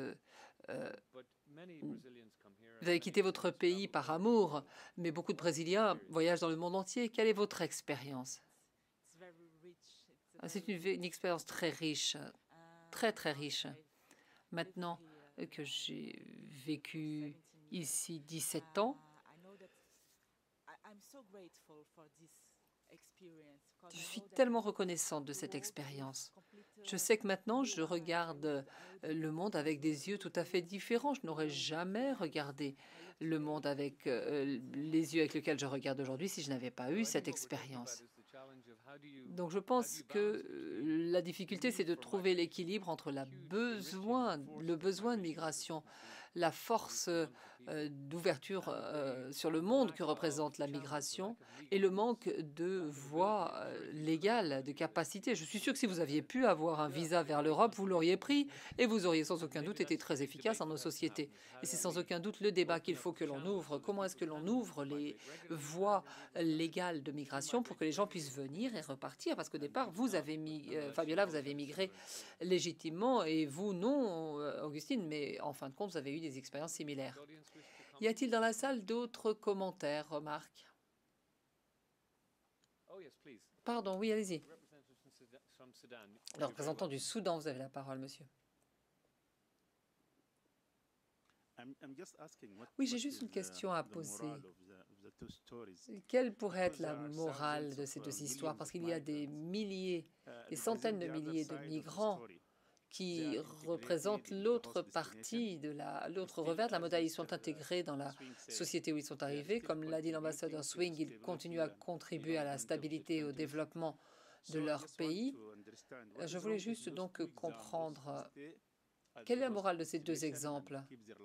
avez quitté votre pays par amour, mais beaucoup de Brésiliens voyagent dans le monde entier. Quelle est votre expérience? C'est une expérience très riche, très riche. Maintenant que j'ai vécu ici 17 ans, je suis tellement reconnaissante de cette expérience. Je sais que maintenant, je regarde le monde avec des yeux tout à fait différents. Je n'aurais jamais regardé le monde avec les yeux avec lesquels je regarde aujourd'hui si je n'avais pas eu cette expérience. Donc je pense que la difficulté, c'est de trouver l'équilibre entre le besoin de migration, la force d'ouverture sur le monde que représente la migration et le manque de voies légales, de capacités. Je suis sûre que si vous aviez pu avoir un visa vers l'Europe, vous l'auriez pris et vous auriez sans aucun doute été très efficace dans nos sociétés. Et c'est sans aucun doute le débat qu'il faut que l'on ouvre. Comment est-ce que l'on ouvre les voies légales de migration pour que les gens puissent venir et repartir? Parce qu'au départ, Fabiola, vous avez migré légitimement et vous, non, Augustine, mais en fin de compte, vous avez eu des expériences similaires. Y a-t-il dans la salle d'autres commentaires, remarques? Pardon, oui, allez-y. Le représentant du Soudan, vous avez la parole, monsieur. Oui, j'ai juste une question à poser. Quelle pourrait être la morale de ces deux histoires? Parce qu'il y a des milliers, des centaines de milliers de migrants qui représentent l'autre partie, l'autre revers de la médaille. Ils sont intégrés dans la société où ils sont arrivés. Comme l'a dit l'ambassadeur Swing, ils continuent à contribuer à la stabilité et au développement de leur pays. Je voulais juste donc comprendre quelle est la morale de ces deux exemples.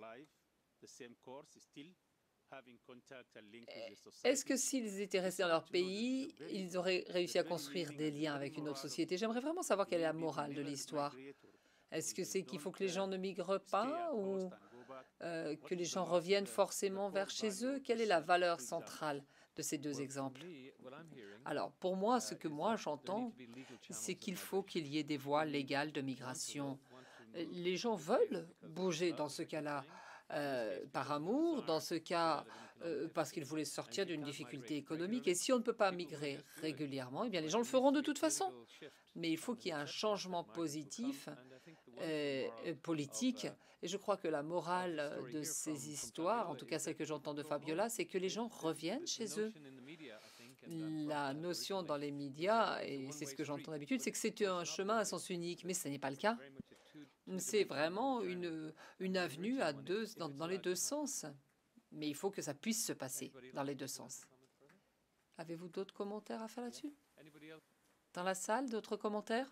Est-ce que s'ils étaient restés dans leur pays, ils auraient réussi à construire des liens avec une autre société? J'aimerais vraiment savoir quelle est la morale de l'histoire. Est-ce que c'est qu'il faut que les gens ne migrent pas ou que les gens reviennent forcément vers chez eux? Quelle est la valeur centrale de ces deux exemples? Alors, pour moi, ce que moi j'entends, c'est qu'il faut qu'il y ait des voies légales de migration. Les gens veulent bouger dans ce cas-là. Par amour, dans ce cas parce qu'ils voulaient sortir d'une difficulté économique. Et si on ne peut pas migrer régulièrement, eh bien les gens le feront de toute façon. Mais il faut qu'il y ait un changement positif, politique. Et je crois que la morale de ces histoires, en tout cas celle que j'entends de Fabiola, c'est que les gens reviennent chez eux. La notion dans les médias, et c'est ce que j'entends d'habitude, c'est que c'est un chemin à sens unique, mais ce n'est pas le cas. C'est vraiment une avenue dans les deux sens. Mais il faut que ça puisse se passer dans les deux sens. Avez-vous d'autres commentaires à faire là-dessus? Dans la salle, d'autres commentaires?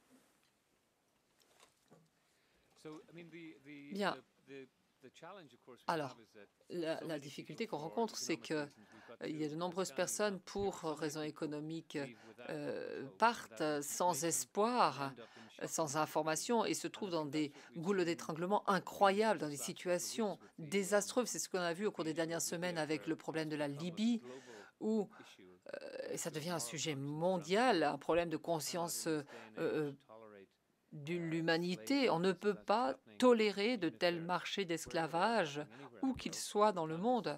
Bien. Alors, la difficulté qu'on rencontre, c'est qu'il y a de nombreuses personnes, pour raisons économiques, partent sans espoir, sans information, et se trouvent dans des goulots d'étranglement incroyables, dans des situations désastreuses. C'est ce qu'on a vu au cours des dernières semaines avec le problème de la Libye, où ça devient un sujet mondial, un problème de conscience de l'humanité. On ne peut pas tolérer de tels marchés d'esclavage, où qu'ils soient dans le monde.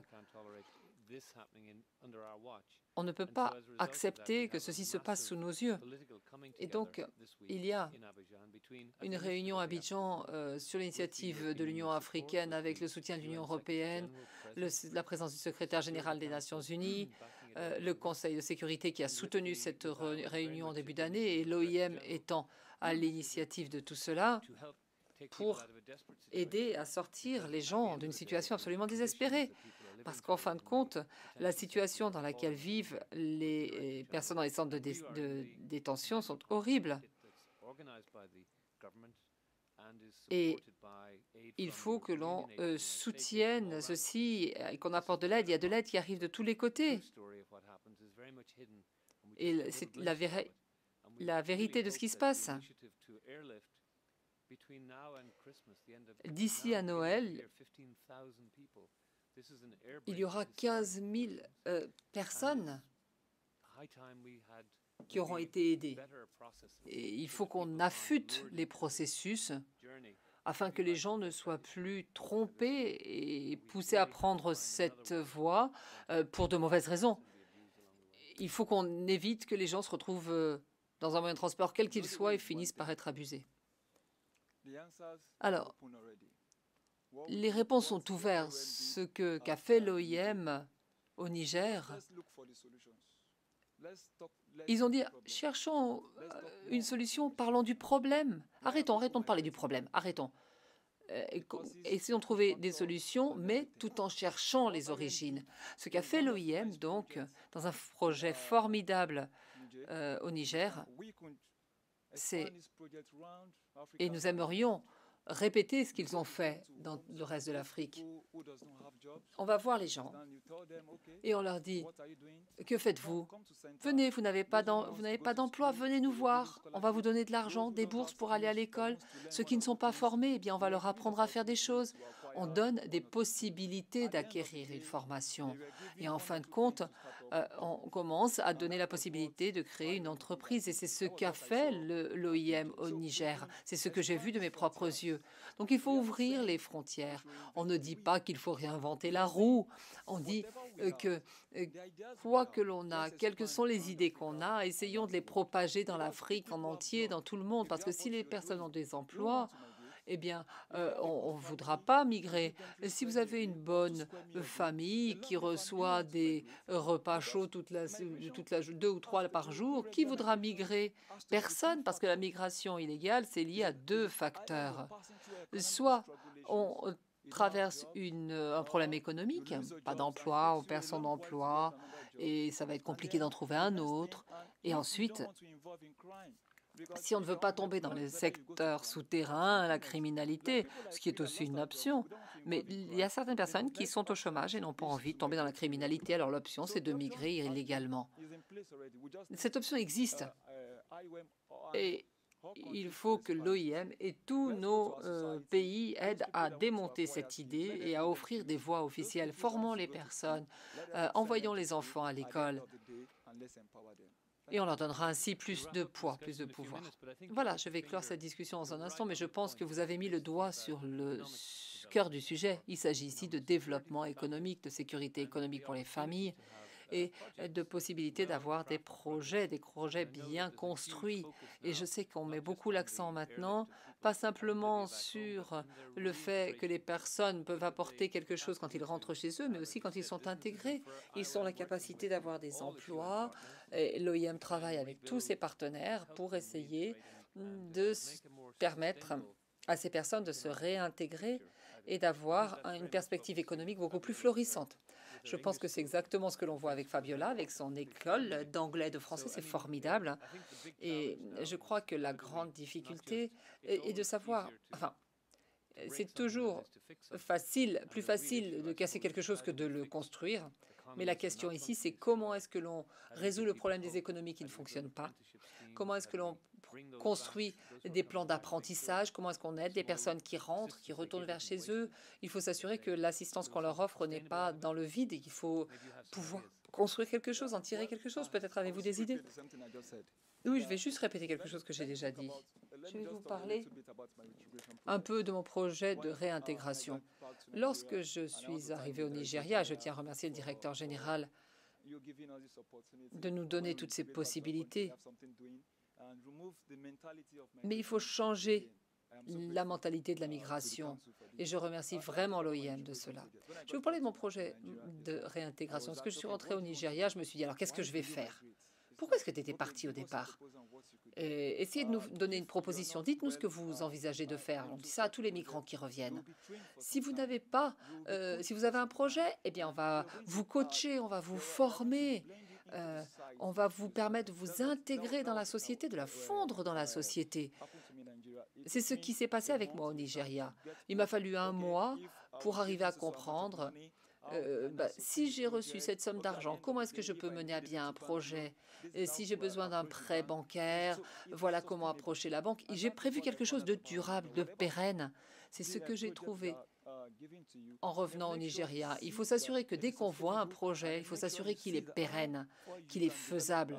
On ne peut pas accepter que ceci se passe sous nos yeux. Et donc, il y a une réunion à Abidjan sur l'initiative de l'Union africaine avec le soutien de l'Union européenne, la présence du secrétaire général des Nations unies, le Conseil de sécurité qui a soutenu cette réunion en début d'année et l'OIM étant à l'initiative de tout cela pour aider à sortir les gens d'une situation absolument désespérée. Parce qu'en fin de compte, la situation dans laquelle vivent les personnes dans les centres de détention sont horribles. Et il faut que l'on soutienne ceci et qu'on apporte de l'aide. Il y a de l'aide qui arrive de tous les côtés. Et c'est la vérité de ce qui se passe. D'ici à Noël, il y aura 15 000 personnes qui auront été aidées. Et il faut qu'on affûte les processus afin que les gens ne soient plus trompés et poussés à prendre cette voie pour de mauvaises raisons. Il faut qu'on évite que les gens se retrouvent dans un moyen de transport, quel qu'il soit, et finissent par être abusés. Alors, les réponses sont ouvertes. Ce qu'a fait l'OIM au Niger, ils ont dit « cherchons une solution, parlons du problème. Arrêtons de parler du problème, arrêtons. Essayons de trouver des solutions, mais tout en cherchant les origines. » Ce qu'a fait l'OIM, donc, dans un projet formidable au Niger, c'est, et nous aimerions répéter ce qu'ils ont fait dans le reste de l'Afrique. On va voir les gens et on leur dit « Que faites-vous? Venez, vous n'avez pas d'emploi, venez nous voir. On va vous donner de l'argent, des bourses pour aller à l'école. Ceux qui ne sont pas formés, eh bien, on va leur apprendre à faire des choses. on donne des possibilités d'acquérir une formation. Et en fin de compte, on commence à donner la possibilité de créer une entreprise. Et c'est ce qu'a fait l'OIM au Niger. C'est ce que j'ai vu de mes propres yeux. Donc il faut ouvrir les frontières. On ne dit pas qu'il faut réinventer la roue. On dit que quoi que l'on a, quelles que sont les idées qu'on a, essayons de les propager dans l'Afrique en entier, dans tout le monde. Parce que si les personnes ont des emplois, eh bien, on ne voudra pas migrer. Si vous avez une bonne famille qui reçoit des repas chauds 2 ou 3 par jour, qui voudra migrer? Personne, parce que la migration illégale, c'est lié à 2 facteurs. Soit on traverse un problème économique, pas d'emploi ou personne d'emploi, et ça va être compliqué d'en trouver un autre. Et ensuite, si on ne veut pas tomber dans les secteurs souterrains, la criminalité, ce qui est aussi une option, mais il y a certaines personnes qui sont au chômage et n'ont pas envie de tomber dans la criminalité, alors l'option, c'est de migrer illégalement. Cette option existe. Et il faut que l'OIM et tous nos pays aident à démonter cette idée et à offrir des voies officielles. Formons les personnes, envoyons les enfants à l'école. Et on leur donnera ainsi plus de poids, plus de pouvoir. Voilà, je vais clore cette discussion dans un instant, mais je pense que vous avez mis le doigt sur le cœur du sujet. Il s'agit ici de développement économique, de sécurité économique pour les familles et de possibilité d'avoir des projets bien construits. Et je sais qu'on met beaucoup l'accent maintenant, pas simplement sur le fait que les personnes peuvent apporter quelque chose quand ils rentrent chez eux, mais aussi quand ils sont intégrés. Ils ont la capacité d'avoir des emplois. L'OIM travaille avec tous ses partenaires pour essayer de permettre à ces personnes de se réintégrer et d'avoir une perspective économique beaucoup plus florissante. Je pense que c'est exactement ce que l'on voit avec Fabiola, avec son école d'anglais et de français. C'est formidable. Et je crois que la grande difficulté est de savoir... Enfin, c'est toujours plus facile de casser quelque chose que de le construire. Mais la question ici, c'est comment est-ce que l'on résout le problème des économies qui ne fonctionnent pas? Comment est-ce que l'on construit des plans d'apprentissage? Comment est-ce qu'on aide les personnes qui rentrent, qui retournent vers chez eux? Il faut s'assurer que l'assistance qu'on leur offre n'est pas dans le vide et qu'il faut pouvoir construire quelque chose, en tirer quelque chose. Peut-être avez-vous des idées? Oui, je vais juste répéter quelque chose que j'ai déjà dit. Je vais vous parler un peu de mon projet de réintégration. Lorsque je suis arrivé au Nigeria, je tiens à remercier le directeur général de nous donner toutes ces possibilités. Mais il faut changer la mentalité de la migration. Et je remercie vraiment l'OIM de cela. Je vais vous parler de mon projet de réintégration. Lorsque je suis rentrée au Nigeria, je me suis dit, alors qu'est-ce que je vais faire? Pourquoi est-ce que tu étais parti au départ? Essayez de nous donner une proposition. Dites-nous ce que vous envisagez de faire. On dit ça à tous les migrants qui reviennent. Si vous n'avez pas, si vous avez un projet, eh bien, on va vous coacher, on va vous former. On va vous permettre de vous intégrer dans la société, de la fondre dans la société. C'est ce qui s'est passé avec moi au Nigeria. Il m'a fallu 1 mois pour arriver à comprendre si j'ai reçu cette somme d'argent, comment est-ce que je peux mener à bien un projet? Si j'ai besoin d'un prêt bancaire, voilà comment approcher la banque. J'ai prévu quelque chose de durable, de pérenne. C'est ce que j'ai trouvé en revenant au Nigeria. Il faut s'assurer que dès qu'on voit un projet, il faut s'assurer qu'il est pérenne, qu'il est faisable.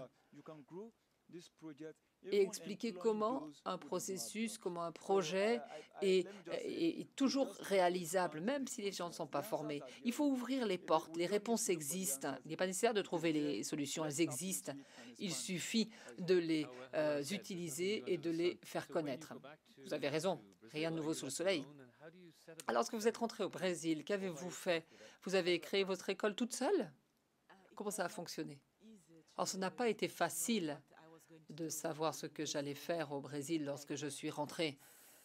Et expliquer comment un processus, comment un projet est toujours réalisable, même si les gens ne sont pas formés. Il faut ouvrir les portes, les réponses existent. Il n'est pas nécessaire de trouver les solutions, elles existent. Il suffit de les utiliser et de les faire connaître. Vous avez raison, rien de nouveau sous le soleil. Alors, lorsque vous êtes rentré au Brésil, qu'avez-vous fait? Vous avez créé votre école toute seule? Comment ça a fonctionné? Alors, ce n'a pas été facile de savoir ce que j'allais faire au Brésil lorsque je suis rentrée.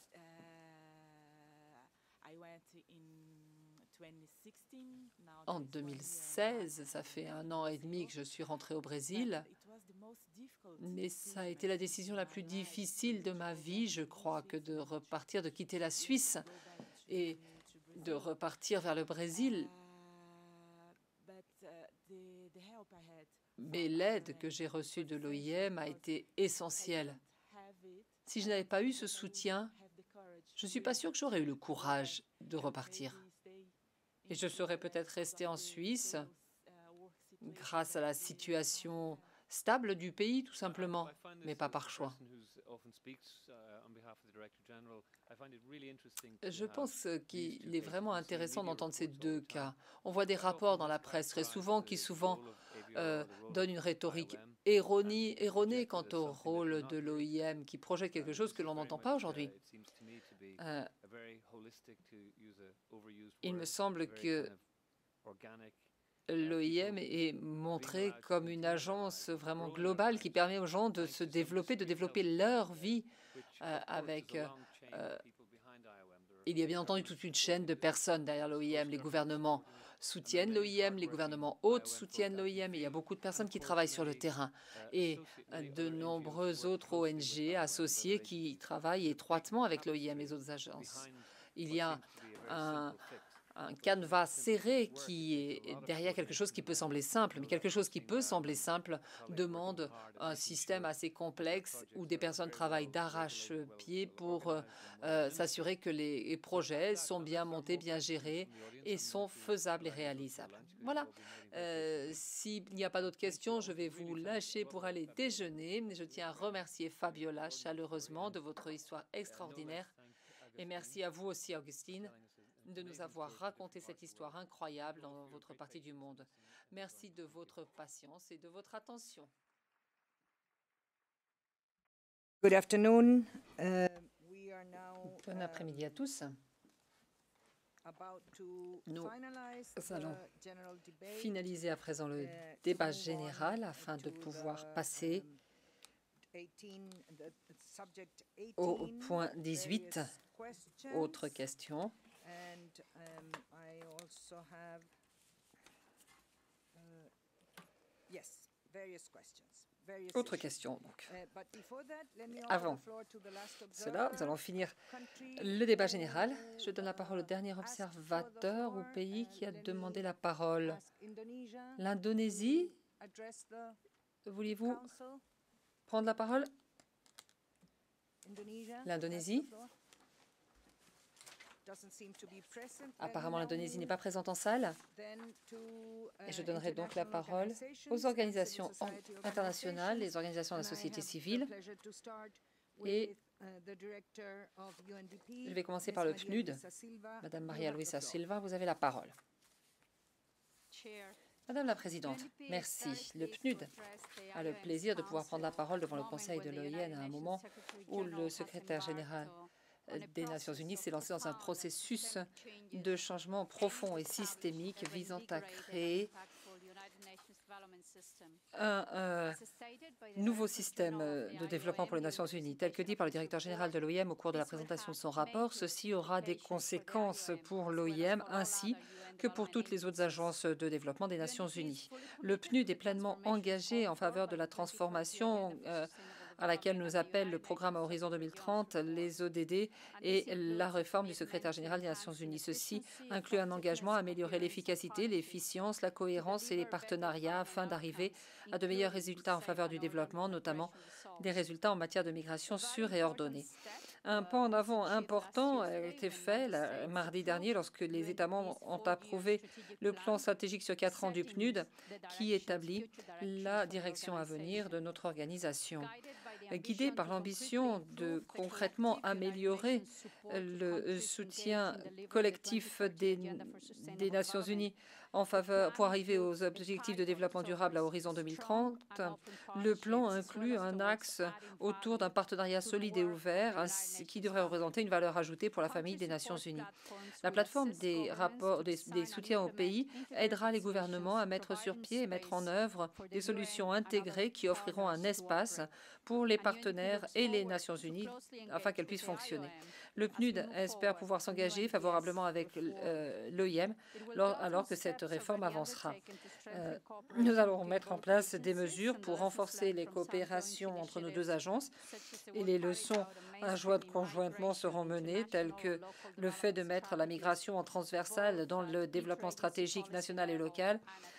En 2016, ça fait 1 an et demi que je suis rentrée au Brésil, mais ça a été la décision la plus difficile de ma vie, je crois, que de repartir, de quitter la Suisse et de repartir vers le Brésil. Mais l'aide que j'ai reçue de l'OIM a été essentielle. Si je n'avais pas eu ce soutien, je ne suis pas sûre que j'aurais eu le courage de repartir. Et je serais peut-être restée en Suisse grâce à la situation stable du pays, tout simplement, mais pas par choix. Je pense qu'il est vraiment intéressant d'entendre ces deux cas. On voit des rapports dans la presse très souvent qui donnent une rhétorique erronée quant au rôle de l'OIM, qui projette quelque chose que l'on n'entend pas aujourd'hui. Il me semble que l'OIM est montré comme une agence vraiment globale qui permet aux gens de se développer, de développer leur vie il y a bien entendu toute une chaîne de personnes derrière l'OIM. Les gouvernements soutiennent l'OIM, les gouvernements hôtes soutiennent l'OIM, et il y a beaucoup de personnes qui travaillent sur le terrain. Et de nombreuses autres ONG associées qui travaillent étroitement avec l'OIM et les autres agences. Il y a un canevas serré qui est derrière quelque chose qui peut sembler simple, mais quelque chose qui peut sembler simple demande un système assez complexe où des personnes travaillent d'arrache-pied pour s'assurer que les projets sont bien montés, bien gérés et sont faisables et réalisables. Voilà. S'il n'y a pas d'autres questions, je vais vous lâcher pour aller déjeuner. Je tiens à remercier Fabiola chaleureusement de votre histoire extraordinaire. Et merci à vous aussi, Augustine, de nous avoir raconté cette histoire incroyable dans votre partie du monde. Merci de votre patience et de votre attention. Good afternoon. Bon après-midi à tous. Nous allons finaliser à présent le débat général afin de pouvoir passer au point 18. Autre question. Autre question, donc. Avant cela, nous allons finir le débat général. Je donne la parole au dernier observateur ou pays qui a demandé la parole. L'Indonésie, voulez-vous prendre la parole? L'Indonésie? Apparemment, l'Indonésie n'est pas présente en salle. Et je donnerai donc la parole aux organisations internationales, les organisations de la société civile. Et je vais commencer par le PNUD. Madame Maria Luisa Silva, vous avez la parole. Madame la Présidente, merci. Le PNUD a le plaisir de pouvoir prendre la parole devant le Conseil de l'OIM à un moment où le secrétaire général des Nations Unies s'est lancé dans un processus de changement profond et systémique visant à créer un nouveau système de développement pour les Nations Unies. Tel que dit par le directeur général de l'OIM au cours de la présentation de son rapport, ceci aura des conséquences pour l'OIM ainsi que pour toutes les autres agences de développement des Nations Unies. Le PNUD est pleinement engagé en faveur de la transformation à laquelle nous appelle le programme à horizon 2030, les ODD et la réforme du secrétaire général des Nations Unies. Ceci inclut un engagement à améliorer l'efficacité, l'efficience, la cohérence et les partenariats afin d'arriver à de meilleurs résultats en faveur du développement, notamment des résultats en matière de migration sûre et ordonnée. Un pas en avant important a été fait mardi dernier lorsque les États membres ont approuvé le plan stratégique sur 4 ans du PNUD qui établit la direction à venir de notre organisation. Guidé par l'ambition de concrètement améliorer le soutien collectif des Nations Unies en faveur pour arriver aux objectifs de développement durable à horizon 2030, le plan inclut un axe autour d'un partenariat solide et ouvert qui devrait représenter une valeur ajoutée pour la famille des Nations Unies. La plateforme des soutiens au pays aidera les gouvernements à mettre sur pied et mettre en œuvre des solutions intégrées qui offriront un espace pour les partenaires et les Nations Unies afin qu'elles puissent fonctionner. Le PNUD espère pouvoir s'engager favorablement avec l'OIM alors que cette réforme avancera. Nous allons mettre en place des mesures pour renforcer les coopérations entre nos deux agences et les leçons à joindre conjointement seront menées, telles que le fait de mettre la migration en transversale dans le développement stratégique national et local,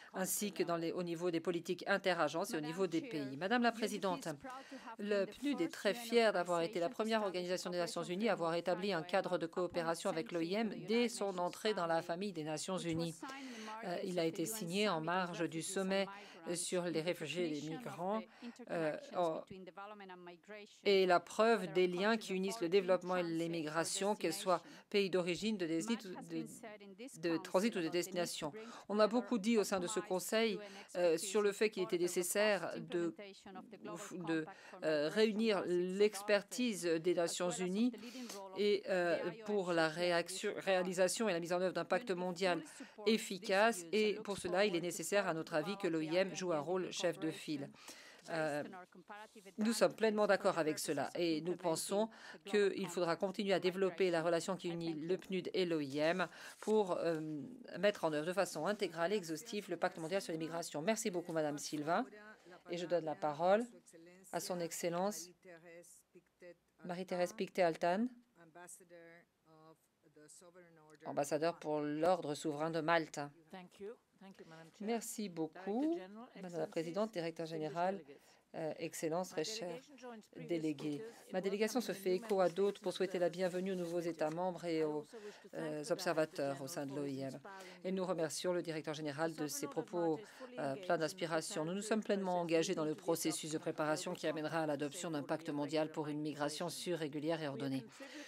ainsi que au niveau des politiques interagences et au niveau des pays. Madame la Présidente, le PNUD est très fier d'avoir été la première organisation des Nations Unies à avoir établi un cadre de coopération avec l'OIM dès son entrée dans la famille des Nations Unies. Il a été signé en marge du sommet sur les réfugiés et les migrants et la preuve des liens qui unissent le développement et les migrations, qu'elles soient pays d'origine, de transit ou de destination. On a beaucoup dit au sein de ce Conseil sur le fait qu'il était nécessaire de réunir l'expertise des Nations Unies et pour la réalisation et la mise en œuvre d'un pacte mondial efficace. Et pour cela, il est nécessaire, à notre avis, que l'OIM joue un rôle chef de file. Nous sommes pleinement d'accord avec cela et nous pensons qu'il faudra continuer à développer la relation qui unit le PNUD et l'OIM pour mettre en œuvre de façon intégrale et exhaustive le pacte mondial sur les migrations. Merci beaucoup, Madame Silva. Et je donne la parole à son Excellence Marie-Thérèse Pictet-Altan, ambassadeur pour l'Ordre souverain de Malte. Merci beaucoup, Madame la Présidente, Directeur général, Excellences, très chers délégués. Ma délégation se fait écho à d'autres pour souhaiter la bienvenue aux nouveaux États membres et aux observateurs au sein de l'OIM. Et nous remercions le Directeur général de ses propos pleins d'inspiration. Nous nous sommes pleinement engagés dans le processus de préparation qui amènera à l'adoption d'un pacte mondial pour une migration sûre, régulière et ordonnée.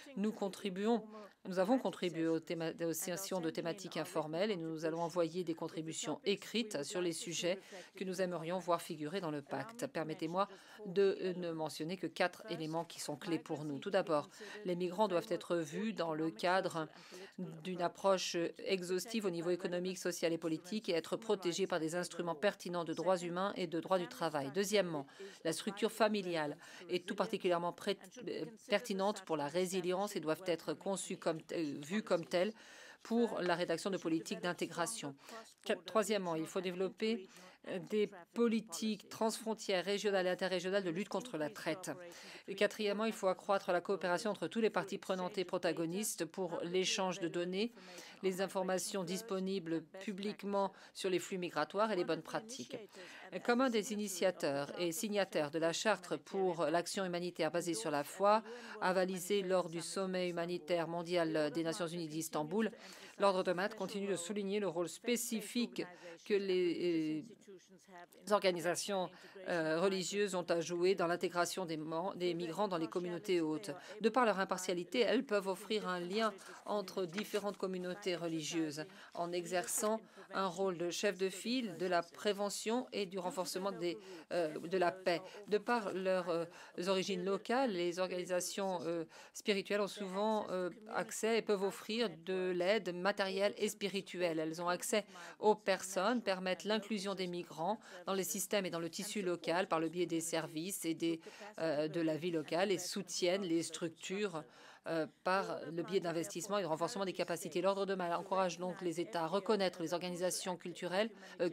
Nous avons contribué aux sessions de thématiques informelles et nous allons envoyer des contributions écrites sur les sujets que nous aimerions voir figurer dans le pacte. Permettez-moi de ne mentionner que 4 éléments qui sont clés pour nous. Tout d'abord, les migrants doivent être vus dans le cadre d'une approche exhaustive au niveau économique, social et politique et être protégés par des instruments pertinents de droits humains et de droit du travail. Deuxièmement, la structure familiale est tout particulièrement pertinente pour la résilience et doivent être conçues vues comme telles pour la rédaction de politiques d'intégration. Troisièmement, il faut développer des politiques transfrontières, régionales et interrégionales de lutte contre la traite. Et quatrièmement, il faut accroître la coopération entre tous les parties prenantes et protagonistes pour l'échange de données, les informations disponibles publiquement sur les flux migratoires et les bonnes pratiques. Comme un des initiateurs et signataires de la Charte pour l'action humanitaire basée sur la foi, avalisée lors du sommet humanitaire mondial des Nations Unies d'Istanbul, l'Ordre de Malte continue de souligner le rôle spécifique que les organisations religieuses ont à jouer dans l'intégration des migrants dans les communautés hôtes. De par leur impartialité, elles peuvent offrir un lien entre différentes communautés religieuses en exerçant un rôle de chef de file de la prévention et du renforcement de la paix. De par leurs origines locales, les organisations spirituelles ont souvent accès et peuvent offrir de l'aide matérielle et spirituelle. Elles ont accès aux personnes, permettent l'inclusion des migrants dans les systèmes et dans le tissu local par le biais des services et de la vie locale et soutiennent les structures par le biais d'investissements et de renforcement des capacités. L'Ordre de Malte encourage donc les États à reconnaître les organisations cultuelles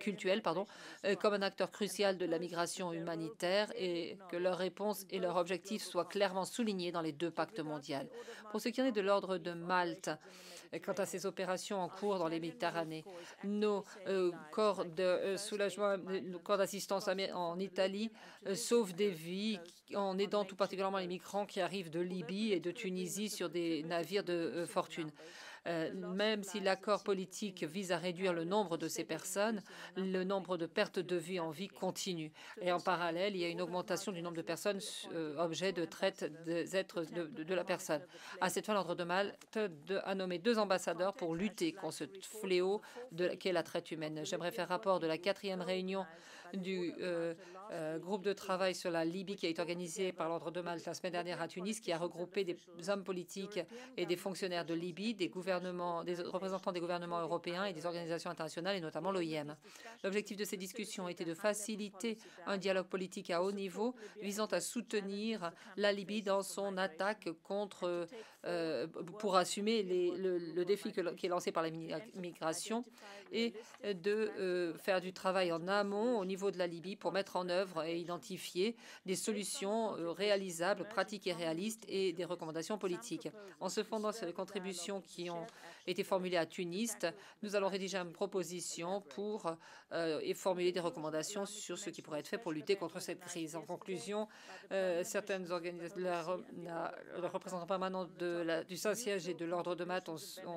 comme un acteur crucial de la migration humanitaire et que leur réponse et leur objectif soient clairement soulignés dans les 2 pactes mondiaux. Pour ce qui en est de l'Ordre de Malte, quant à ces opérations en cours dans les Méditerranées, nos corps de soulagement, nos corps d'assistance en Italie sauvent des vies en aidant tout particulièrement les migrants qui arrivent de Libye et de Tunisie sur des navires de fortune. Même si l'accord politique vise à réduire le nombre de ces personnes, le nombre de pertes de vie en vie continue. Et en parallèle, il y a une augmentation du nombre de personnes objets de traite des êtres de la personne. À cette fin, l'Ordre de Malte a nommé 2 ambassadeurs pour lutter contre ce fléau qu'est la traite humaine. J'aimerais faire rapport de la 4e réunion du groupe de travail sur la Libye qui a été organisé par l'Ordre de Malte la semaine dernière à Tunis, qui a regroupé des hommes politiques et des fonctionnaires de Libye, des représentants des gouvernements européens et des organisations internationales, et notamment l'OIM. L'objectif de ces discussions était de faciliter un dialogue politique à haut niveau visant à soutenir la Libye dans son attaque pour assumer le défi qui est lancé par la migration et de faire du travail en amont au niveau de la Libye pour mettre en œuvre et identifier des solutions réalisables, pratiques et réalistes et des recommandations politiques. En se fondant sur les contributions qui ont été formulées à Tunis. Nous allons rédiger une proposition pour et formuler des recommandations sur ce qui pourrait être fait pour lutter contre cette crise. En conclusion, certaines organisations, le représentant permanent du Saint-Siège et de l'Ordre de Malte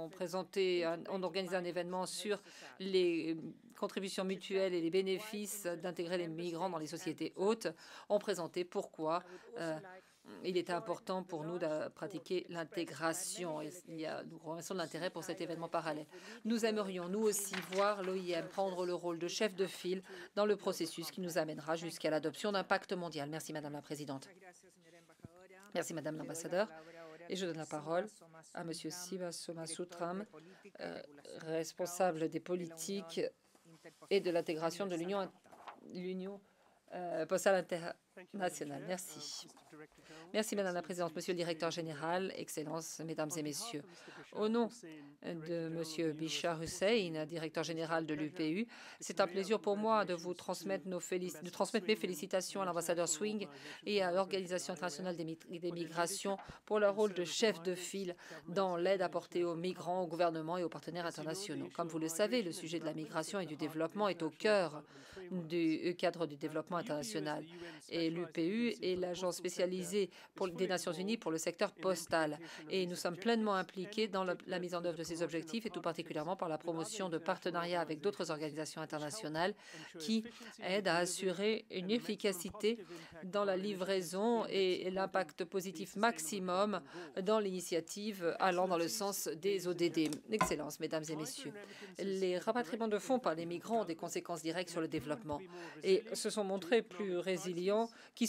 ont organisé un événement sur les contributions mutuelles et les bénéfices d'intégrer les migrants dans les sociétés hôtes, ont présenté pourquoi il était important pour nous de pratiquer l'intégration. Nous remercions de l'intérêt pour cet événement parallèle. Nous aimerions, nous aussi, voir l'OIM prendre le rôle de chef de file dans le processus qui nous amènera jusqu'à l'adoption d'un pacte mondial. Merci, Madame la Présidente. Merci, Madame l'ambassadeur. Et je donne la parole à Monsieur Siva Somasutram, responsable des politiques et de l'intégration de l'Union postale internationale. Merci. Merci, Madame la Présidente, Monsieur le Directeur général, Excellences, Mesdames et Messieurs. Au nom de Monsieur Bishar Hussein, Directeur général de l'UPU, c'est un plaisir pour moi de vous transmettre, mes félicitations à l'ambassadeur Swing et à l'Organisation internationale des migrations pour leur rôle de chef de file dans l'aide apportée aux migrants, aux gouvernements et aux partenaires internationaux. Comme vous le savez, le sujet de la migration et du développement est au cœur du cadre du développement international. Et l'UPU est l'agence spécialisée des Nations Unies pour le secteur postal. Et nous sommes pleinement impliqués dans la mise en œuvre de ces objectifs et tout particulièrement par la promotion de partenariats avec d'autres organisations internationales qui aident à assurer une efficacité dans la livraison et l'impact positif maximum dans l'initiative allant dans le sens des ODD. Excellences, Mesdames et Messieurs, les rapatriements de fonds par les migrants ont des conséquences directes sur le développement et se sont montrés plus résilients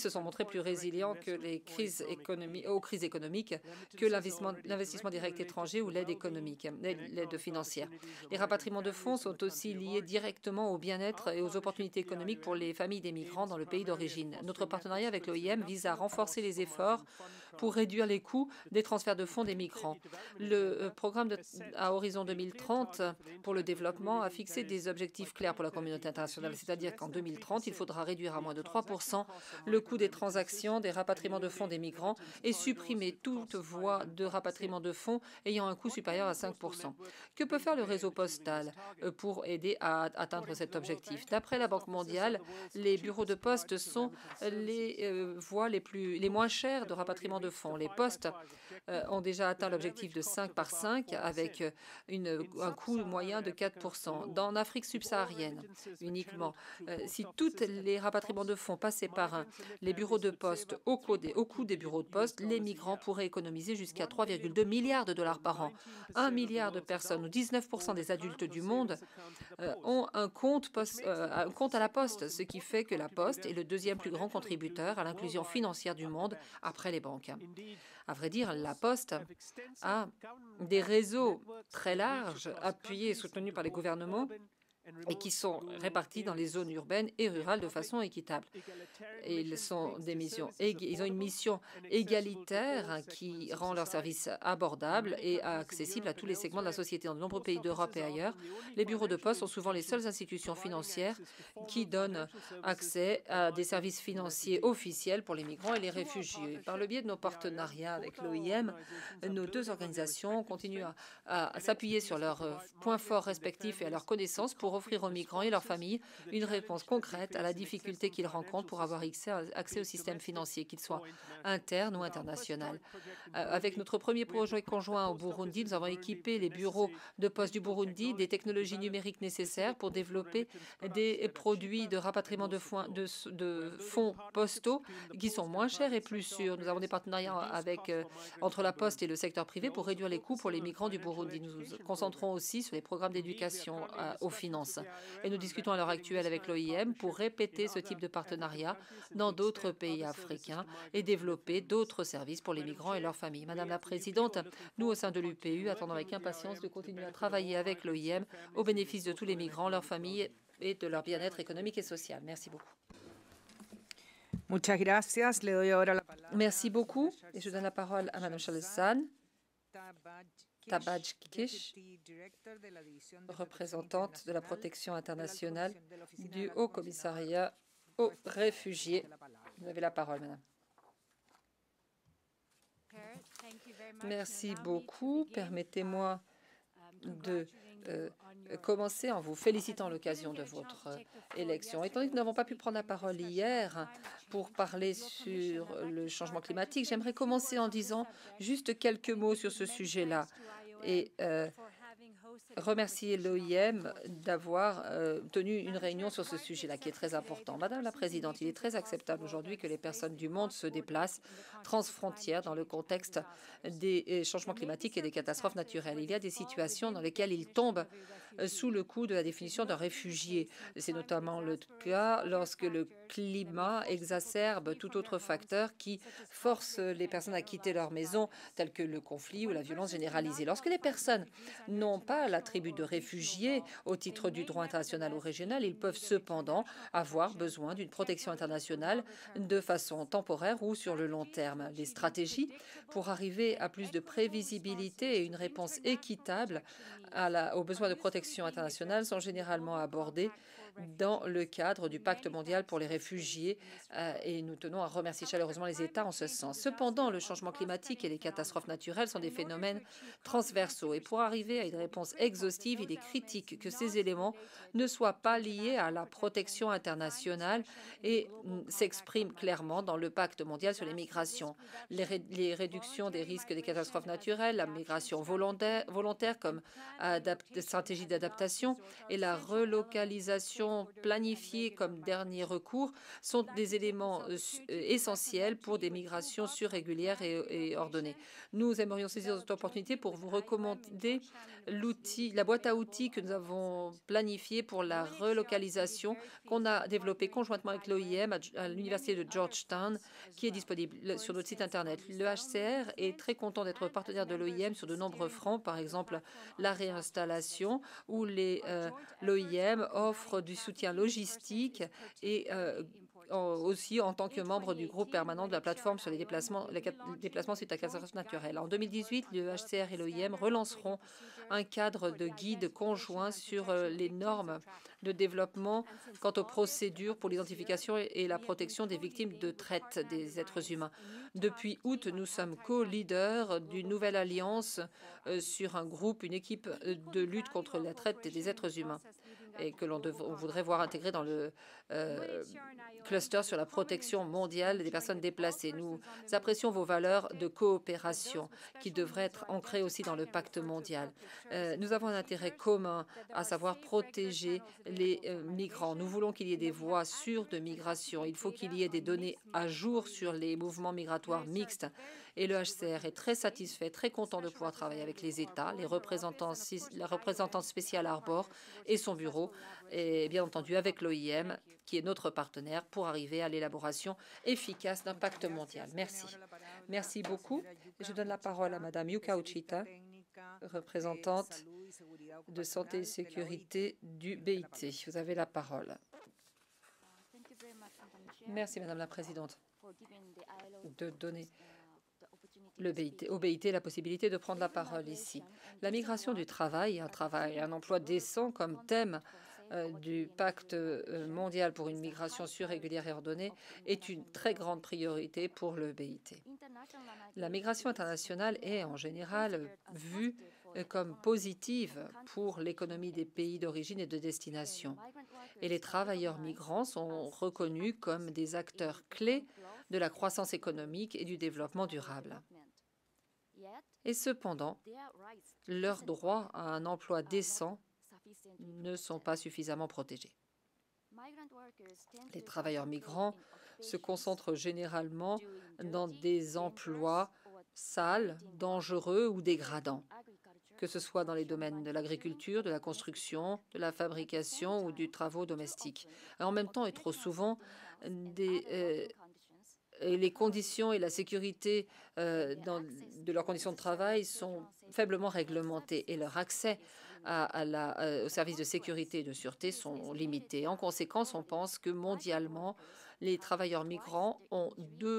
que les crises économiques, que l'investissement direct étranger ou l'aide économique, l'aide financière. Les rapatriements de fonds sont aussi liés directement au bien-être et aux opportunités économiques pour les familles des migrants dans le pays d'origine. Notre partenariat avec l'OIM vise à renforcer les efforts pour réduire les coûts des transferts de fonds des migrants. Le programme à horizon 2030 pour le développement a fixé des objectifs clairs pour la communauté internationale, c'est-à-dire qu'en 2030, il faudra réduire à moins de 3% le coût des transactions des rapatriements de fonds des migrants et supprimer toute voie de rapatriement de fonds ayant un coût supérieur à 5%. Que peut faire le réseau postal pour aider à atteindre cet objectif? D'après la Banque mondiale, les bureaux de poste sont les voies les moins chères de rapatriement de fonds. Les postes ont déjà atteint l'objectif de 5 par 5 avec un coût moyen de 4%. Dans l'Afrique subsaharienne uniquement, si tous les rapatriements de fonds passaient par les bureaux de poste au coût des bureaux de poste, les migrants pourraient économiser jusqu'à 3,2 milliards de dollars par an. 1 milliard de personnes, ou 19% des adultes du monde, ont un compte à la Poste, ce qui fait que la Poste est le deuxième plus grand contributeur à l'inclusion financière du monde après les banques. À vrai dire, la Poste a des réseaux très larges, appuyés et soutenus par les gouvernements, et qui sont répartis dans les zones urbaines et rurales de façon équitable. Et ils ont une mission égalitaire qui rend leurs services abordables et accessibles à tous les segments de la société. Dans de nombreux pays d'Europe et ailleurs, les bureaux de poste sont souvent les seules institutions financières qui donnent accès à des services financiers officiels pour les migrants et les réfugiés. Par le biais de nos partenariats avec l'OIM, nos deux organisations continuent à s'appuyer sur leurs points forts respectifs et à leurs connaissances pour offrir aux migrants et leurs familles une réponse concrète à la difficulté qu'ils rencontrent pour avoir accès au système financier, qu'il soit interne ou international. Avec notre premier projet conjoint au Burundi, nous avons équipé les bureaux de poste du Burundi des technologies numériques nécessaires pour développer des produits de rapatriement de fonds postaux qui sont moins chers et plus sûrs. Nous avons des partenariats entre la Poste et le secteur privé pour réduire les coûts pour les migrants du Burundi. Nous nous concentrons aussi sur les programmes d'éducation aux finances. Et nous discutons à l'heure actuelle avec l'OIM pour répéter ce type de partenariat dans d'autres pays africains et développer d'autres services pour les migrants et leurs familles. Madame la Présidente, nous, au sein de l'UPU, attendons avec impatience de continuer à travailler avec l'OIM au bénéfice de tous les migrants, leurs familles et de leur bien-être économique et social. Merci beaucoup. Merci beaucoup. Et je donne la parole à Madame Chalessan Tabajkish, représentante de la protection internationale du Haut Commissariat aux réfugiés. Vous avez la parole, Madame. Merci beaucoup. Permettez-moi de commencer en vous félicitant à l'occasion de votre élection. Étant donné que nous n'avons pas pu prendre la parole hier pour parler sur le changement climatique, j'aimerais commencer en disant juste quelques mots sur ce sujet-là et remercier l'OIM d'avoir tenu une réunion sur ce sujet-là qui est très important. Madame la Présidente, il est très acceptable aujourd'hui que les personnes du monde se déplacent transfrontières dans le contexte des changements climatiques et des catastrophes naturelles. Il y a des situations dans lesquelles ils tombent sous le coup de la définition d'un réfugié. C'est notamment le cas lorsque le climat exacerbe tout autre facteur qui force les personnes à quitter leur maison, tels que le conflit ou la violence généralisée. Lorsque les personnes n'ont pas l'attribut de réfugiés au titre du droit international ou régional, ils peuvent cependant avoir besoin d'une protection internationale de façon temporaire ou sur le long terme. Les stratégies pour arriver à plus de prévisibilité et une réponse équitable aux besoins de protection internationale sont généralement abordées dans le cadre du Pacte mondial pour les réfugiés et nous tenons à remercier chaleureusement les États en ce sens. Cependant, le changement climatique et les catastrophes naturelles sont des phénomènes transversaux et pour arriver à une réponse exhaustive, il est critique que ces éléments ne soient pas liés à la protection internationale et s'expriment clairement dans le Pacte mondial sur les migrations. Les réductions des risques des catastrophes naturelles, la migration volontaire comme stratégie d'adaptation et la relocalisation planifiée comme dernier recours sont des éléments essentiels pour des migrations surrégulières et ordonnées. Nous aimerions saisir cette opportunité pour vous recommander la boîte à outils que nous avons planifiée pour la relocalisation qu'on a développée conjointement avec l'OIM à l'Université de Georgetown, qui est disponible sur notre site Internet. Le HCR est très content d'être partenaire de l'OIM sur de nombreux fronts, par exemple la réinstallation, où l'OIM offre du soutien logistique et aussi en tant que membre du groupe permanent de la plateforme sur les déplacements suite à catastrophes naturelles. En 2018, le HCR et l'OIM relanceront un cadre de guide conjoint sur les normes de développement quant aux procédures pour l'identification et la protection des victimes de traite des êtres humains. Depuis août, nous sommes co-leaders d'une nouvelle alliance sur un groupe, une équipe de lutte contre la traite des êtres humains et que l'on voudrait voir intégré dans le cluster sur la protection mondiale des personnes déplacées. Nous apprécions vos valeurs de coopération qui devraient être ancrées aussi dans le pacte mondial. Nous avons un intérêt commun, à savoir protéger les migrants. Nous voulons qu'il y ait des voies sûres de migration. Il faut qu'il y ait des données à jour sur les mouvements migratoires mixtes. Et le HCR est très satisfait, très content de pouvoir travailler avec les États, la représentante spéciale Arbor et son bureau, et bien entendu avec l'OIM, qui est notre partenaire, pour arriver à l'élaboration efficace d'un pacte mondial. Merci. Merci beaucoup. Je donne la parole à Madame Yuka Uchita, représentante de santé et sécurité du BIT. Vous avez la parole. Merci, Madame la Présidente, de donner au BIT la possibilité de prendre la parole ici. La migration du travail, un emploi décent comme thème du pacte mondial pour une migration sûre, régulière et ordonnée est une très grande priorité pour le BIT. La migration internationale est en général vue comme positive pour l'économie des pays d'origine et de destination. Et les travailleurs migrants sont reconnus comme des acteurs clés de la croissance économique et du développement durable. Et cependant, leurs droits à un emploi décent ne sont pas suffisamment protégés. Les travailleurs migrants se concentrent généralement dans des emplois sales, dangereux ou dégradants, que ce soit dans les domaines de l'agriculture, de la construction, de la fabrication ou du travaux domestiques. En même temps et trop souvent, les conditions et la sécurité de leurs conditions de travail sont faiblement réglementées et leur accès aux services de sécurité et de sûreté sont limités. En conséquence, on pense que mondialement, les travailleurs migrants ont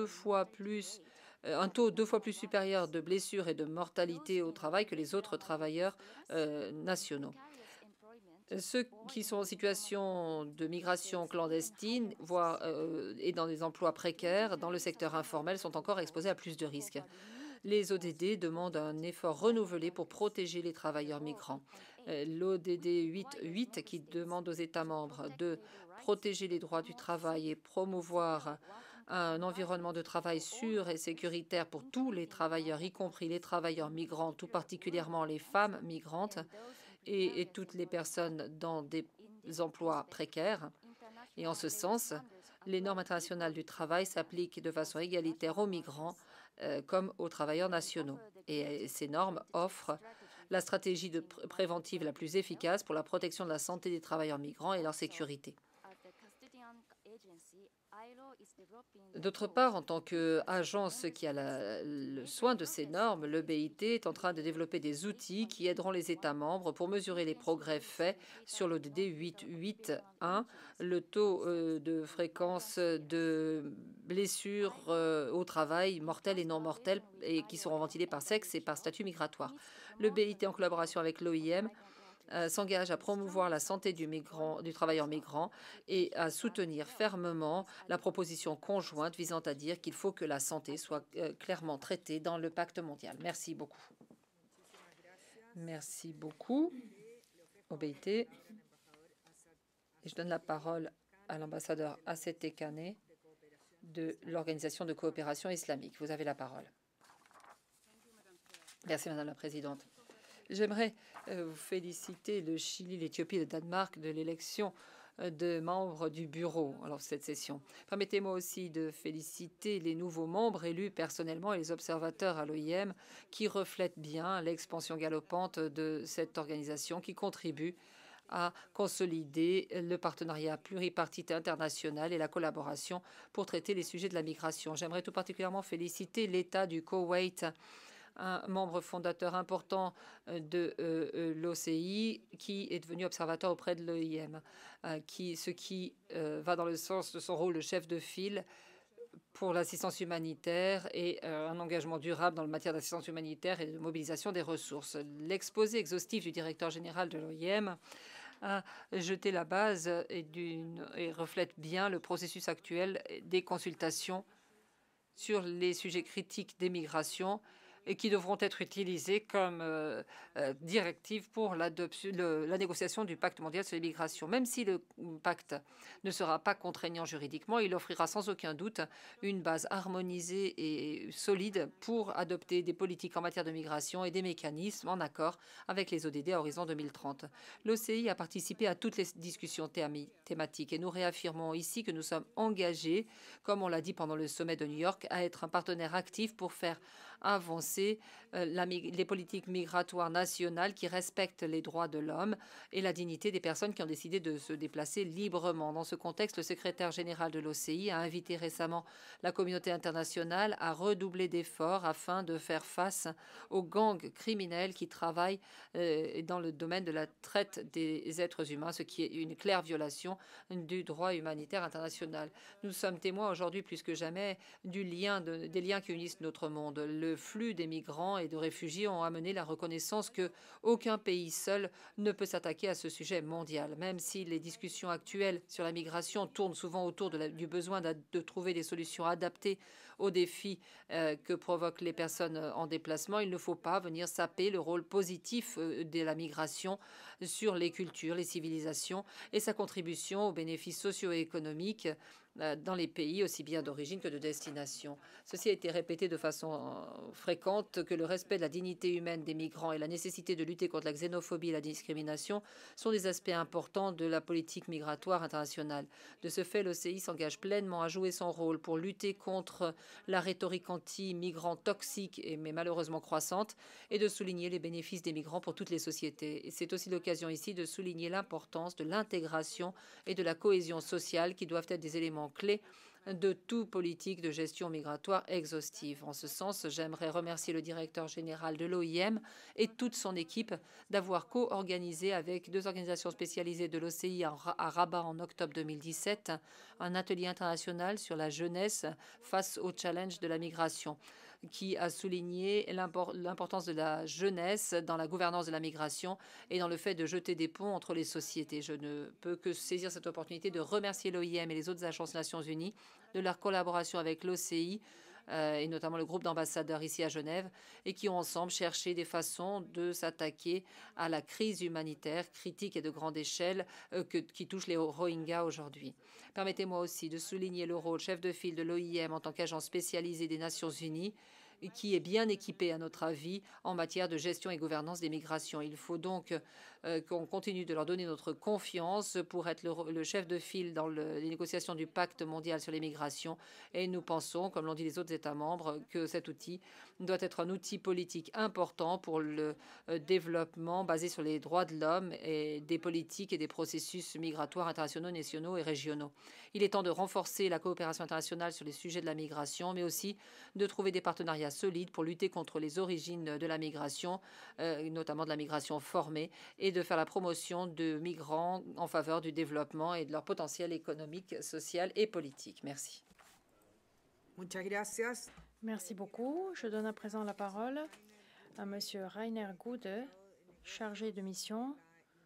un taux 2 fois plus supérieur de blessures et de mortalité au travail que les autres travailleurs nationaux. Ceux qui sont en situation de migration clandestine, voire et dans des emplois précaires, dans le secteur informel, sont encore exposés à plus de risques. Les ODD demandent un effort renouvelé pour protéger les travailleurs migrants. L'ODD 8.8 qui demande aux États membres de protéger les droits du travail et promouvoir un environnement de travail sûr et sécuritaire pour tous les travailleurs, y compris les travailleurs migrants, tout particulièrement les femmes migrantes et toutes les personnes dans des emplois précaires. Et en ce sens, les normes internationales du travail s'appliquent de façon égalitaire aux migrants comme aux travailleurs nationaux. Et ces normes offrent la stratégie préventive la plus efficace pour la protection de la santé des travailleurs migrants et leur sécurité. D'autre part, en tant qu'agence qui a le soin de ces normes, le BIT est en train de développer des outils qui aideront les États membres pour mesurer les progrès faits sur l'ODD 8.8.1, le taux de fréquence de blessures au travail, mortelles et non mortelles, et qui seront ventilées par sexe et par statut migratoire. Le BIT, en collaboration avec l'OIM, s'engage à promouvoir la santé du travailleur migrant et à soutenir fermement la proposition conjointe visant à dire qu'il faut que la santé soit clairement traitée dans le pacte mondial. Merci beaucoup. Merci beaucoup au BIT. Et je donne la parole à l'ambassadeur Asete Kane de l'Organisation de coopération islamique. Vous avez la parole. Merci, Madame la Présidente. J'aimerais vous féliciter le Chili, l'Éthiopie et le Danemark de l'élection de membres du bureau lors de cette session. Permettez-moi aussi de féliciter les nouveaux membres élus personnellement et les observateurs à l'OIM qui reflètent bien l'expansion galopante de cette organisation qui contribue à consolider le partenariat pluripartite international et la collaboration pour traiter les sujets de la migration. J'aimerais tout particulièrement féliciter l'État du Koweït, un membre fondateur important de l'OCI, qui est devenu observateur auprès de l'OIM, ce qui va dans le sens de son rôle de chef de file pour l'assistance humanitaire et un engagement durable dans le matière d'assistance humanitaire et de mobilisation des ressources. L'exposé exhaustif du directeur général de l'OIM a jeté la base et reflète bien le processus actuel des consultations sur les sujets critiques des migrations et qui devront être utilisés comme directive pour la négociation du pacte mondial sur les migrations. Même si le pacte ne sera pas contraignant juridiquement, il offrira sans aucun doute une base harmonisée et solide pour adopter des politiques en matière de migration et des mécanismes en accord avec les ODD à horizon 2030. L'OCI a participé à toutes les discussions thématiques et nous réaffirmons ici que nous sommes engagés, comme on l'a dit pendant le sommet de New York, à être un partenaire actif pour faire avancer les politiques migratoires nationales qui respectent les droits de l'homme et la dignité des personnes qui ont décidé de se déplacer librement. Dans ce contexte, le secrétaire général de l'OCI a invité récemment la communauté internationale à redoubler d'efforts afin de faire face aux gangs criminels qui travaillent dans le domaine de la traite des êtres humains, ce qui est une claire violation du droit humanitaire international. Nous sommes témoins aujourd'hui plus que jamais des liens qui unissent notre monde. Le flux des migrants et de réfugiés ont amené la reconnaissance que aucun pays seul ne peut s'attaquer à ce sujet mondial. Même si les discussions actuelles sur la migration tournent souvent autour du besoin de trouver des solutions adaptées aux défis que provoquent les personnes en déplacement, il ne faut pas venir saper le rôle positif de la migration sur les cultures, les civilisations et sa contribution aux bénéfices socio-économiques dans les pays aussi bien d'origine que de destination. Ceci a été répété de façon fréquente que le respect de la dignité humaine des migrants et la nécessité de lutter contre la xénophobie et la discrimination sont des aspects importants de la politique migratoire internationale. De ce fait, l'OCI s'engage pleinement à jouer son rôle pour lutter contre la rhétorique anti-migrants toxique mais malheureusement croissante et de souligner les bénéfices des migrants pour toutes les sociétés. Et c'est aussi l'occasion ici de souligner l'importance de l'intégration et de la cohésion sociale qui doivent être des éléments clés de toute politique de gestion migratoire exhaustive. En ce sens, j'aimerais remercier le directeur général de l'OIM et toute son équipe d'avoir co-organisé avec deux organisations spécialisées de l'OCI à Rabat en octobre 2017 un atelier international sur la jeunesse face au challenge de la migration, qui a souligné l'importance de la jeunesse dans la gouvernance de la migration et dans le fait de jeter des ponts entre les sociétés. Je ne peux que saisir cette opportunité de remercier l'OIM et les autres agences des Nations Unies de leur collaboration avec l'OCI et notamment le groupe d'ambassadeurs ici à Genève, et qui ont ensemble cherché des façons de s'attaquer à la crise humanitaire critique et de grande échelle qui touche les Rohingyas aujourd'hui. Permettez-moi aussi de souligner le rôle chef de file de l'OIM en tant qu'agence spécialisée des Nations Unies, qui est bien équipé, à notre avis, en matière de gestion et gouvernance des migrations. Il faut donc qu'on continue de leur donner notre confiance pour être le chef de file dans les négociations du pacte mondial sur les migrations. Et nous pensons, comme l'ont dit les autres États membres, que cet outil doit être un outil politique important pour le développement basé sur les droits de l'homme et des politiques et des processus migratoires internationaux, nationaux et régionaux. Il est temps de renforcer la coopération internationale sur les sujets de la migration, mais aussi de trouver des partenariats solides pour lutter contre les origines de la migration, notamment de la migration formée, et de faire la promotion de migrants en faveur du développement et de leur potentiel économique, social et politique. Merci. Muchas gracias. Merci beaucoup. Je donne à présent la parole à Monsieur Rainer Gude, chargé de mission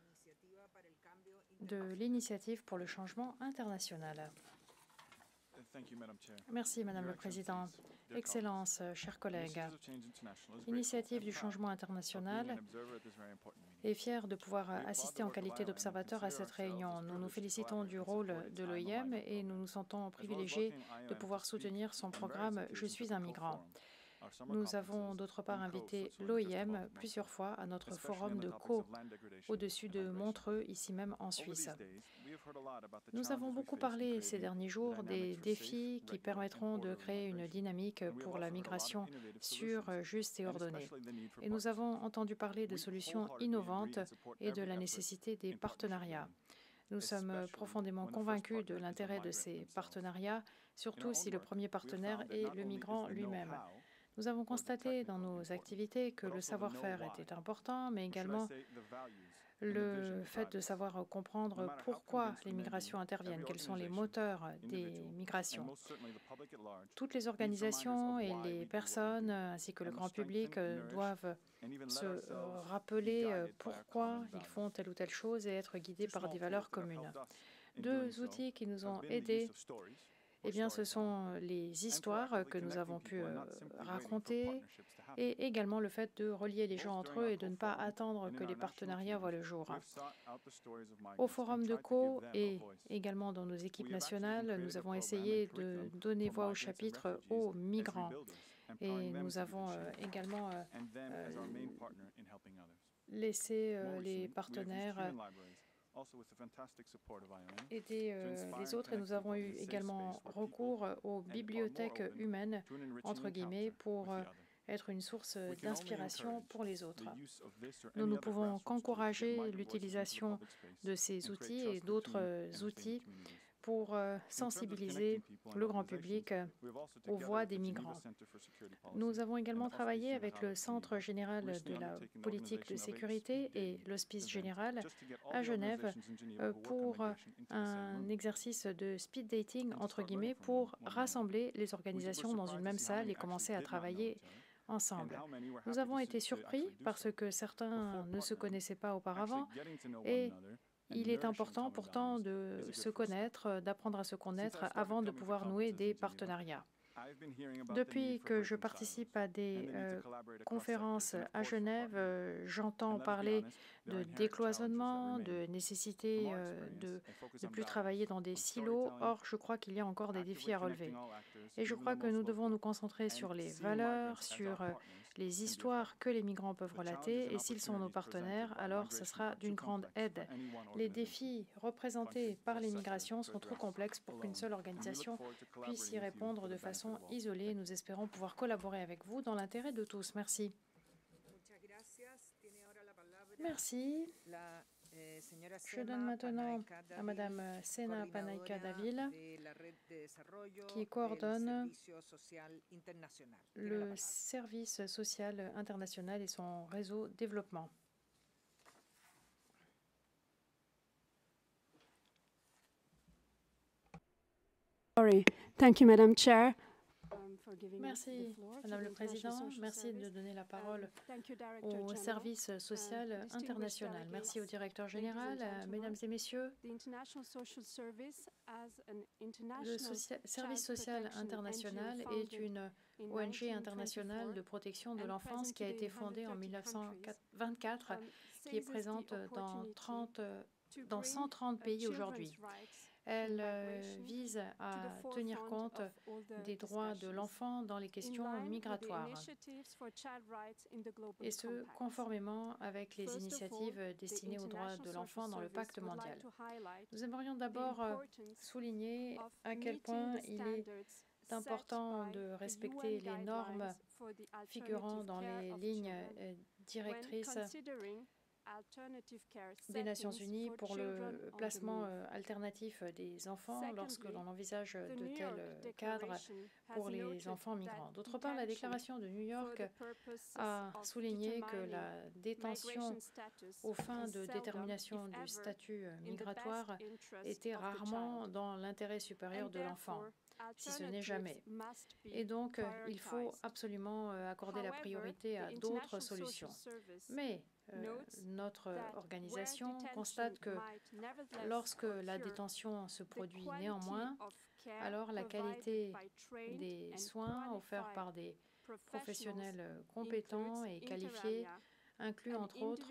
de l'initiative pour le changement international. Merci, Madame le Président. Excellences, chers collègues, l'initiative du changement international est fière de pouvoir assister en qualité d'observateur à cette réunion. Nous nous félicitons du rôle de l'OIM et nous nous sentons privilégiés de pouvoir soutenir son programme « Je suis un migrant ». Nous avons d'autre part invité l'OIM plusieurs fois à notre forum de Caux au-dessus de Montreux, ici même en Suisse. Nous avons beaucoup parlé ces derniers jours des défis qui permettront de créer une dynamique pour la migration sûre, juste et ordonnée. Et nous avons entendu parler de solutions innovantes et de la nécessité des partenariats. Nous sommes profondément convaincus de l'intérêt de ces partenariats, surtout si le premier partenaire est le migrant lui-même. Nous avons constaté dans nos activités que le savoir-faire était important, mais également le fait de savoir comprendre pourquoi les migrations interviennent, quels sont les moteurs des migrations. Toutes les organisations et les personnes, ainsi que le grand public, doivent se rappeler pourquoi ils font telle ou telle chose et être guidés par des valeurs communes. Deux outils qui nous ont aidés, eh bien, ce sont les histoires que nous avons pu raconter et également le fait de relier les gens entre eux et de ne pas attendre que les partenariats voient le jour. Au Forum de Caux et également dans nos équipes nationales, nous avons essayé de donner voix au chapitre aux migrants. Et nous avons également laissé les partenaires aider les autres et nous avons eu également recours aux bibliothèques humaines, entre guillemets, pour être une source d'inspiration pour les autres. Nous ne pouvons qu'encourager l'utilisation de ces outils et d'autres outils pour sensibiliser le grand public aux voix des migrants. Nous avons également travaillé avec le Centre général de la politique de sécurité et l'Hospice général à Genève pour un exercice de speed dating, entre guillemets, pour rassembler les organisations dans une même salle et commencer à travailler ensemble. Nous avons été surpris parce que certains ne se connaissaient pas auparavant et il est important pourtant de se connaître, d'apprendre à se connaître avant de pouvoir nouer des partenariats. Depuis que je participe à des conférences à Genève, j'entends parler de décloisonnement, de nécessité de ne plus travailler dans des silos. Or, je crois qu'il y a encore des défis à relever. Et je crois que nous devons nous concentrer sur les valeurs, sur les histoires que les migrants peuvent relater. Et s'ils sont nos partenaires, alors ce sera d'une grande aide. Les défis représentés par les migrations sont trop complexes pour qu'une seule organisation puisse y répondre de façon isolée. Nous espérons pouvoir collaborer avec vous dans l'intérêt de tous. Merci. Merci. Je donne maintenant à Madame Sena Panaika-Davil, qui coordonne le service social international et son réseau développement. Thank you, Madam Chair. Merci, Madame le Président. Merci de donner la parole au service social international. Merci au directeur général, Mesdames et Messieurs. Le service social international est une ONG internationale de protection de l'enfance qui a été fondée en 1924, qui est présente dans 130 pays aujourd'hui. Elle vise à tenir compte des droits de l'enfant dans les questions migratoires, et ce, conformément avec les initiatives destinées aux droits de l'enfant dans le pacte mondial. Nous aimerions d'abord souligner à quel point il est important de respecter les normes figurant dans les lignes directrices des Nations Unies pour le placement alternatif des enfants lorsque l'on envisage de tels cadres pour les enfants migrants. D'autre part, la déclaration de New York a souligné que la détention aux fins de détermination du statut migratoire était rarement dans l'intérêt supérieur de l'enfant, si ce n'est jamais. Et donc, il faut absolument accorder la priorité à d'autres solutions. Mais notre organisation constate que lorsque la détention se produit néanmoins, alors la qualité des soins offerts par des professionnels compétents et qualifiés inclut entre autres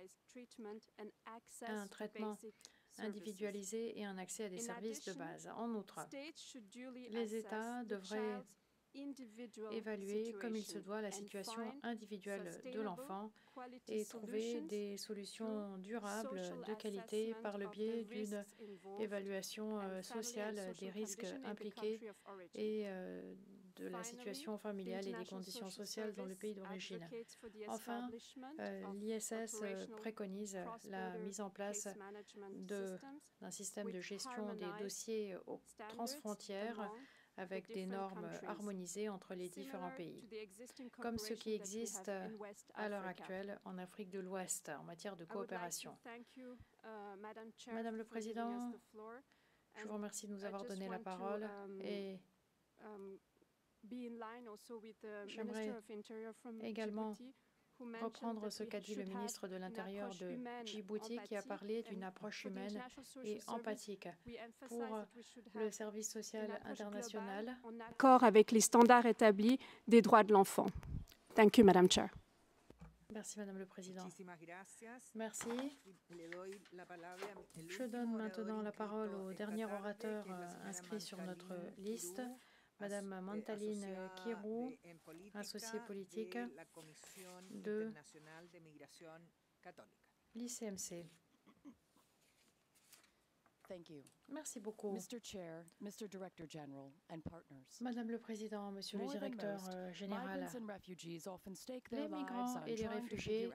un traitement individualisé et un accès à des services de base. En outre, les États devraient évaluer comme il se doit la situation individuelle de l'enfant et trouver des solutions durables de qualité par le biais d'une évaluation sociale des risques impliqués et de la situation familiale et des conditions sociales dans le pays d'origine. Enfin, l'ISS préconise la mise en place d'un système de gestion des dossiers transfrontières avec des normes harmonisées entre les différents pays, comme ce qui existe à l'heure actuelle en Afrique de l'Ouest en matière de coopération. Madame le Président, je vous remercie de nous avoir donné la parole et j'aimerais également reprendre ce qu'a dit le ministre de l'Intérieur de Djibouti, qui a parlé d'une approche humaine et empathique pour le service social international. Accord avec les standards établis des droits de l'enfant. Thank you, Madam Chair. Merci, Madame le Président. Merci. Je donne maintenant la parole au dernier orateur inscrit sur notre liste, Madame Mantaline Kirou, associée politique de l'ICMC. Merci beaucoup. Madame le Président, Monsieur le Directeur général, les migrants et les réfugiés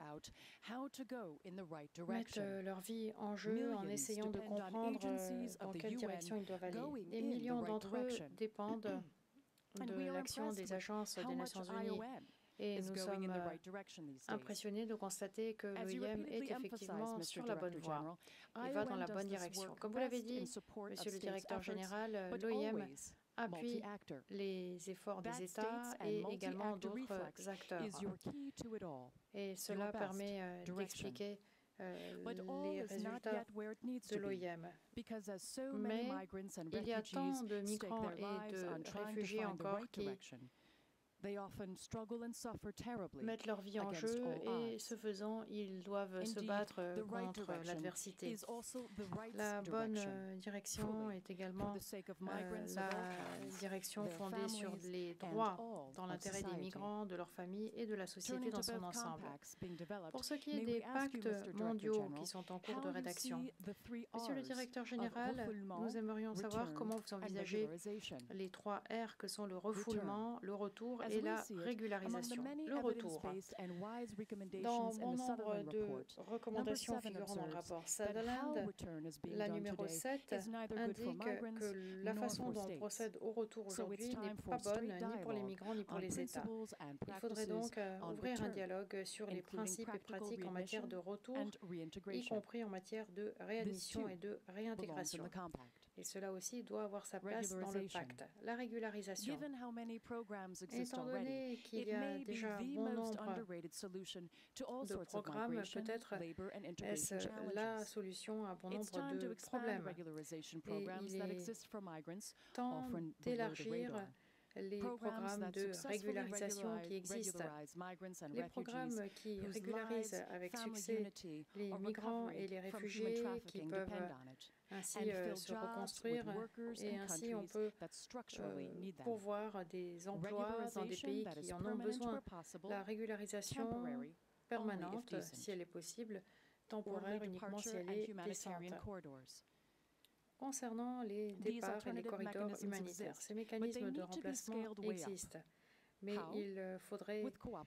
mettent leur vie en jeu en essayant de comprendre dans quelle direction ils doivent aller. Des millions d'entre eux dépendent de l'action des agences des Nations Unies. Et nous sommes impressionnés de constater que l'OIM est effectivement sur la bonne voie. Il va dans la bonne direction. Comme vous l'avez dit, Monsieur le Directeur général, l'OIM appuie les efforts des États et également d'autres acteurs. Et cela permet d'expliquer les résultats de l'OIM. Mais il y a tant de migrants et de réfugiés encore qui mettent leur vie en jeu et, ce faisant, ils doivent se battre contre l'adversité. La bonne direction est également la direction fondée sur les droits dans l'intérêt des migrants, de leurs familles et de la société dans son ensemble. Pour ce qui est des pactes mondiaux qui sont en cours de rédaction, Monsieur le Directeur général, nous aimerions savoir comment vous envisagez les 3 R que sont le refoulement, le retour et la régularisation. Le retour. Dans bon nombre de recommandations figurant dans le rapport Sutherland, la numéro 7 indique que la façon dont on procède au retour aujourd'hui n'est pas bonne ni pour les migrants ni pour les États. Il faudrait donc ouvrir un dialogue sur les principes et pratiques en matière de retour, y compris en matière de réadmission et de réintégration. Et cela aussi doit avoir sa place dans le pacte. La régularisation. Étant donné qu'il y a déjà bon nombre de programmes, peut-être est-ce la solution à bon nombre de problèmes. Et il est temps d'élargir les programmes de régularisation qui existent. Les programmes qui régularisent avec succès les migrants et les réfugiés qui peuvent ainsi se reconstruire et ainsi on peut pourvoir des emplois dans des pays qui en ont besoin. La régularisation permanente, si elle est possible, temporaire uniquement si elle est décente. Concernant les départs et les corridors humanitaires, ces mécanismes de remplacement existent, mais il faudrait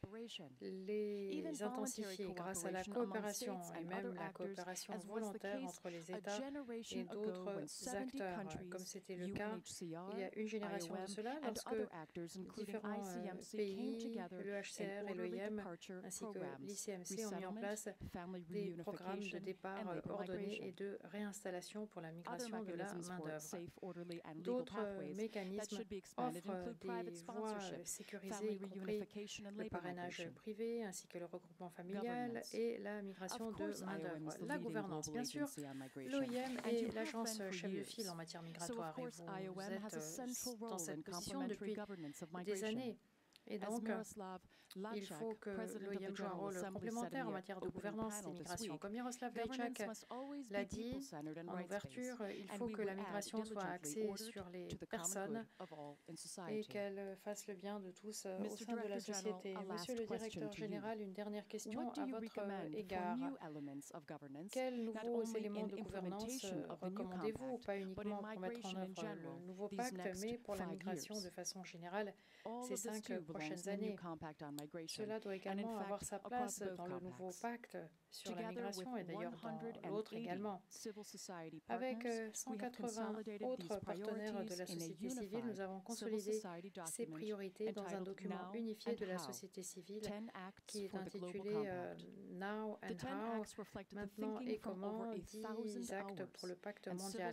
les intensifier grâce à la coopération et même la coopération volontaire entre les États et d'autres acteurs, comme c'était le cas il y a une génération de cela, lorsque différents pays, le HCR et l'OIM, ainsi que l'ICMC ont mis en place des programmes de départ ordonnés et de réinstallation pour la migration de la main-d'œuvre. D'autres mécanismes offrent des voies sécurisées, y compris le parrainage privé, ainsi que le regroupement familial et la migration de main-d'œuvre. La gouvernance, bien sûr, l'OIM est l'agence chef de file en matière migratoire et vous êtes dans cette position depuis des années. Et donc, il faut que l'OIM joue un rôle complémentaire en matière de gouvernance des migrations. Comme Miroslav Lajčák l'a dit en ouverture, il faut que la migration soit axée sur les personnes et qu'elle fasse le bien de tous au sein de la société. Monsieur le directeur général, une dernière question à votre égard. Quels nouveaux éléments de gouvernance recommandez-vous, pas uniquement pour mettre en œuvre le nouveau pacte, mais pour la migration de façon générale ces 5 prochaines années? Cela doit également avoir sa place dans le nouveau pacte sur la migration et d'ailleurs dans l'autre également. Avec 180 autres partenaires de la société civile, nous avons consolidé ces priorités dans un document unifié de la société civile qui est intitulé Now and How, maintenant et comment, 10 actes pour le pacte mondial.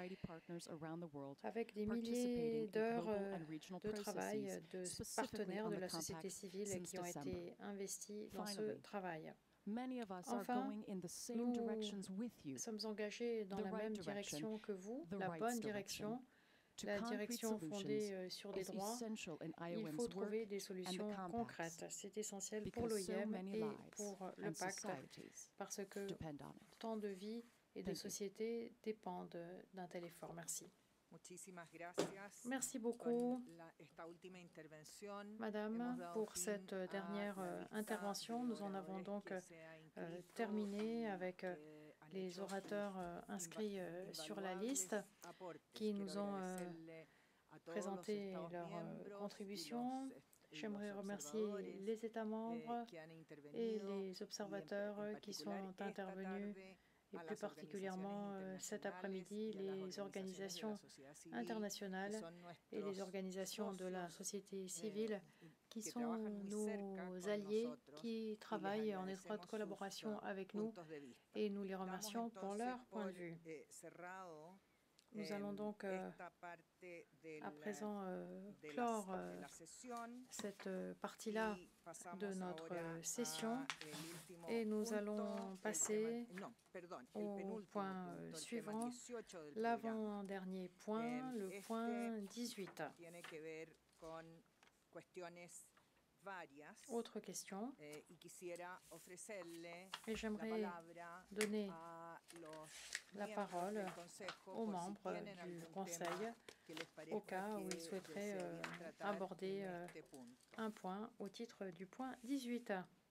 Avec des milliers d'heures de travail de partenaires de la société civile qui ont été investis dans ce travail. Enfin, nous sommes engagés dans la même direction que vous, la bonne direction, la direction fondée sur des droits. Il faut trouver des solutions concrètes. C'est essentiel pour l'OIM et pour le pacte, parce que tant de vies et de sociétés dépendent d'un tel effort. Merci. Merci beaucoup, Madame, pour cette dernière intervention. Nous en avons donc terminé avec les orateurs inscrits sur la liste qui nous ont présenté leurs contributions. J'aimerais remercier les États membres et les observateurs qui sont intervenus et plus particulièrement cet après-midi les organisations internationales et les organisations de la société civile qui sont nos alliés, qui travaillent en étroite collaboration avec nous et nous les remercions pour leur point de vue. Nous allons donc à présent clore cette partie-là de notre session et nous allons passer au point suivant, l'avant-dernier point, le point 18. Autre question, et j'aimerais donner la parole aux membres du Conseil au cas où ils souhaiteraient aborder un point au titre du point 18.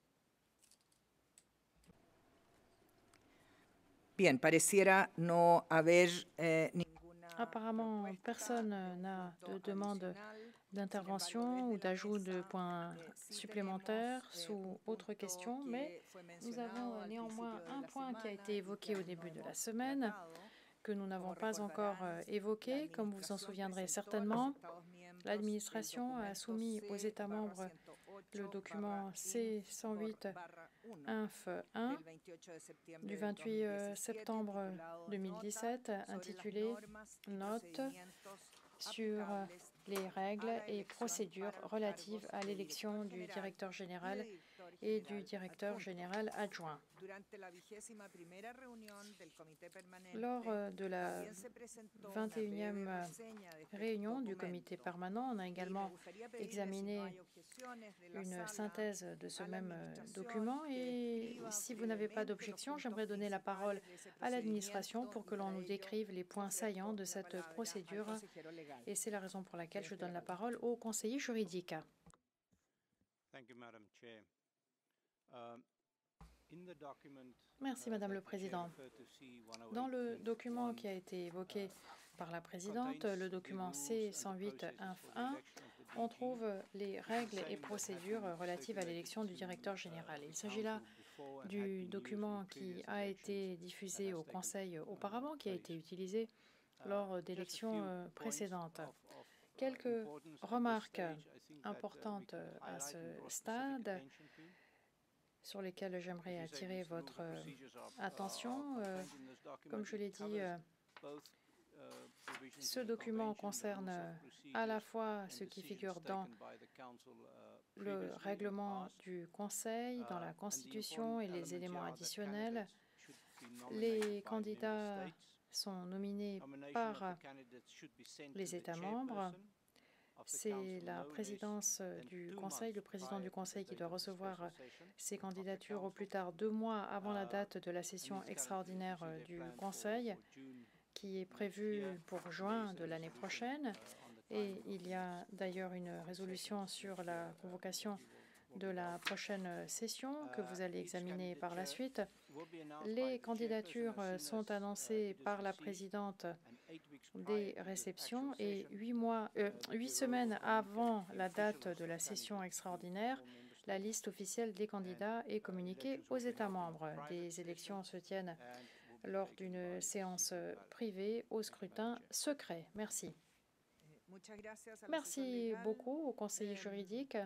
Bien, pareciera no haber Apparemment, personne n'a de demande d'intervention ou d'ajout de points supplémentaires sous autre question, mais nous avons néanmoins un point qui a été évoqué au début de la semaine, que nous n'avons pas encore évoqué, comme vous vous en souviendrez certainement. L'administration a soumis aux États membres le document C-108-INF-1 du 28 septembre 2017 intitulé « Notes sur les règles et procédures relatives à l'élection du directeur général et du directeur général adjoint ». Lors de la 21e réunion du comité permanent, on a également examiné une synthèse de ce même document et si vous n'avez pas d'objection, j'aimerais donner la parole à l'administration pour que l'on nous décrive les points saillants de cette procédure et c'est la raison pour laquelle je donne la parole au conseiller juridique. Merci, Madame le Président. Dans le document qui a été évoqué par la Présidente, le document C-108-INF-1, on trouve les règles et procédures relatives à l'élection du directeur général. Il s'agit là du document qui a été diffusé au Conseil auparavant, qui a été utilisé lors d'élections précédentes. Quelques remarques importantes à ce stade sur lesquelles j'aimerais attirer votre attention. Comme je l'ai dit, ce document concerne à la fois ce qui figure dans le règlement du Conseil, dans la Constitution et les éléments additionnels. Les candidats sont nominés par les États membres. C'est la présidence du Conseil, le président du Conseil qui doit recevoir ces candidatures au plus tard 2 mois avant la date de la session extraordinaire du Conseil, qui est prévue pour juin de l'année prochaine. Et il y a d'ailleurs une résolution sur la convocation de la prochaine session que vous allez examiner par la suite. Les candidatures sont annoncées par la présidente des réceptions et 8 semaines avant la date de la session extraordinaire, la liste officielle des candidats est communiquée aux États membres. Des élections se tiennent lors d'une séance privée au scrutin secret. Merci. Merci beaucoup au conseiller juridique.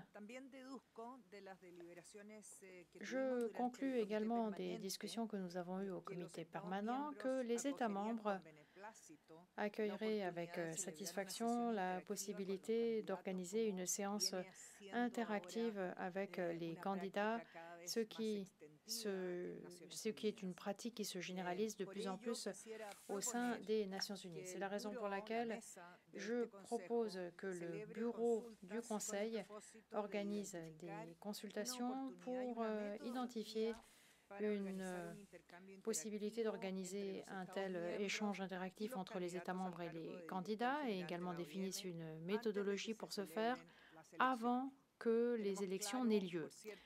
Je conclus également des discussions que nous avons eues au comité permanent que les États membres accueilleraient avec satisfaction la possibilité d'organiser une séance interactive avec les candidats, ce qui est une pratique qui se généralise de plus en plus au sein des Nations Unies. C'est la raison pour laquelle je propose que le bureau du Conseil organise des consultations pour identifier une possibilité d'organiser un tel échange interactif entre les États membres et les candidats et également définisse une méthodologie pour ce faire avant que les élections n'aient lieu.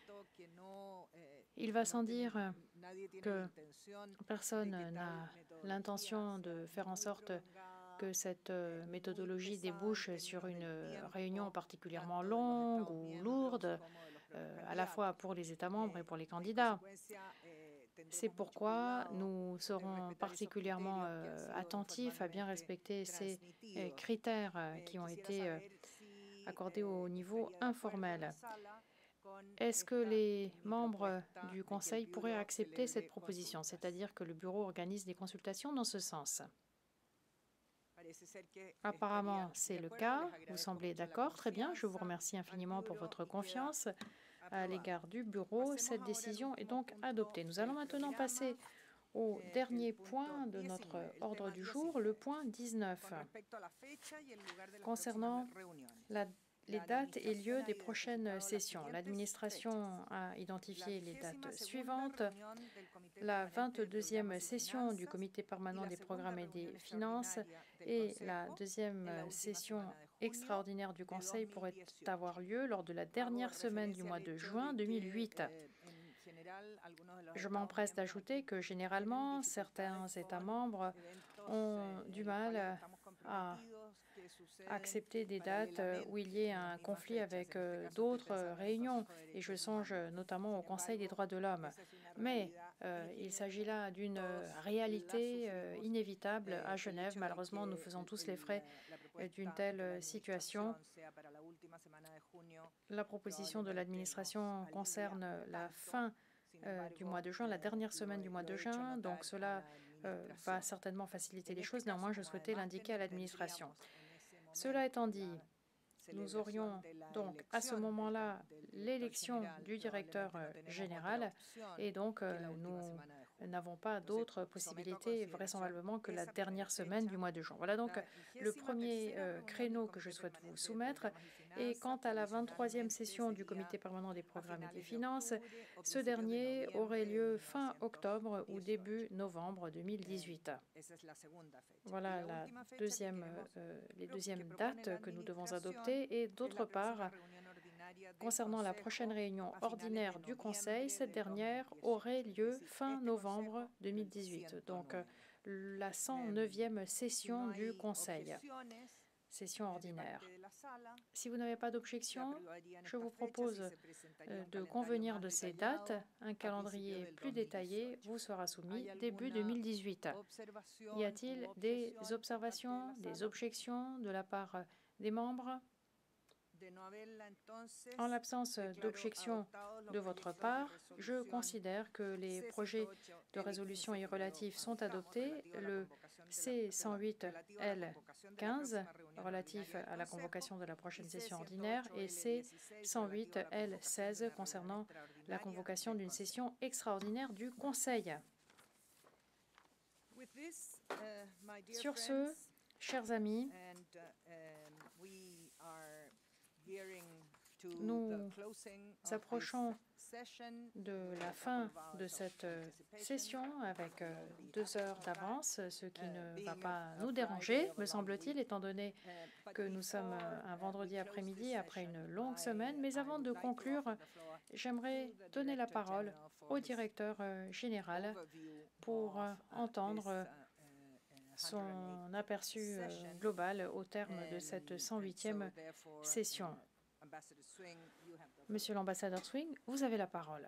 Il va sans dire que personne n'a l'intention de faire en sorte que cette méthodologie débouche sur une réunion particulièrement longue ou lourde, à la fois pour les États membres et pour les candidats. C'est pourquoi nous serons particulièrement attentifs à bien respecter ces critères qui ont été accordés au niveau informel. Est-ce que les membres du Conseil pourraient accepter cette proposition, c'est-à-dire que le bureau organise des consultations dans ce sens? Apparemment, c'est le cas. Vous semblez d'accord. Très bien. Je vous remercie infiniment pour votre confiance à l'égard du bureau. Cette décision est donc adoptée. Nous allons maintenant passer au dernier point de notre ordre du jour, le point 19, concernant les dates et lieux des prochaines sessions. L'administration a identifié les dates suivantes. La 22e session du Comité permanent des programmes et des finances et la 2e session extraordinaire du Conseil pourraient avoir lieu lors de la dernière semaine du mois de juin 2008. Je m'empresse d'ajouter que généralement, certains États membres ont du mal à accepter des dates où il y ait un conflit avec d'autres réunions, et je songe notamment au Conseil des droits de l'homme. Mais il s'agit là d'une réalité inévitable à Genève. Malheureusement, nous faisons tous les frais d'une telle situation. La proposition de l'administration concerne la fin du mois de juin, la dernière semaine du mois de juin, donc cela va certainement faciliter les choses. Néanmoins, je souhaitais l'indiquer à l'administration. Cela étant dit, nous aurions donc à ce moment-là l'élection du directeur général, et donc nous n'avons pas d'autres possibilités vraisemblablement que la dernière semaine du mois de juin. Voilà donc le premier créneau que je souhaite vous soumettre. Et quant à la 23e session du Comité permanent des programmes et des finances, ce dernier aurait lieu fin octobre ou début novembre 2018. Voilà les deuxièmes dates que nous devons adopter. Et d'autre part, concernant la prochaine réunion ordinaire du Conseil, cette dernière aurait lieu fin novembre 2018, donc la 109e session du Conseil, session ordinaire. Si vous n'avez pas d'objection, je vous propose de convenir de ces dates. Un calendrier plus détaillé vous sera soumis début 2018. Y a-t-il des observations, des objections de la part des membres? En l'absence d'objection de votre part, je considère que les projets de résolution y relatifs sont adoptés. Le C108L15 relatif à la convocation de la prochaine session ordinaire et C108L16 concernant la convocation d'une session extraordinaire du Conseil. Sur ce, chers amis, nous approchons de la fin de cette session avec 2 heures d'avance, ce qui ne va pas nous déranger, me semble-t-il, étant donné que nous sommes un vendredi après-midi après une longue semaine. Mais avant de conclure, j'aimerais donner la parole au directeur général pour entendre son aperçu global au terme de cette 108e session. Monsieur l'ambassadeur Swing, vous avez la parole.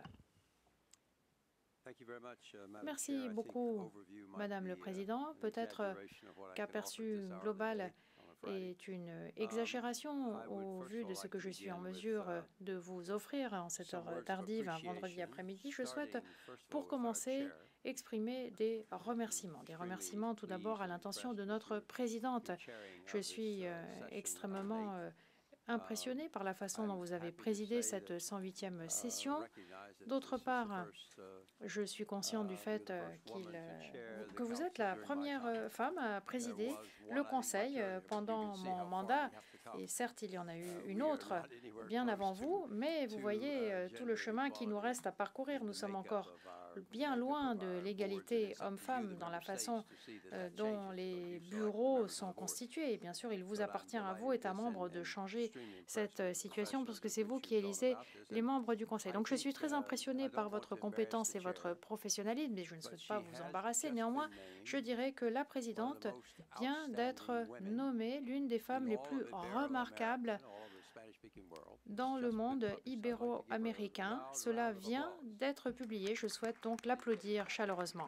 Merci beaucoup, Madame le Président. Peut-être qu'aperçu global est une exagération au vu de ce que je suis en mesure de vous offrir en cette heure tardive, un vendredi après-midi. Je souhaite, pour commencer, exprimer des remerciements tout d'abord à l'intention de notre présidente. Je suis extrêmement impressionné par la façon dont vous avez présidé cette 108e session. D'autre part, je suis conscient du fait que vous êtes la première femme à présider le Conseil pendant mon mandat. Et certes, il y en a eu une autre bien avant vous, mais vous voyez tout le chemin qui nous reste à parcourir. Nous sommes encore bien loin de l'égalité homme-femme dans la façon dont les bureaux sont constitués. Et bien sûr, il vous appartient à vous, États membres, de changer cette situation parce que c'est vous qui élisez les membres du Conseil. Donc je suis très impressionnée par votre compétence et votre professionnalisme, mais je ne souhaite pas vous embarrasser. Néanmoins, je dirais que la présidente vient d'être nommée l'une des femmes les plus remarquables dans le monde ibéro-américain. Cela vient d'être publié. Je souhaite donc l'applaudir chaleureusement.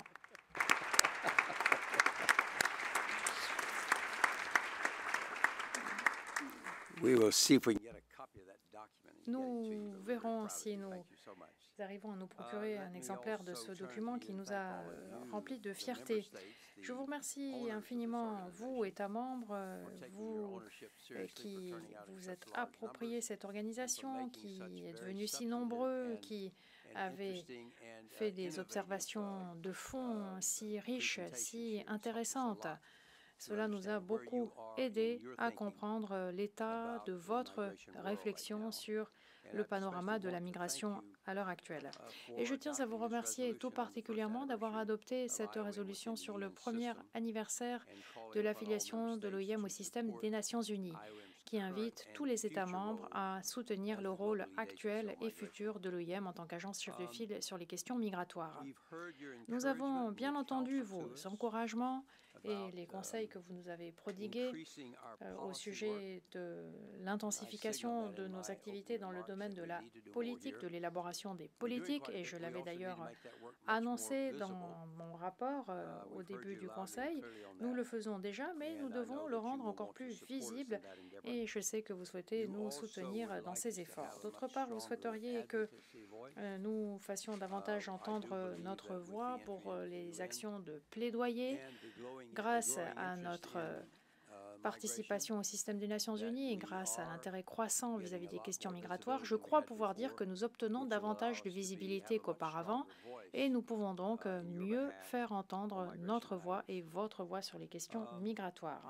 Nous verrons si nous arrivons à nous procurer un exemplaire de ce document qui nous a remplis de fierté. Je vous remercie infiniment, vous, États membres, vous qui vous êtes approprié cette organisation, qui êtes venus si nombreux, qui avez fait des observations de fond si riches, si intéressantes. Cela nous a beaucoup aidé à comprendre l'état de votre réflexion sur le panorama de la migration à l'heure actuelle. Et je tiens à vous remercier tout particulièrement d'avoir adopté cette résolution sur le premier anniversaire de l'affiliation de l'OIM au système des Nations Unies, qui invite tous les États membres à soutenir le rôle actuel et futur de l'OIM en tant qu'agence chef de file sur les questions migratoires. Nous avons bien entendu vos encouragements et les conseils que vous nous avez prodigués au sujet de l'intensification de nos activités dans le domaine de la politique, de l'élaboration des politiques, et je l'avais d'ailleurs annoncé dans mon rapport au début du Conseil. Nous le faisons déjà, mais nous devons le rendre encore plus visible, et je sais que vous souhaitez nous soutenir dans ces efforts. D'autre part, vous souhaiteriez que nous fassions davantage entendre notre voix pour les actions de plaidoyer grâce à notre participation au système des Nations Unies et grâce à l'intérêt croissant vis-à-vis des questions migratoires. Je crois pouvoir dire que nous obtenons davantage de visibilité qu'auparavant et nous pouvons donc mieux faire entendre notre voix et votre voix sur les questions migratoires.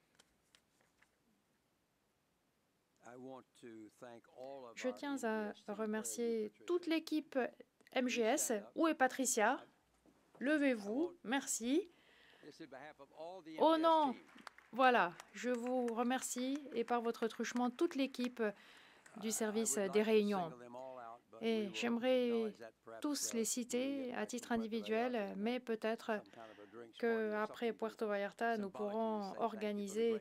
Je tiens à remercier toute l'équipe MGS. Où est Patricia? Levez-vous, merci. Oh non, voilà, je vous remercie et par votre truchement, toute l'équipe du service des réunions. Et j'aimerais tous les citer à titre individuel, mais peut-être qu'après Puerto Vallarta, nous pourrons organiser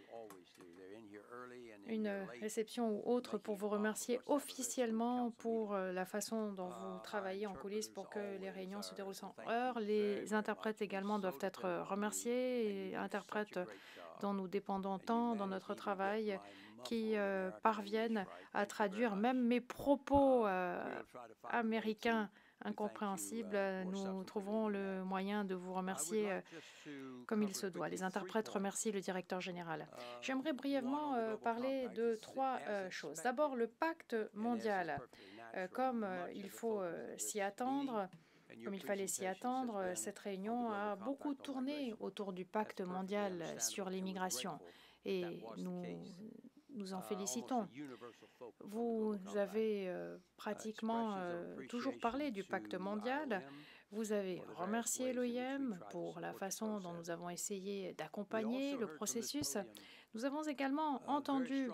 une réception ou autre pour vous remercier officiellement pour la façon dont vous travaillez en coulisses pour que les réunions se déroulent sans heurts. Les interprètes également doivent être remerciés, et interprètes dont nous dépendons tant dans notre travail, qui parviennent à traduire même mes propos américains incompréhensibles. Nous trouverons le moyen de vous remercier comme il se doit. Les interprètes remercient le directeur général. J'aimerais brièvement parler de trois choses. D'abord, le pacte mondial. Comme il faut s'y attendre, comme il fallait s'y attendre, cette réunion a beaucoup tourné autour du pacte mondial sur l'immigration et nous en félicitons. Vous avez pratiquement toujours parlé du pacte mondial. Vous avez remercié l'OIM pour la façon dont nous avons essayé d'accompagner le processus. Nous avons également entendu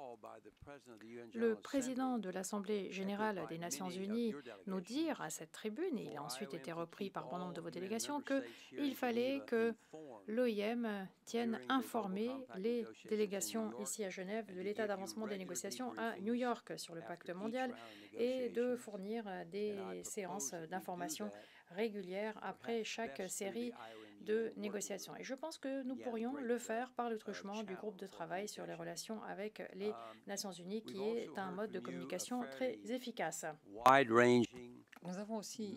le président de l'Assemblée générale des Nations unies nous dire à cette tribune, et il a ensuite été repris par bon nombre de vos délégations, qu'il fallait que l'OIM tienne informés les délégations ici à Genève de l'état d'avancement des négociations à New York sur le pacte mondial et de fournir des séances d'information régulières après chaque série de négociations. Et je pense que nous pourrions le faire par le truchement du groupe de travail sur les relations avec les Nations unies, qui est un mode de communication très efficace. Nous avons aussi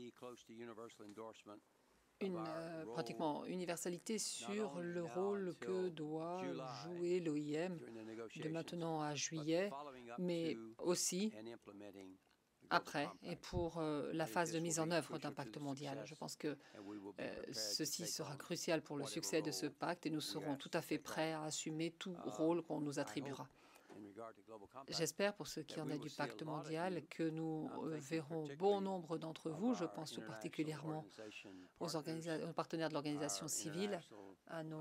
une pratiquement universalité sur le rôle que doit jouer l'OIM de maintenant à juillet, mais aussi après et pour la phase de mise en œuvre d'un pacte mondial. Je pense que ceci sera crucial pour le succès de ce pacte et nous serons tout à fait prêts à assumer tout rôle qu'on nous attribuera. J'espère, pour ce qui en est du pacte mondial, que nous verrons bon nombre d'entre vous, je pense tout particulièrement aux partenaires de l'organisation civile, à nos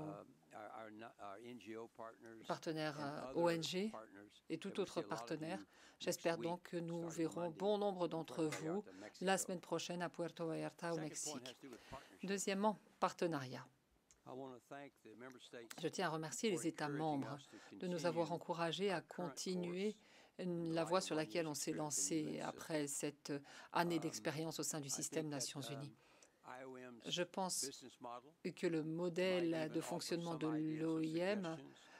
partenaires ONG et tout autre partenaire. J'espère donc que nous verrons bon nombre d'entre vous la semaine prochaine à Puerto Vallarta au Mexique. Deuxièmement, partenariat. Je tiens à remercier les États membres de nous avoir encouragés à continuer la voie sur laquelle on s'est lancé après cette année d'expérience au sein du système Nations Unies. Je pense que le modèle de fonctionnement de l'OIM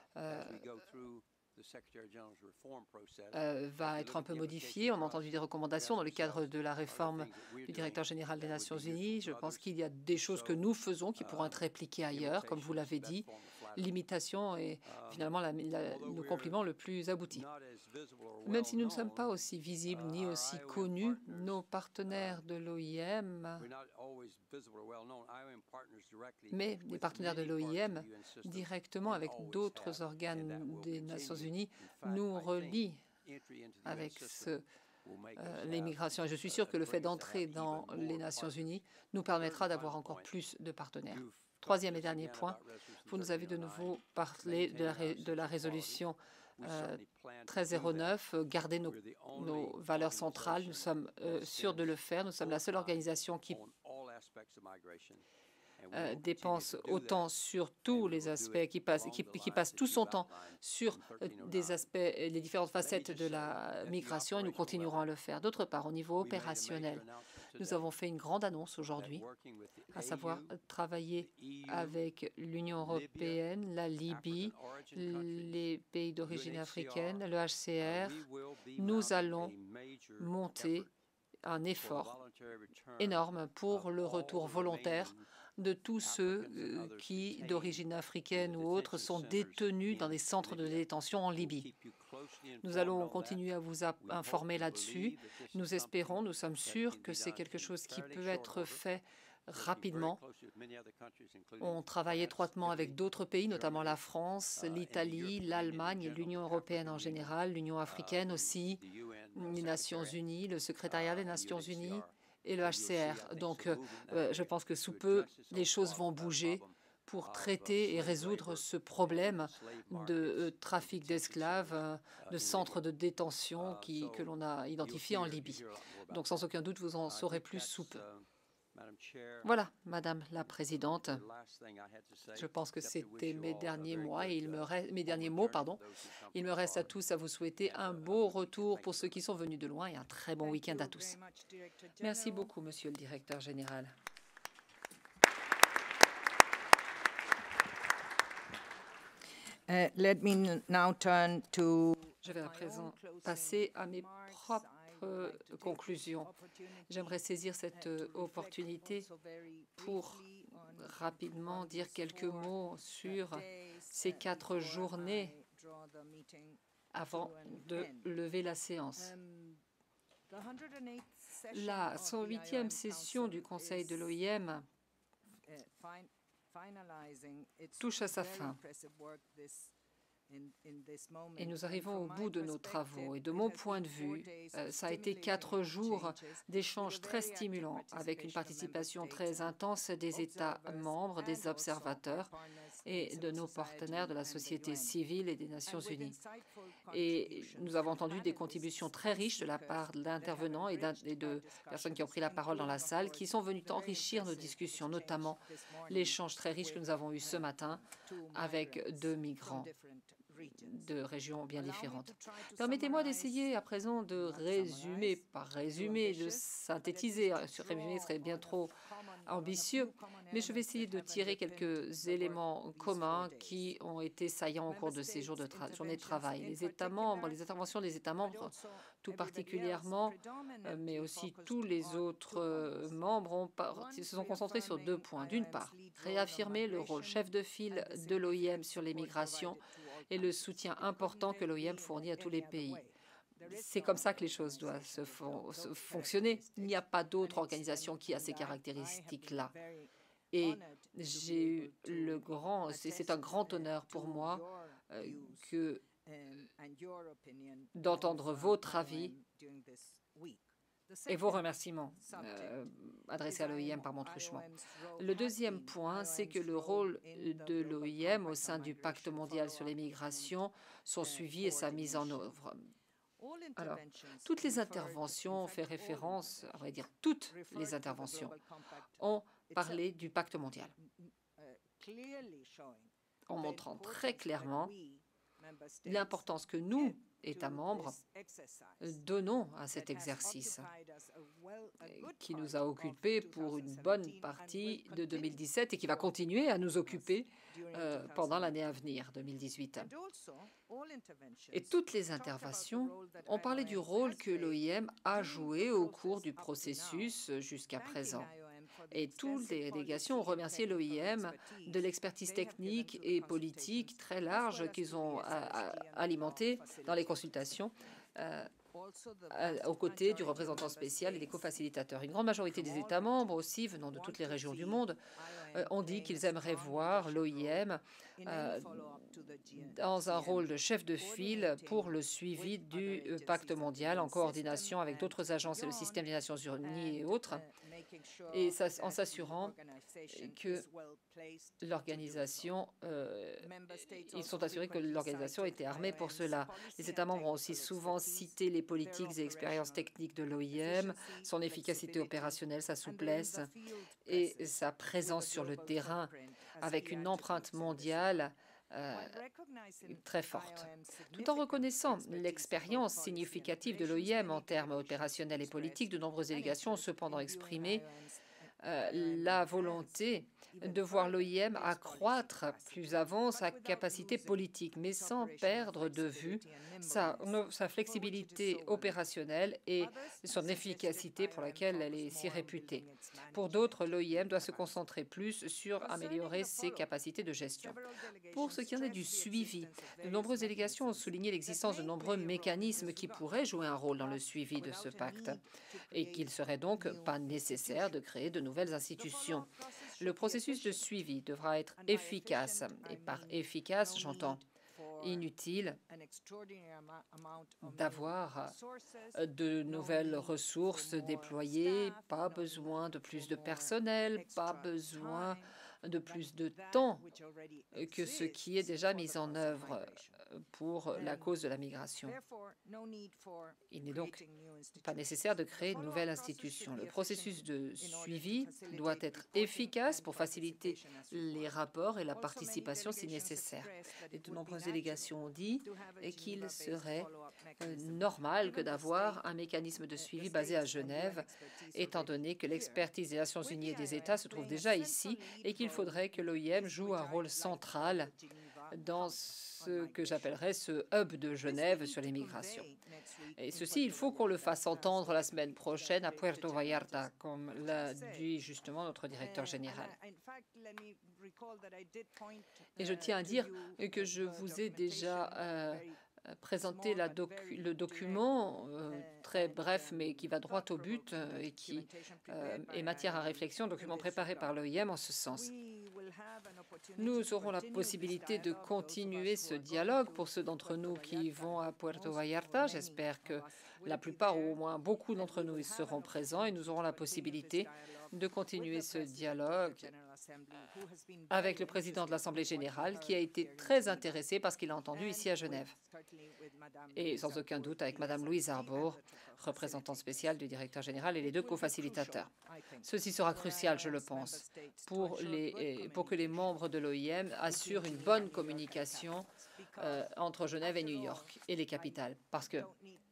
va être un peu modifié. On a entendu des recommandations dans le cadre de la réforme du directeur général des Nations Unies. Je pense qu'il y a des choses que nous faisons qui pourront être répliquées ailleurs, comme vous l'avez dit. L'imitation est finalement le compliment le plus abouti. Même si nous ne sommes pas aussi visibles ni aussi connus, nos partenaires de l'OIM, mais les partenaires de l'OIM, directement avec d'autres organes des Nations Unies, nous relient avec l'immigration. Et je suis sûr que le fait d'entrer dans les Nations Unies nous permettra d'avoir encore plus de partenaires. Troisième et dernier point, vous nous avez de nouveau parlé de la résolution 1309, garder nos valeurs centrales. Nous sommes sûrs de le faire. Nous sommes la seule organisation qui dépense autant sur tous les aspects, qui passe tout son temps sur des aspects, les différentes facettes de la migration, et nous continuerons à le faire. D'autre part, au niveau opérationnel, nous avons fait une grande annonce aujourd'hui, à savoir travailler avec l'Union européenne, la Libye, les pays d'origine africaine, le HCR. Nous allons monter un effort énorme pour le retour volontaire de tous ceux qui, d'origine africaine ou autre, sont détenus dans des centres de détention en Libye. Nous allons continuer à vous informer là-dessus. Nous espérons, nous sommes sûrs que c'est quelque chose qui peut être fait rapidement. On travaille étroitement avec d'autres pays, notamment la France, l'Italie, l'Allemagne, l'Union européenne en général, l'Union africaine aussi, les Nations unies, le secrétariat des Nations unies et le HCR. Donc, je pense que sous peu, les choses vont bouger pour traiter et résoudre ce problème de trafic d'esclaves, de centres de détention que l'on a identifié en Libye. Donc, sans aucun doute, vous en saurez plus sous peu. Voilà, Madame la Présidente. Je pense que c'était mes derniers mots et il me reste à tous à vous souhaiter un beau retour pour ceux qui sont venus de loin et un très bon week-end à tous. Merci beaucoup, Monsieur le Directeur général. Let me now turn to... Je vais à présent passer à mes propres conclusion. J'aimerais saisir cette opportunité pour rapidement dire quelques mots sur ces 4 journées avant de lever la séance. La 108e session du Conseil de l'OIM touche à sa fin. Et nous arrivons au bout de nos travaux. Et de mon point de vue, ça a été 4 jours d'échanges très stimulants avec une participation très intense des États membres, des observateurs et de nos partenaires de la société civile et des Nations unies. Et nous avons entendu des contributions très riches de la part d'intervenants et de personnes qui ont pris la parole dans la salle, qui sont venus enrichir nos discussions, notamment l'échange très riche que nous avons eu ce matin avec 2 migrants de régions bien différentes. Permettez-moi d'essayer à présent de résumer, pas résumer, de synthétiser. Résumer serait bien trop ambitieux, mais je vais essayer de tirer quelques éléments communs qui ont été saillants au cours de ces journées de travail. Les États membres, les interventions des États membres, tout particulièrement, mais aussi tous les autres membres se sont concentrés sur 2 points. D'une part, réaffirmer le rôle chef de file de l'OIM sur les migrations et le soutien important que l'OIM fournit à tous les pays. C'est comme ça que les choses doivent fonctionner. Il n'y a pas d'autre organisation qui a ces caractéristiques-là. Et j'ai eu c'est un grand honneur pour moi d'entendre votre avis et vos remerciements adressés à l'OIM par mon truchement. Le deuxième point, c'est que le rôle de l'OIM au sein du Pacte mondial sur les migrations sont suivis et sa mise en œuvre. Alors, toutes les interventions ont fait référence, à vrai dire, toutes les interventions ont parlé du Pacte mondial, en montrant très clairement l'importance que nous, États membres, donnons à cet exercice qui nous a occupés pour une bonne partie de 2017 et qui va continuer à nous occuper pendant l'année à venir, 2018. Et toutes les interventions ont parlé du rôle que l'OIM a joué au cours du processus jusqu'à présent. Et toutes les délégations ont remercié l'OIM de l'expertise technique et politique très large qu'ils ont alimentée dans les consultations aux côtés du représentant spécial et des co-facilitateurs. Une grande majorité des États membres aussi, venant de toutes les régions du monde, ont dit qu'ils aimeraient voir l'OIM dans un rôle de chef de file pour le suivi du pacte mondial en coordination avec d'autres agences et le système des Nations Unies et autres, et en s'assurant que l'organisation, ils sont assurés que l'organisation était armée pour cela. Les États membres ont aussi souvent cité les politiques et expériences techniques de l'OIM, son efficacité opérationnelle, sa souplesse et sa présence sur le terrain avec une empreinte mondiale très forte. Tout en reconnaissant l'expérience significative de l'OIM en termes opérationnels et politiques, de nombreuses délégations ont cependant exprimé la volonté de voir l'OIM accroître plus avant sa capacité politique, mais sans perdre de vue sa flexibilité opérationnelle et son efficacité pour laquelle elle est si réputée. Pour d'autres, l'OIM doit se concentrer plus sur améliorer ses capacités de gestion. Pour ce qui en est du suivi, de nombreuses délégations ont souligné l'existence de nombreux mécanismes qui pourraient jouer un rôle dans le suivi de ce pacte et qu'il ne serait donc pas nécessaire de créer de nouvelles institutions. Le processus de suivi devra être efficace, et par efficace, j'entends inutile d'avoir de nouvelles ressources déployées, pas besoin de plus de personnel, pas besoin de plus de temps que ce qui est déjà mis en œuvre pour la cause de la migration. Il n'est donc pas nécessaire de créer une nouvelle institution. Le processus de suivi doit être efficace pour faciliter les rapports et la participation si nécessaire. Et de nombreuses délégations ont dit qu'il serait normal que d'avoir un mécanisme de suivi basé à Genève, étant donné que l'expertise des Nations Unies et des États se trouve déjà ici et qu'il faudrait que l'OIM joue un rôle central dans ce que j'appellerais ce hub de Genève sur les migrations. Et ceci, il faut qu'on le fasse entendre la semaine prochaine à Puerto Vallarta, comme l'a dit justement notre directeur général. Et je tiens à dire que je vous ai déjà présenter le document très bref mais qui va droit au but et qui est matière à réflexion, document préparé par l'OIM en ce sens. Nous aurons la possibilité de continuer ce dialogue pour ceux d'entre nous qui vont à Puerto Vallarta. J'espère que la plupart ou au moins beaucoup d'entre nous y seront présents et nous aurons la possibilité de continuer ce dialogue avec le président de l'Assemblée générale qui a été très intéressé par ce qu'il a entendu ici à Genève. Et sans aucun doute avec Mme Louise Arbour, représentante spéciale du directeur général et les deux co-facilitateurs. Ceci sera crucial, je le pense, pour que les membres de l'OIM assurent une bonne communication entre Genève et New York et les capitales. Parce que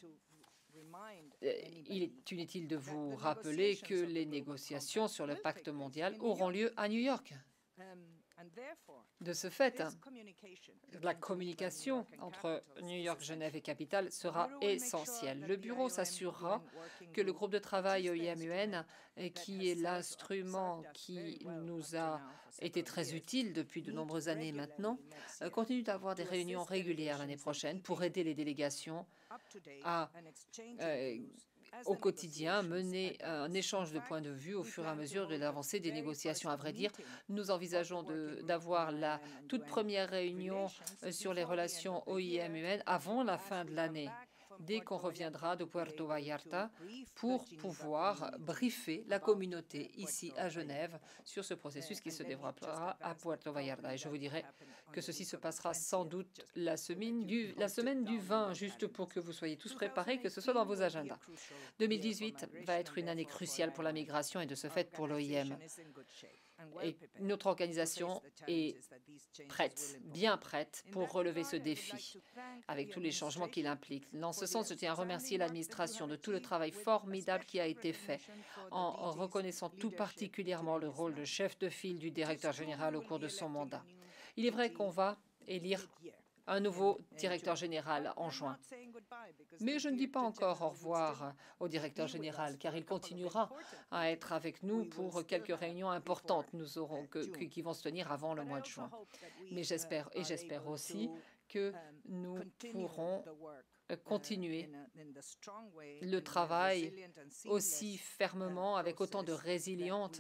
il est inutile de vous rappeler que les négociations sur le pacte mondial auront lieu à New York. De ce fait, la communication entre New York, Genève et capitale sera essentielle. Le bureau s'assurera que le groupe de travail OIM-UN, qui est l'instrument qui nous a été très utile depuis de nombreuses années maintenant, continue d'avoir des réunions régulières l'année prochaine pour aider les délégations à au quotidien, mener un échange de points de vue au fur et à mesure de l'avancée des négociations. À vrai dire, nous envisageons d'avoir la toute première réunion sur les relations OIM-UN avant la fin de l'année, dès qu'on reviendra de Puerto Vallarta, pour pouvoir briefer la communauté ici à Genève sur ce processus qui se développera à Puerto Vallarta. Et je vous dirai que ceci se passera sans doute la semaine du 20, juste pour que vous soyez tous préparés, que ce soit dans vos agendas. 2018 va être une année cruciale pour la migration et de ce fait pour l'OIM. Et notre organisation est prête, bien prête, pour relever ce défi, avec tous les changements qu'il implique. Dans ce sens, je tiens à remercier l'administration de tout le travail formidable qui a été fait, en reconnaissant tout particulièrement le rôle de chef de file du directeur général au cours de son mandat. Il est vrai qu'on va élire un nouveau directeur général en juin. Mais je ne dis pas encore au revoir au directeur général, car il continuera à être avec nous pour quelques réunions importantes qui vont se tenir avant le mois de juin. Mais j'espère aussi que nous pourrons continuer le travail aussi fermement, avec autant de résilience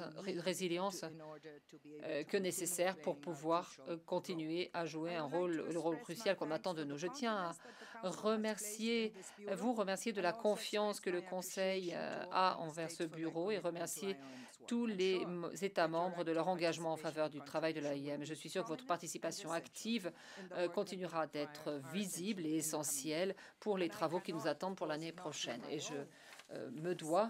que nécessaire pour pouvoir continuer à jouer le rôle crucial qu'on attend de nous. Je tiens à vous remercier de la confiance que le Conseil a envers ce bureau et remercier tous les États membres de leur engagement en faveur du travail de l'AIM. Je suis sûre que votre participation active continuera d'être visible et essentielle pour les travaux qui nous attendent pour l'année prochaine. Et je me dois,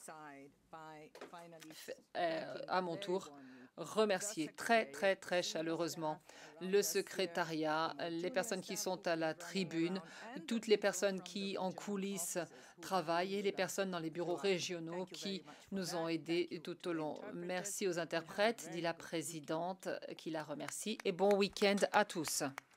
à mon tour, remercier très chaleureusement le secrétariat, les personnes qui sont à la tribune, toutes les personnes qui en coulisses travaillent et les personnes dans les bureaux régionaux qui nous ont aidés tout au long. Merci aux interprètes, dit la présidente qui la remercie, et bon week-end à tous.